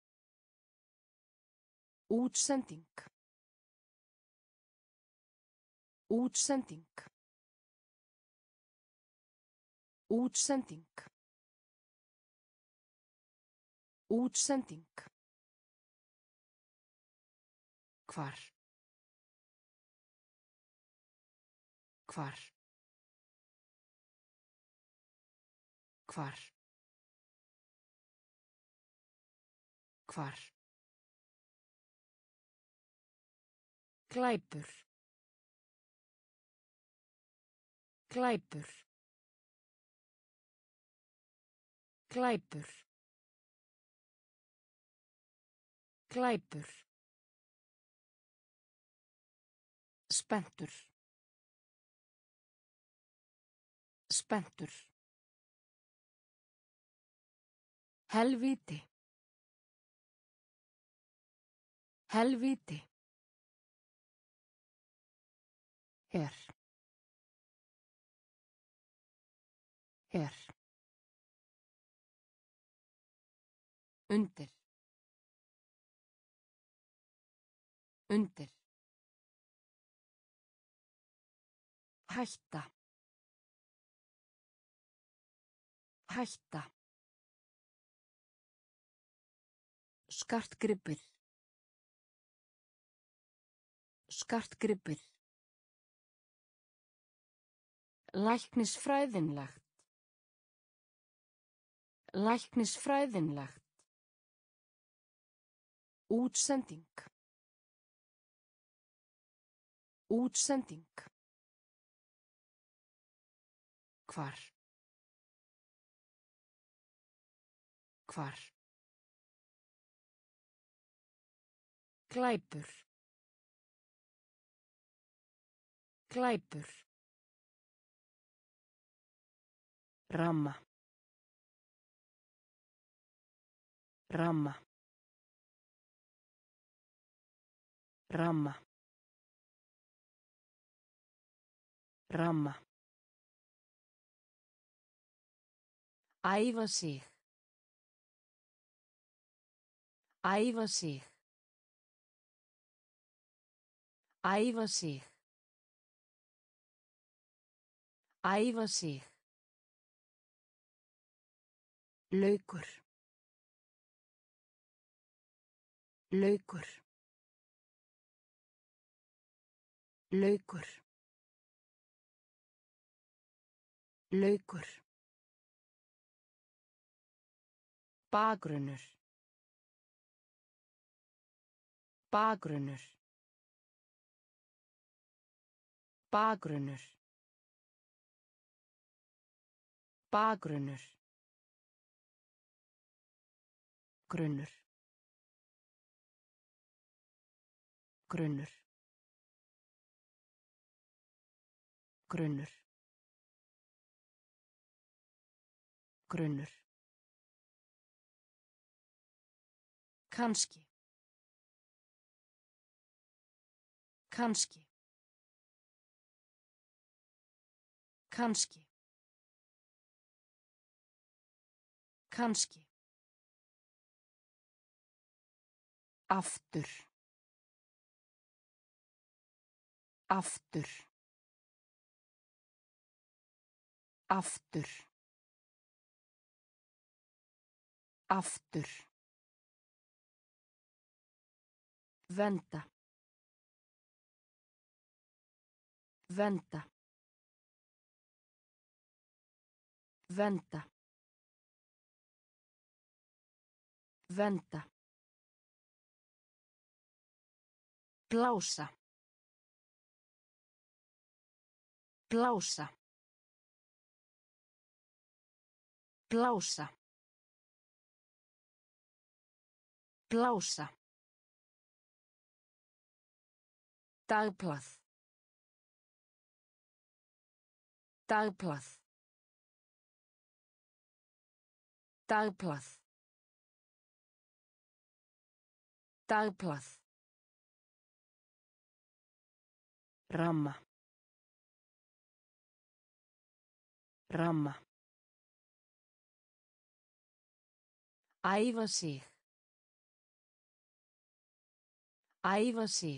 Speaker 2: Útsending. Útsending. Útsending. Útsending. Hvar. Hvar. Hvar. Hvar. Glæpur. Glæpur. Glæpur. Glæpur. Spenntur. Spenntur. Helvíti. Helvíti. Her. Her. Undir. Undir. Hætta. Hætta. Skartgripur. Skartgripur. Læknisfræðinlegt. Læknisfræðinlegt. Útsending. Útsending. Hvar. Hvar. Glæpur. Glæpur. Ramma. Ramma. Ramma. Ramma. Æfa sig. Æfa sig. Æfa sig. Æfa sig. Laukur. Laukur. Laukur. Laukur. Bakgrunnur. Bakgrunnur. Bakgrunnur. Bakgrunnur. Grunnur. Grunnur. Grunnur. Grunnur. Kannski. Kannski. Kannski. Kannski. Aftur. Aftur. Aftur. Aftur. Venda. Venda. Venda. Venda. Blása. Blása. Blása. Blása. Dagblað. Dagblað. Dagblað. Dagblað. Ramma. Ramma. Æfa sig. Æfa sig.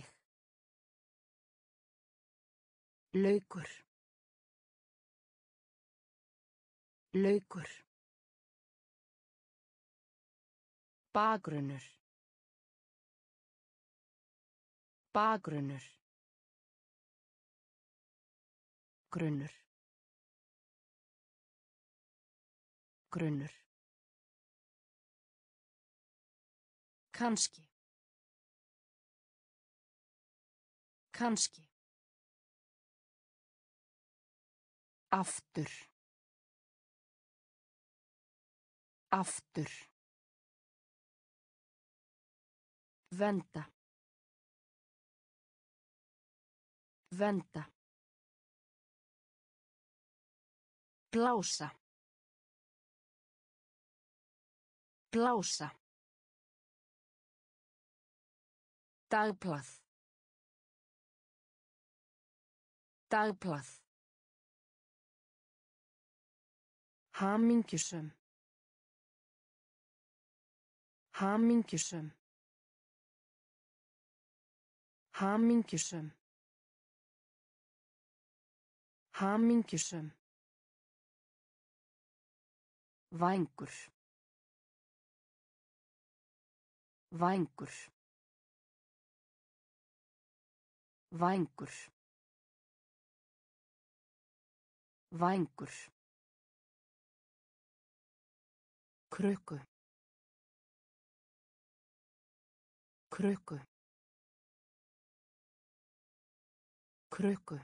Speaker 2: Laukur. Laukur. Bakgrunnur. Bakgrunnur. Grunnur. Grunnur. Kannski. Kannski. Aftur. Aftur. Venda. Venda. Blása. Blása. Dagblað. Dagblað. Hamingjusöm. Hamingjusöm. Hamingjusöm. Hamingjusöm.
Speaker 1: Vængur. Vængur. Vængur. Vængur. Krukku. Krukku. Krukku.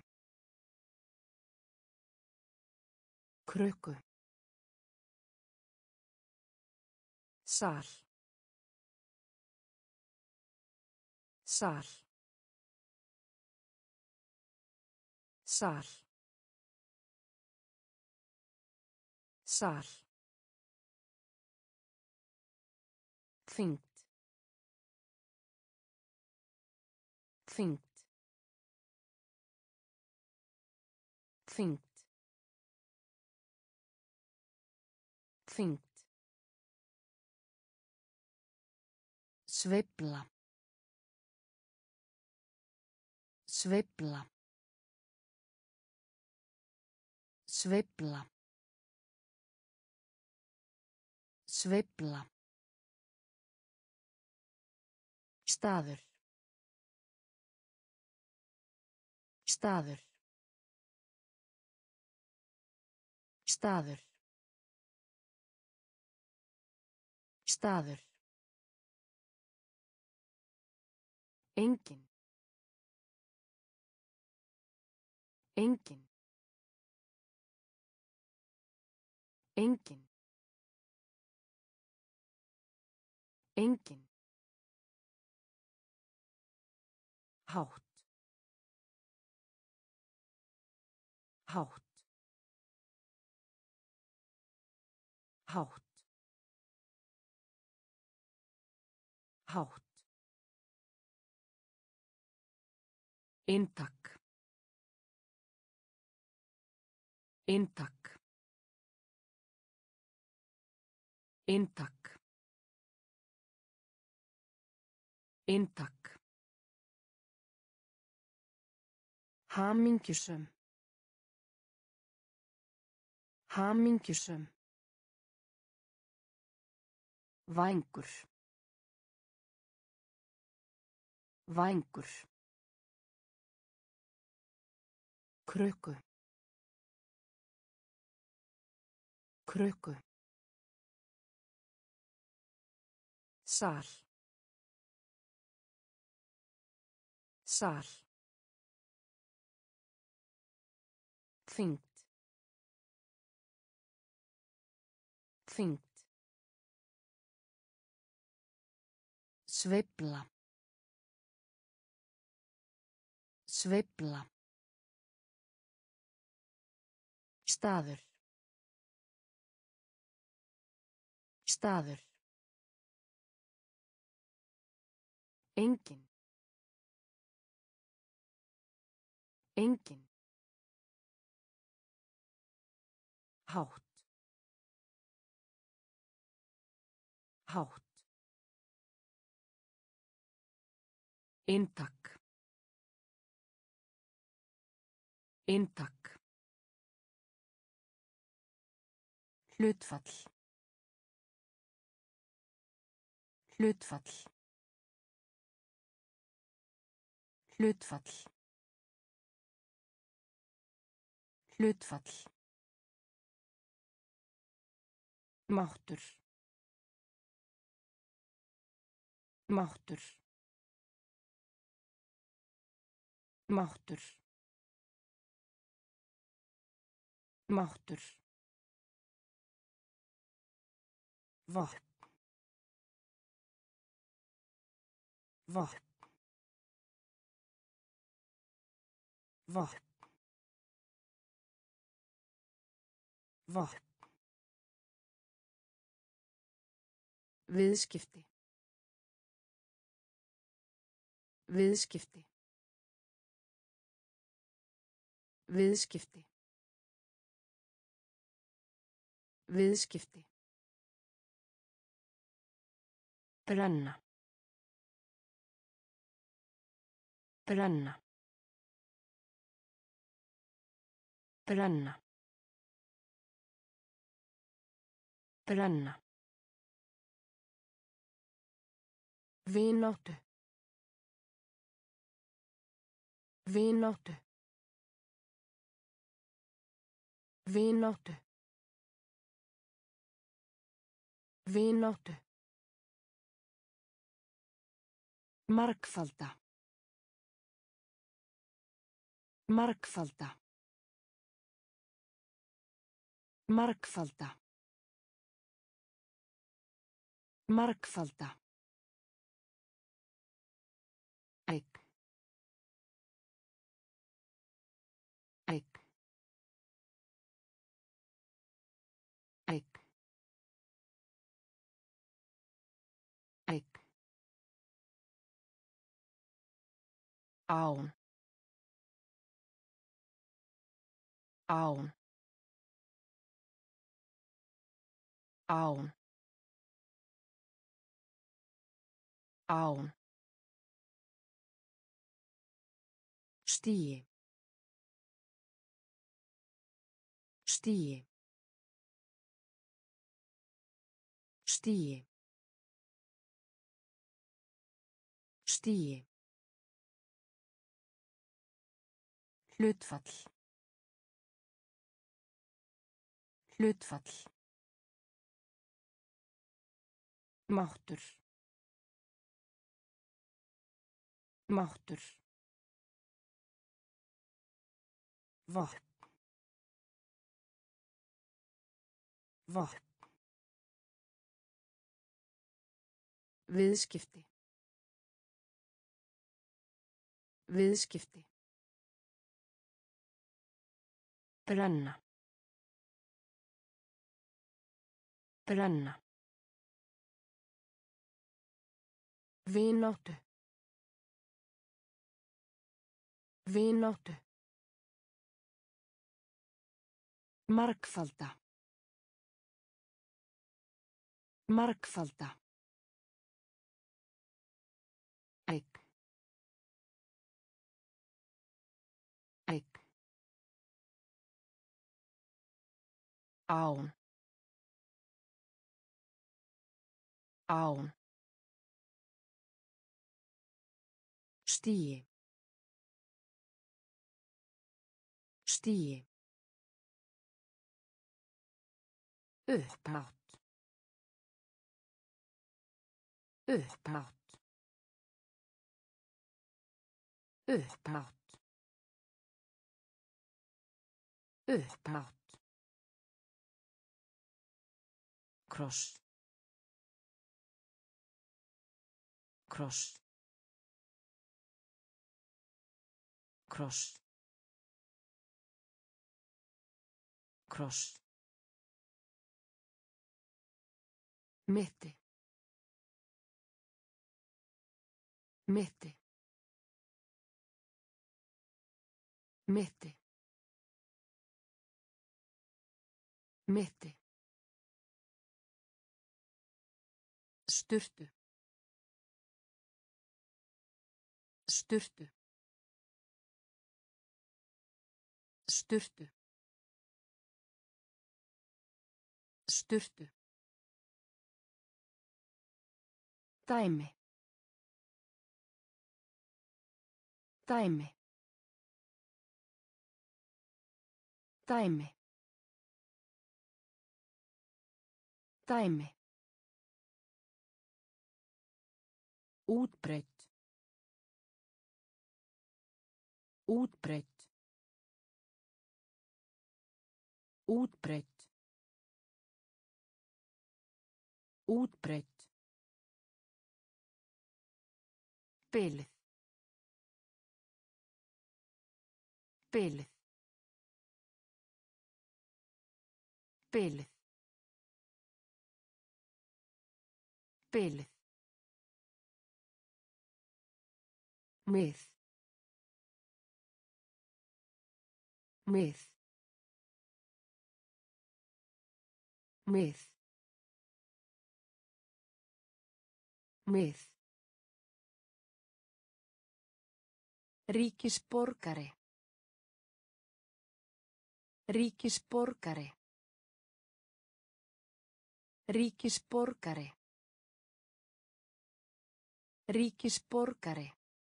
Speaker 1: Krukku. Sal. Sal. Sal. Sal. Þyngt. Þyngt. Þyngt. Þyngt. Sveifla. Sveifla. Sveifla. Sveifla. Staður. Staður. Staður. Staður. Engin. Engin. Engin. Engin. Hátt. Hátt. Hátt. Hátt. Inntak. Inntak. Inntak. Inntak. Hamingjusöm. Hamingjusöm. Vængur. Vængur. Krukku. Krukku. Sal. Sal. Þyngt. Þyngt. Sveifla. Sveifla. Staður. Staður. Engin. Engin. Hátt. Hátt. Inntak. Inntak. Hlutfall. Hlutfall. Hlutfall. Hlutfall. Máttur. Máttur. Máttur. Máttur. Vopn. Vopn. Vopn. Vopn. Viðskipti. Viðskipti. Viðskipti. Viðskipti. Brenna. Brenna. Brenna. Brenna.
Speaker 2: Vináttu. Vináttu. Vináttu. Vináttu. Margfalda. Margfalda. Margfalda. Margfalda. Egg. Egg. Egg. Egg. Án. Án. Án. Án. Stigi. Stigi. Stigi. Stigi. Hlutfall. Hlutfall. Máttur. Máttur. Vopn. Vopn. Viðskipti. Viðskipti. Brenna. Brenna. Vináttu. Vináttu. Margfalda. Margfalda. Egg. Egg. Án. Án. Stigi. Stigi. Upphátt. Upphátt. Upphátt. Upphátt. Kross. Kross. Kross. Kross. Mitti. Mitti. Mitti. Mitti. Sturtu. Sturtu. Sturtu. Sturtu. Dæmi. Dæmi. Dæmi. Dæmi. Útbreitt. Útbreitt. Útbreitt. Útbreitt. Bilið. Bilið. Bilið. Bilið. Mið. Mið. Mið. Mið. Ríkisborgari. Ríkisborgari. Ríkisborgari. Ríkisborgari.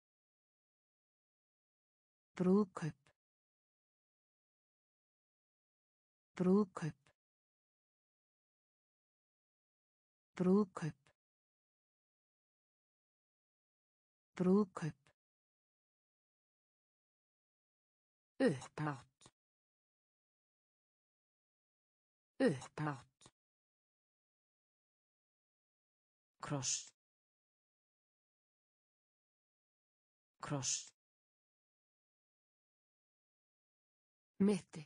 Speaker 1: Brúðkaup. Brúðkaup. Brúðkaup. Brúðkaup.
Speaker 2: Upphátt. Upphátt. Kross. Kross. Mitti.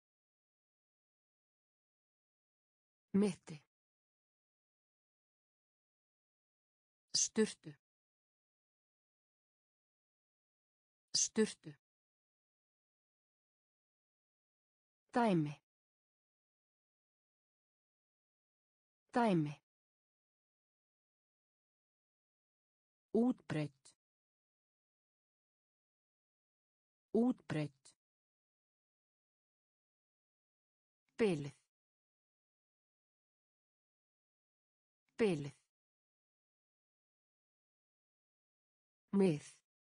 Speaker 2: Mitti. Sturtu. Sturtu. Dæmi. Dæmi. Útbreitt. Útbreitt. Bilið. Bilið. Mið.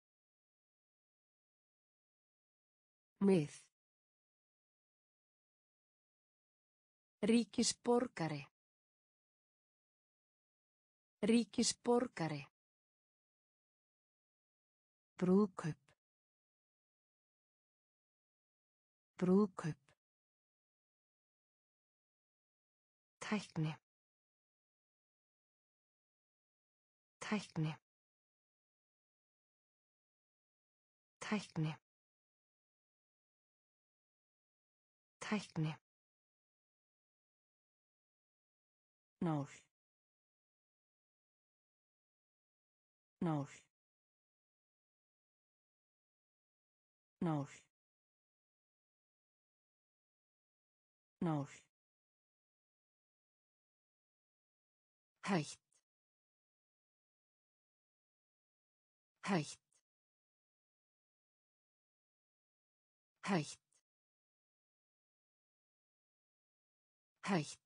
Speaker 2: Mið. Ríkisborgari. Ríkisborgari.
Speaker 1: Brúðkaup. Brúðkaup.
Speaker 2: Tækni. Tækni. Tækni. Tækni.
Speaker 1: Nál. Nál. Nál. Nál.
Speaker 2: Hætt. Hætt. Hætt. Hætt.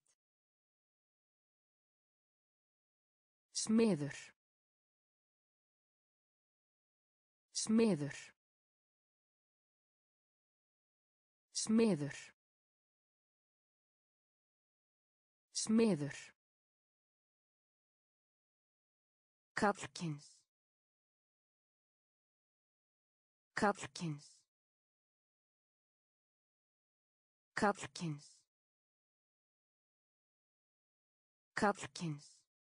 Speaker 2: Smiður. Smiður. Smiður. Smiður. Karlkyns. Karlkyns. Karlkyns. Karlkyns.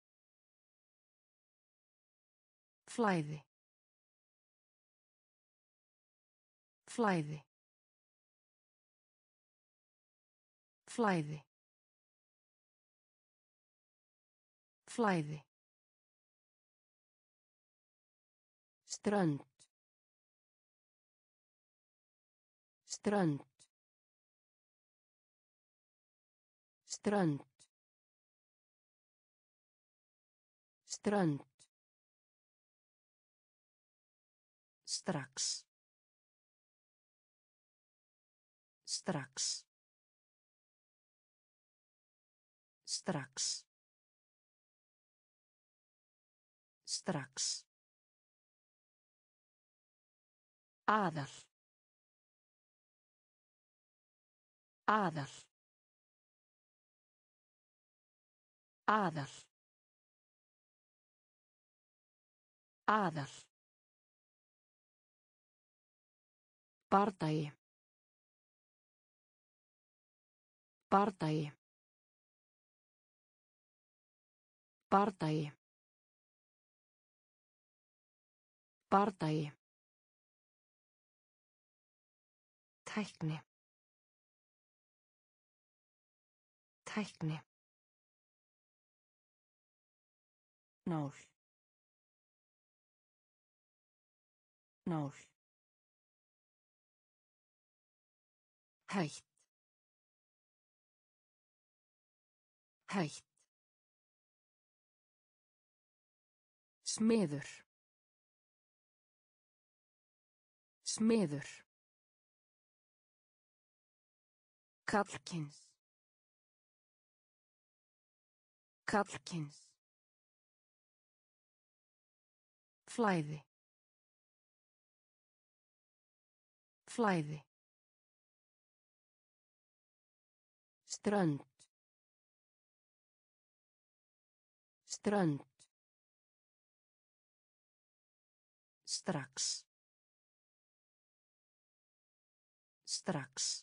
Speaker 2: Flæði. Flæði. Flæði. Flæði. Strönd. Strönd. Strönd. Strönd. Strax. Strax. Strax. Strax. Aðal. Aðal. Aðal. Aðal. Bardagi. Bardagi. Bardagi. Bardagi. Tækni. Tækni.
Speaker 1: Nál. Nál.
Speaker 2: Hætt. Hætt. Smiður. Smiður. Karlkyns. Kallkyns. Flæði. Flæði. Strönd. Strönd. Strax. Strax.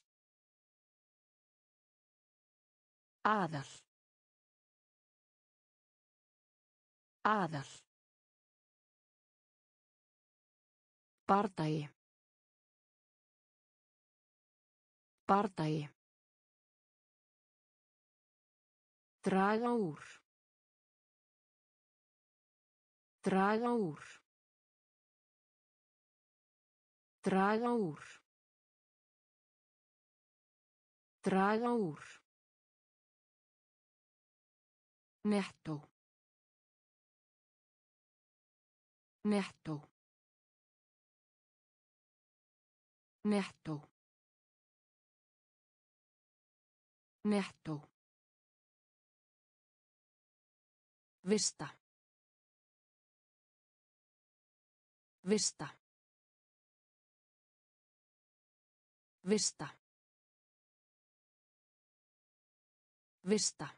Speaker 2: Aðal. Aðal. Bardagi. Bardagi. Draga úr. Draga úr. Draga úr. Draga úr. Nettó. Nettó. Nettó. Nettó. Vista. Vista. Vista. Vista.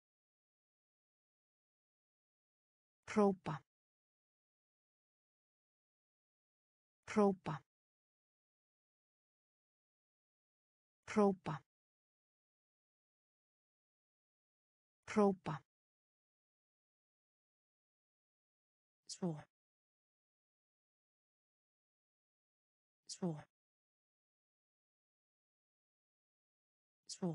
Speaker 2: Hrópa. Hrópa. Hrópa. Hrópa. Svo. Svo. Svo.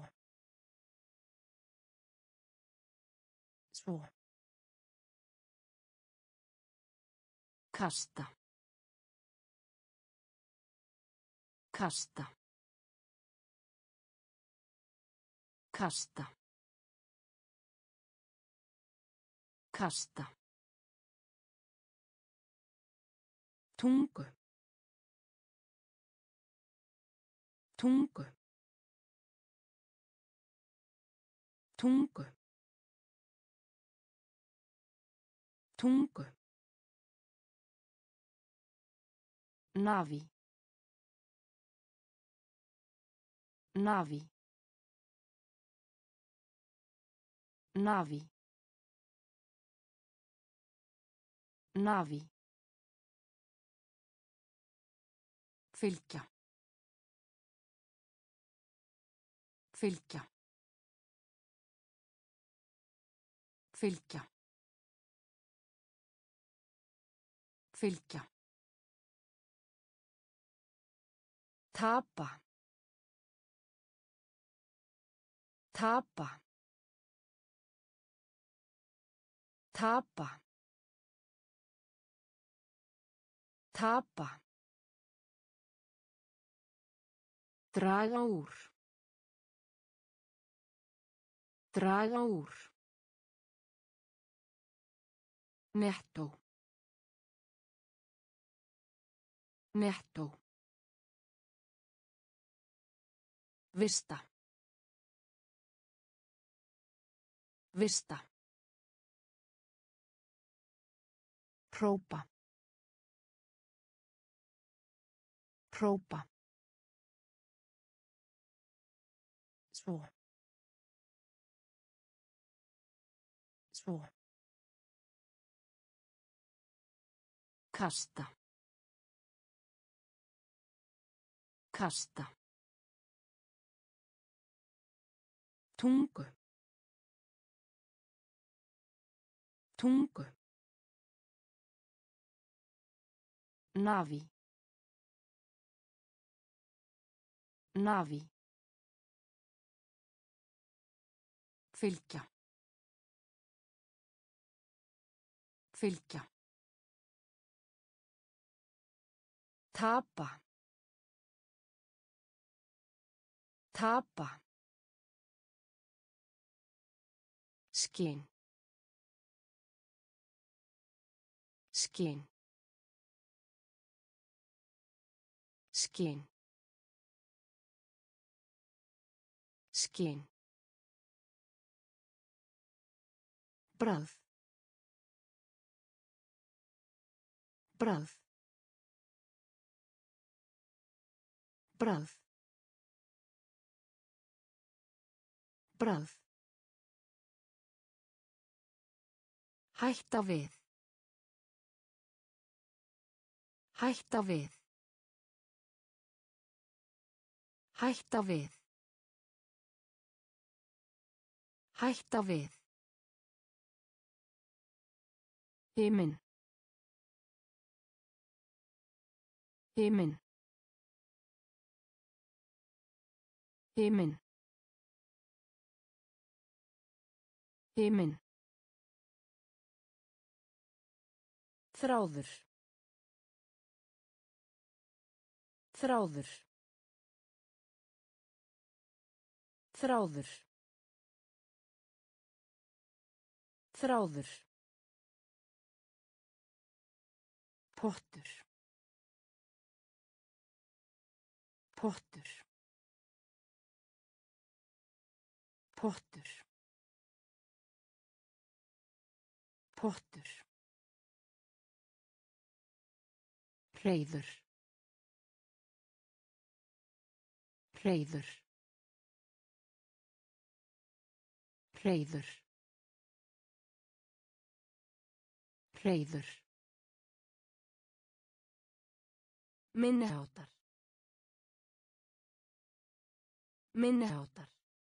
Speaker 2: Svo. Kasta. Kasta. Kasta. Kasta. Tungu. Tungu. Tungu. Tungu. Navi. Navi. Navi. Navi. Fylgja. Fylgja. Fylgja. Fylgja. Tapa. Tapa. Tapa. Tapa. Draga úr. Draga úr. Nettó. Nettó. Vista. Vista. Hrópa. Hrópa. Svo. Svo. Kasta. Kasta. Tungu. Tungu. Navi. Navi. Fylgja. Fylgja. Tapa. Tapa. Skinn. Skinn. Skinn. Skinn.
Speaker 1: bragð, bragð, bragð, bragð. Hætta við. Hætta við. Hætta við. Hætta við. Himinn. Himinn. Himinn. Himinn. Þráður. Þráður. Þráður. Þráður. Pottur. Pottur. Pottur. Pottur. Hreiður. Hreiður. Hreiður. Hreiður. Minniháttar. Minniháttar.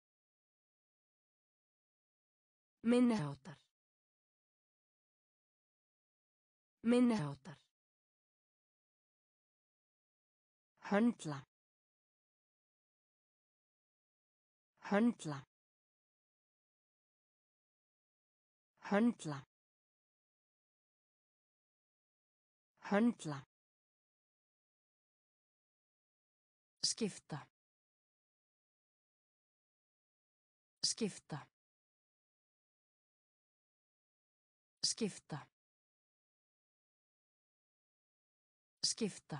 Speaker 1: Minniháttar. Minniháttar. Höndla. Höndla. Höndla. Höndla. Skipta. Skipta. Skipta. Skipta.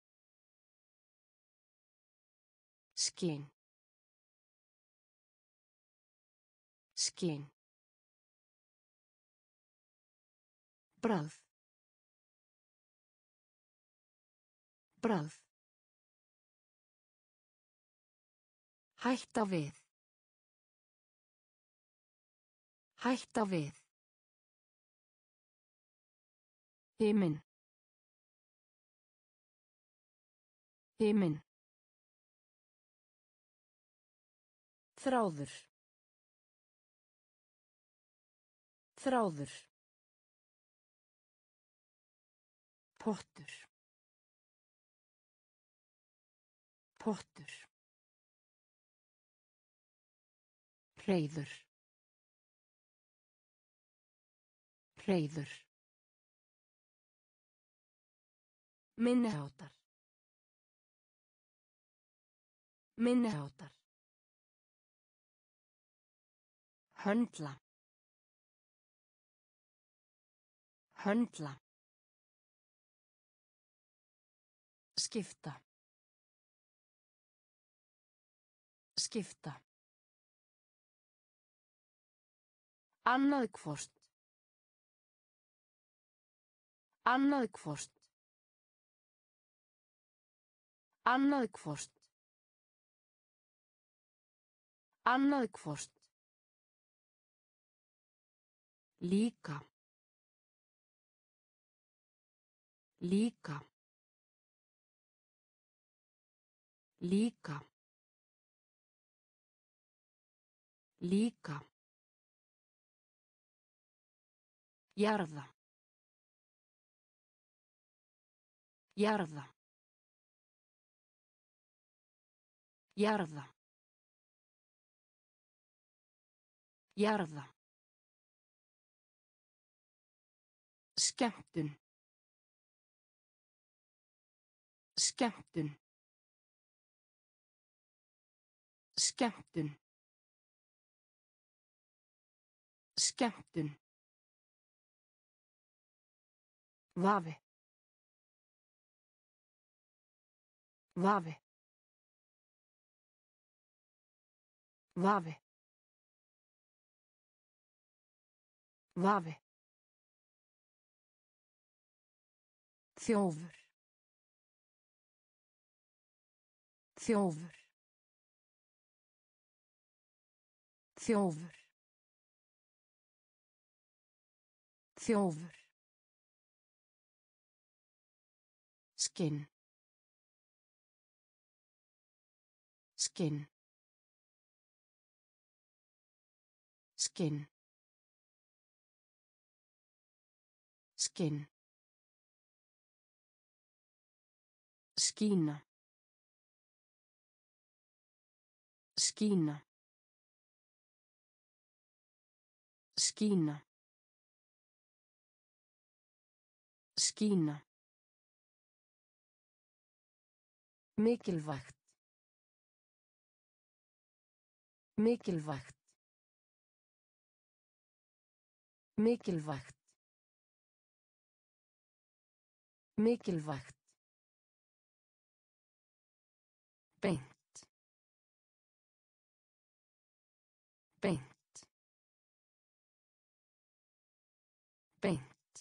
Speaker 1: Skinn. Skinn. Bragð. Bragð. Hætta við. Hætta við. Himinn. Himinn. Þráður. Þráður. Pottur. Pottur. Hreiður. Hreiður. Minniháttar. Minniháttar. Höndla. Höndla. Skipta. Skipta. Annað hvort. Annað hvort. Annað hvort. Annað hvort. Líka. Líka. Líka. Líka. Jarða. Jarða. Jarða. Jarða. Skemmtun. Skemmtun. Skemmtun. Skemmtun. Vafi. Vafi. Vafi. Vafi. Þjófur. Þjófur. Þjófur. Þjófur. Skinn. Skinn. Skinn. Skinn. Skína. Skína. Skína. Skína. Mikilvægt. Mikilvægt. Mikilvægt. Mikilvægt. Beint. Beint. Beint.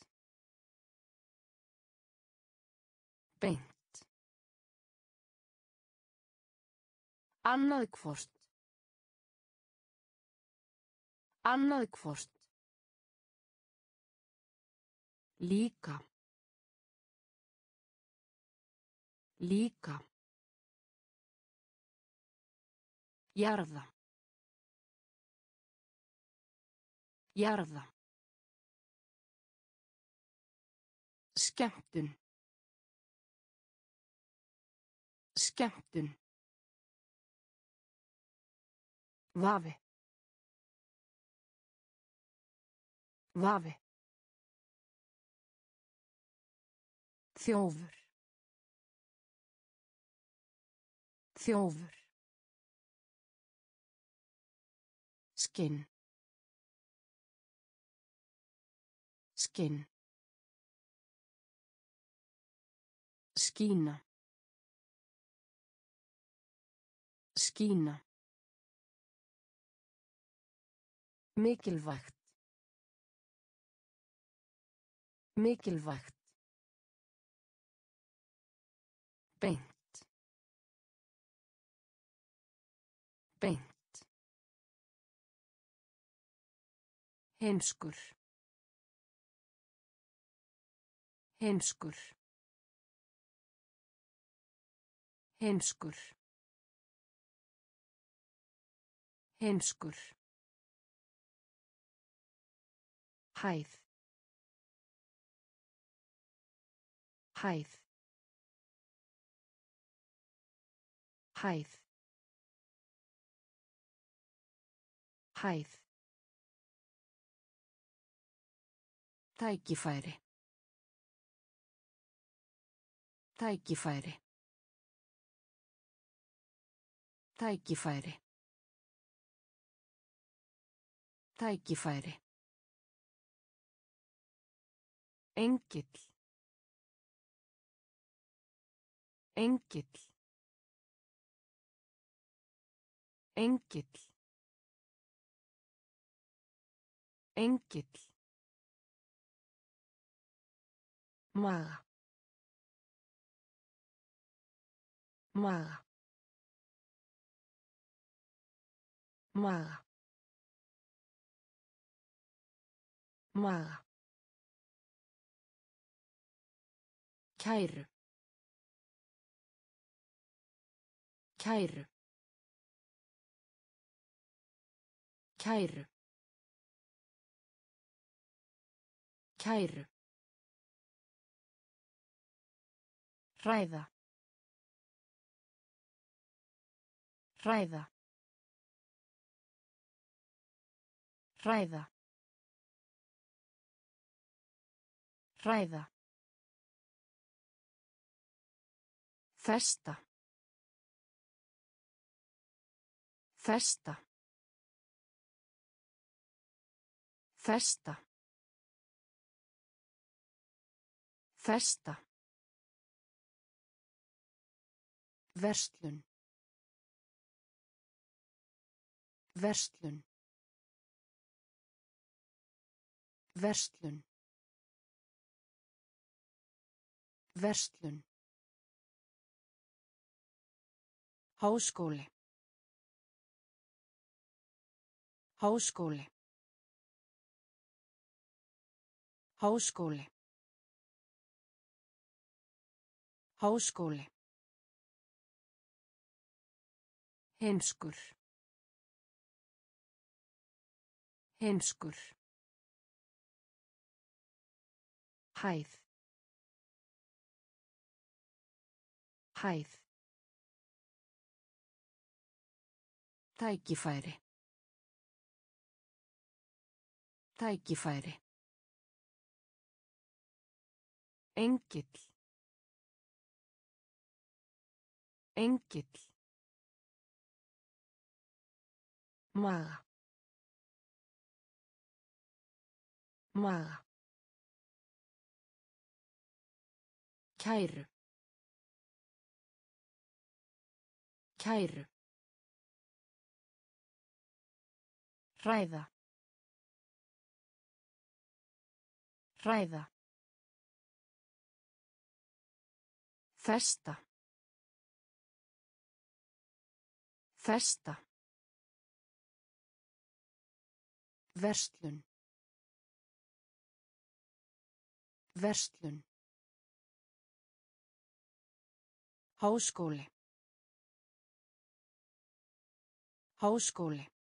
Speaker 1: Beint. Annað hvort. Annað hvort. Líka. Líka. Jarða. Jarða. Skemmtun. Skemmtun. Vafi. Vafi. Þjófur. Þjófur. Skinn. Skinn. Skína. Skína. Mikilvægt. Mikilvægt. Beint. Beint. Heimskur. Heimskur. Heimskur. Heimskur. Hæð. Hæð. Hæð. Hæð. Tækifæri. Tækifæri. Tækifæri. Tækifæri. Engill. Engill. Engill. Engill. Maga. Maga. Maga. Maga. Kæru. Kæru. Kæru. Kæru. Hræða. Hræða. Hræða. Hræða. Festa. Festa. Festa. Festa. Verslun. Verslun. Verslun. Verslun.
Speaker 2: Háskóli. Háskóli. Háskóli. Háskóli. Heimskur. Heimskur. Hæð. Hæð. Tækifæri. Tækifæri. Engill. Engill. Maga. Maga. Kæru. Kæru. Hræða. Hræða.
Speaker 1: Festa. Festa. Verslun. Verslun.
Speaker 2: Háskóli. Háskóli.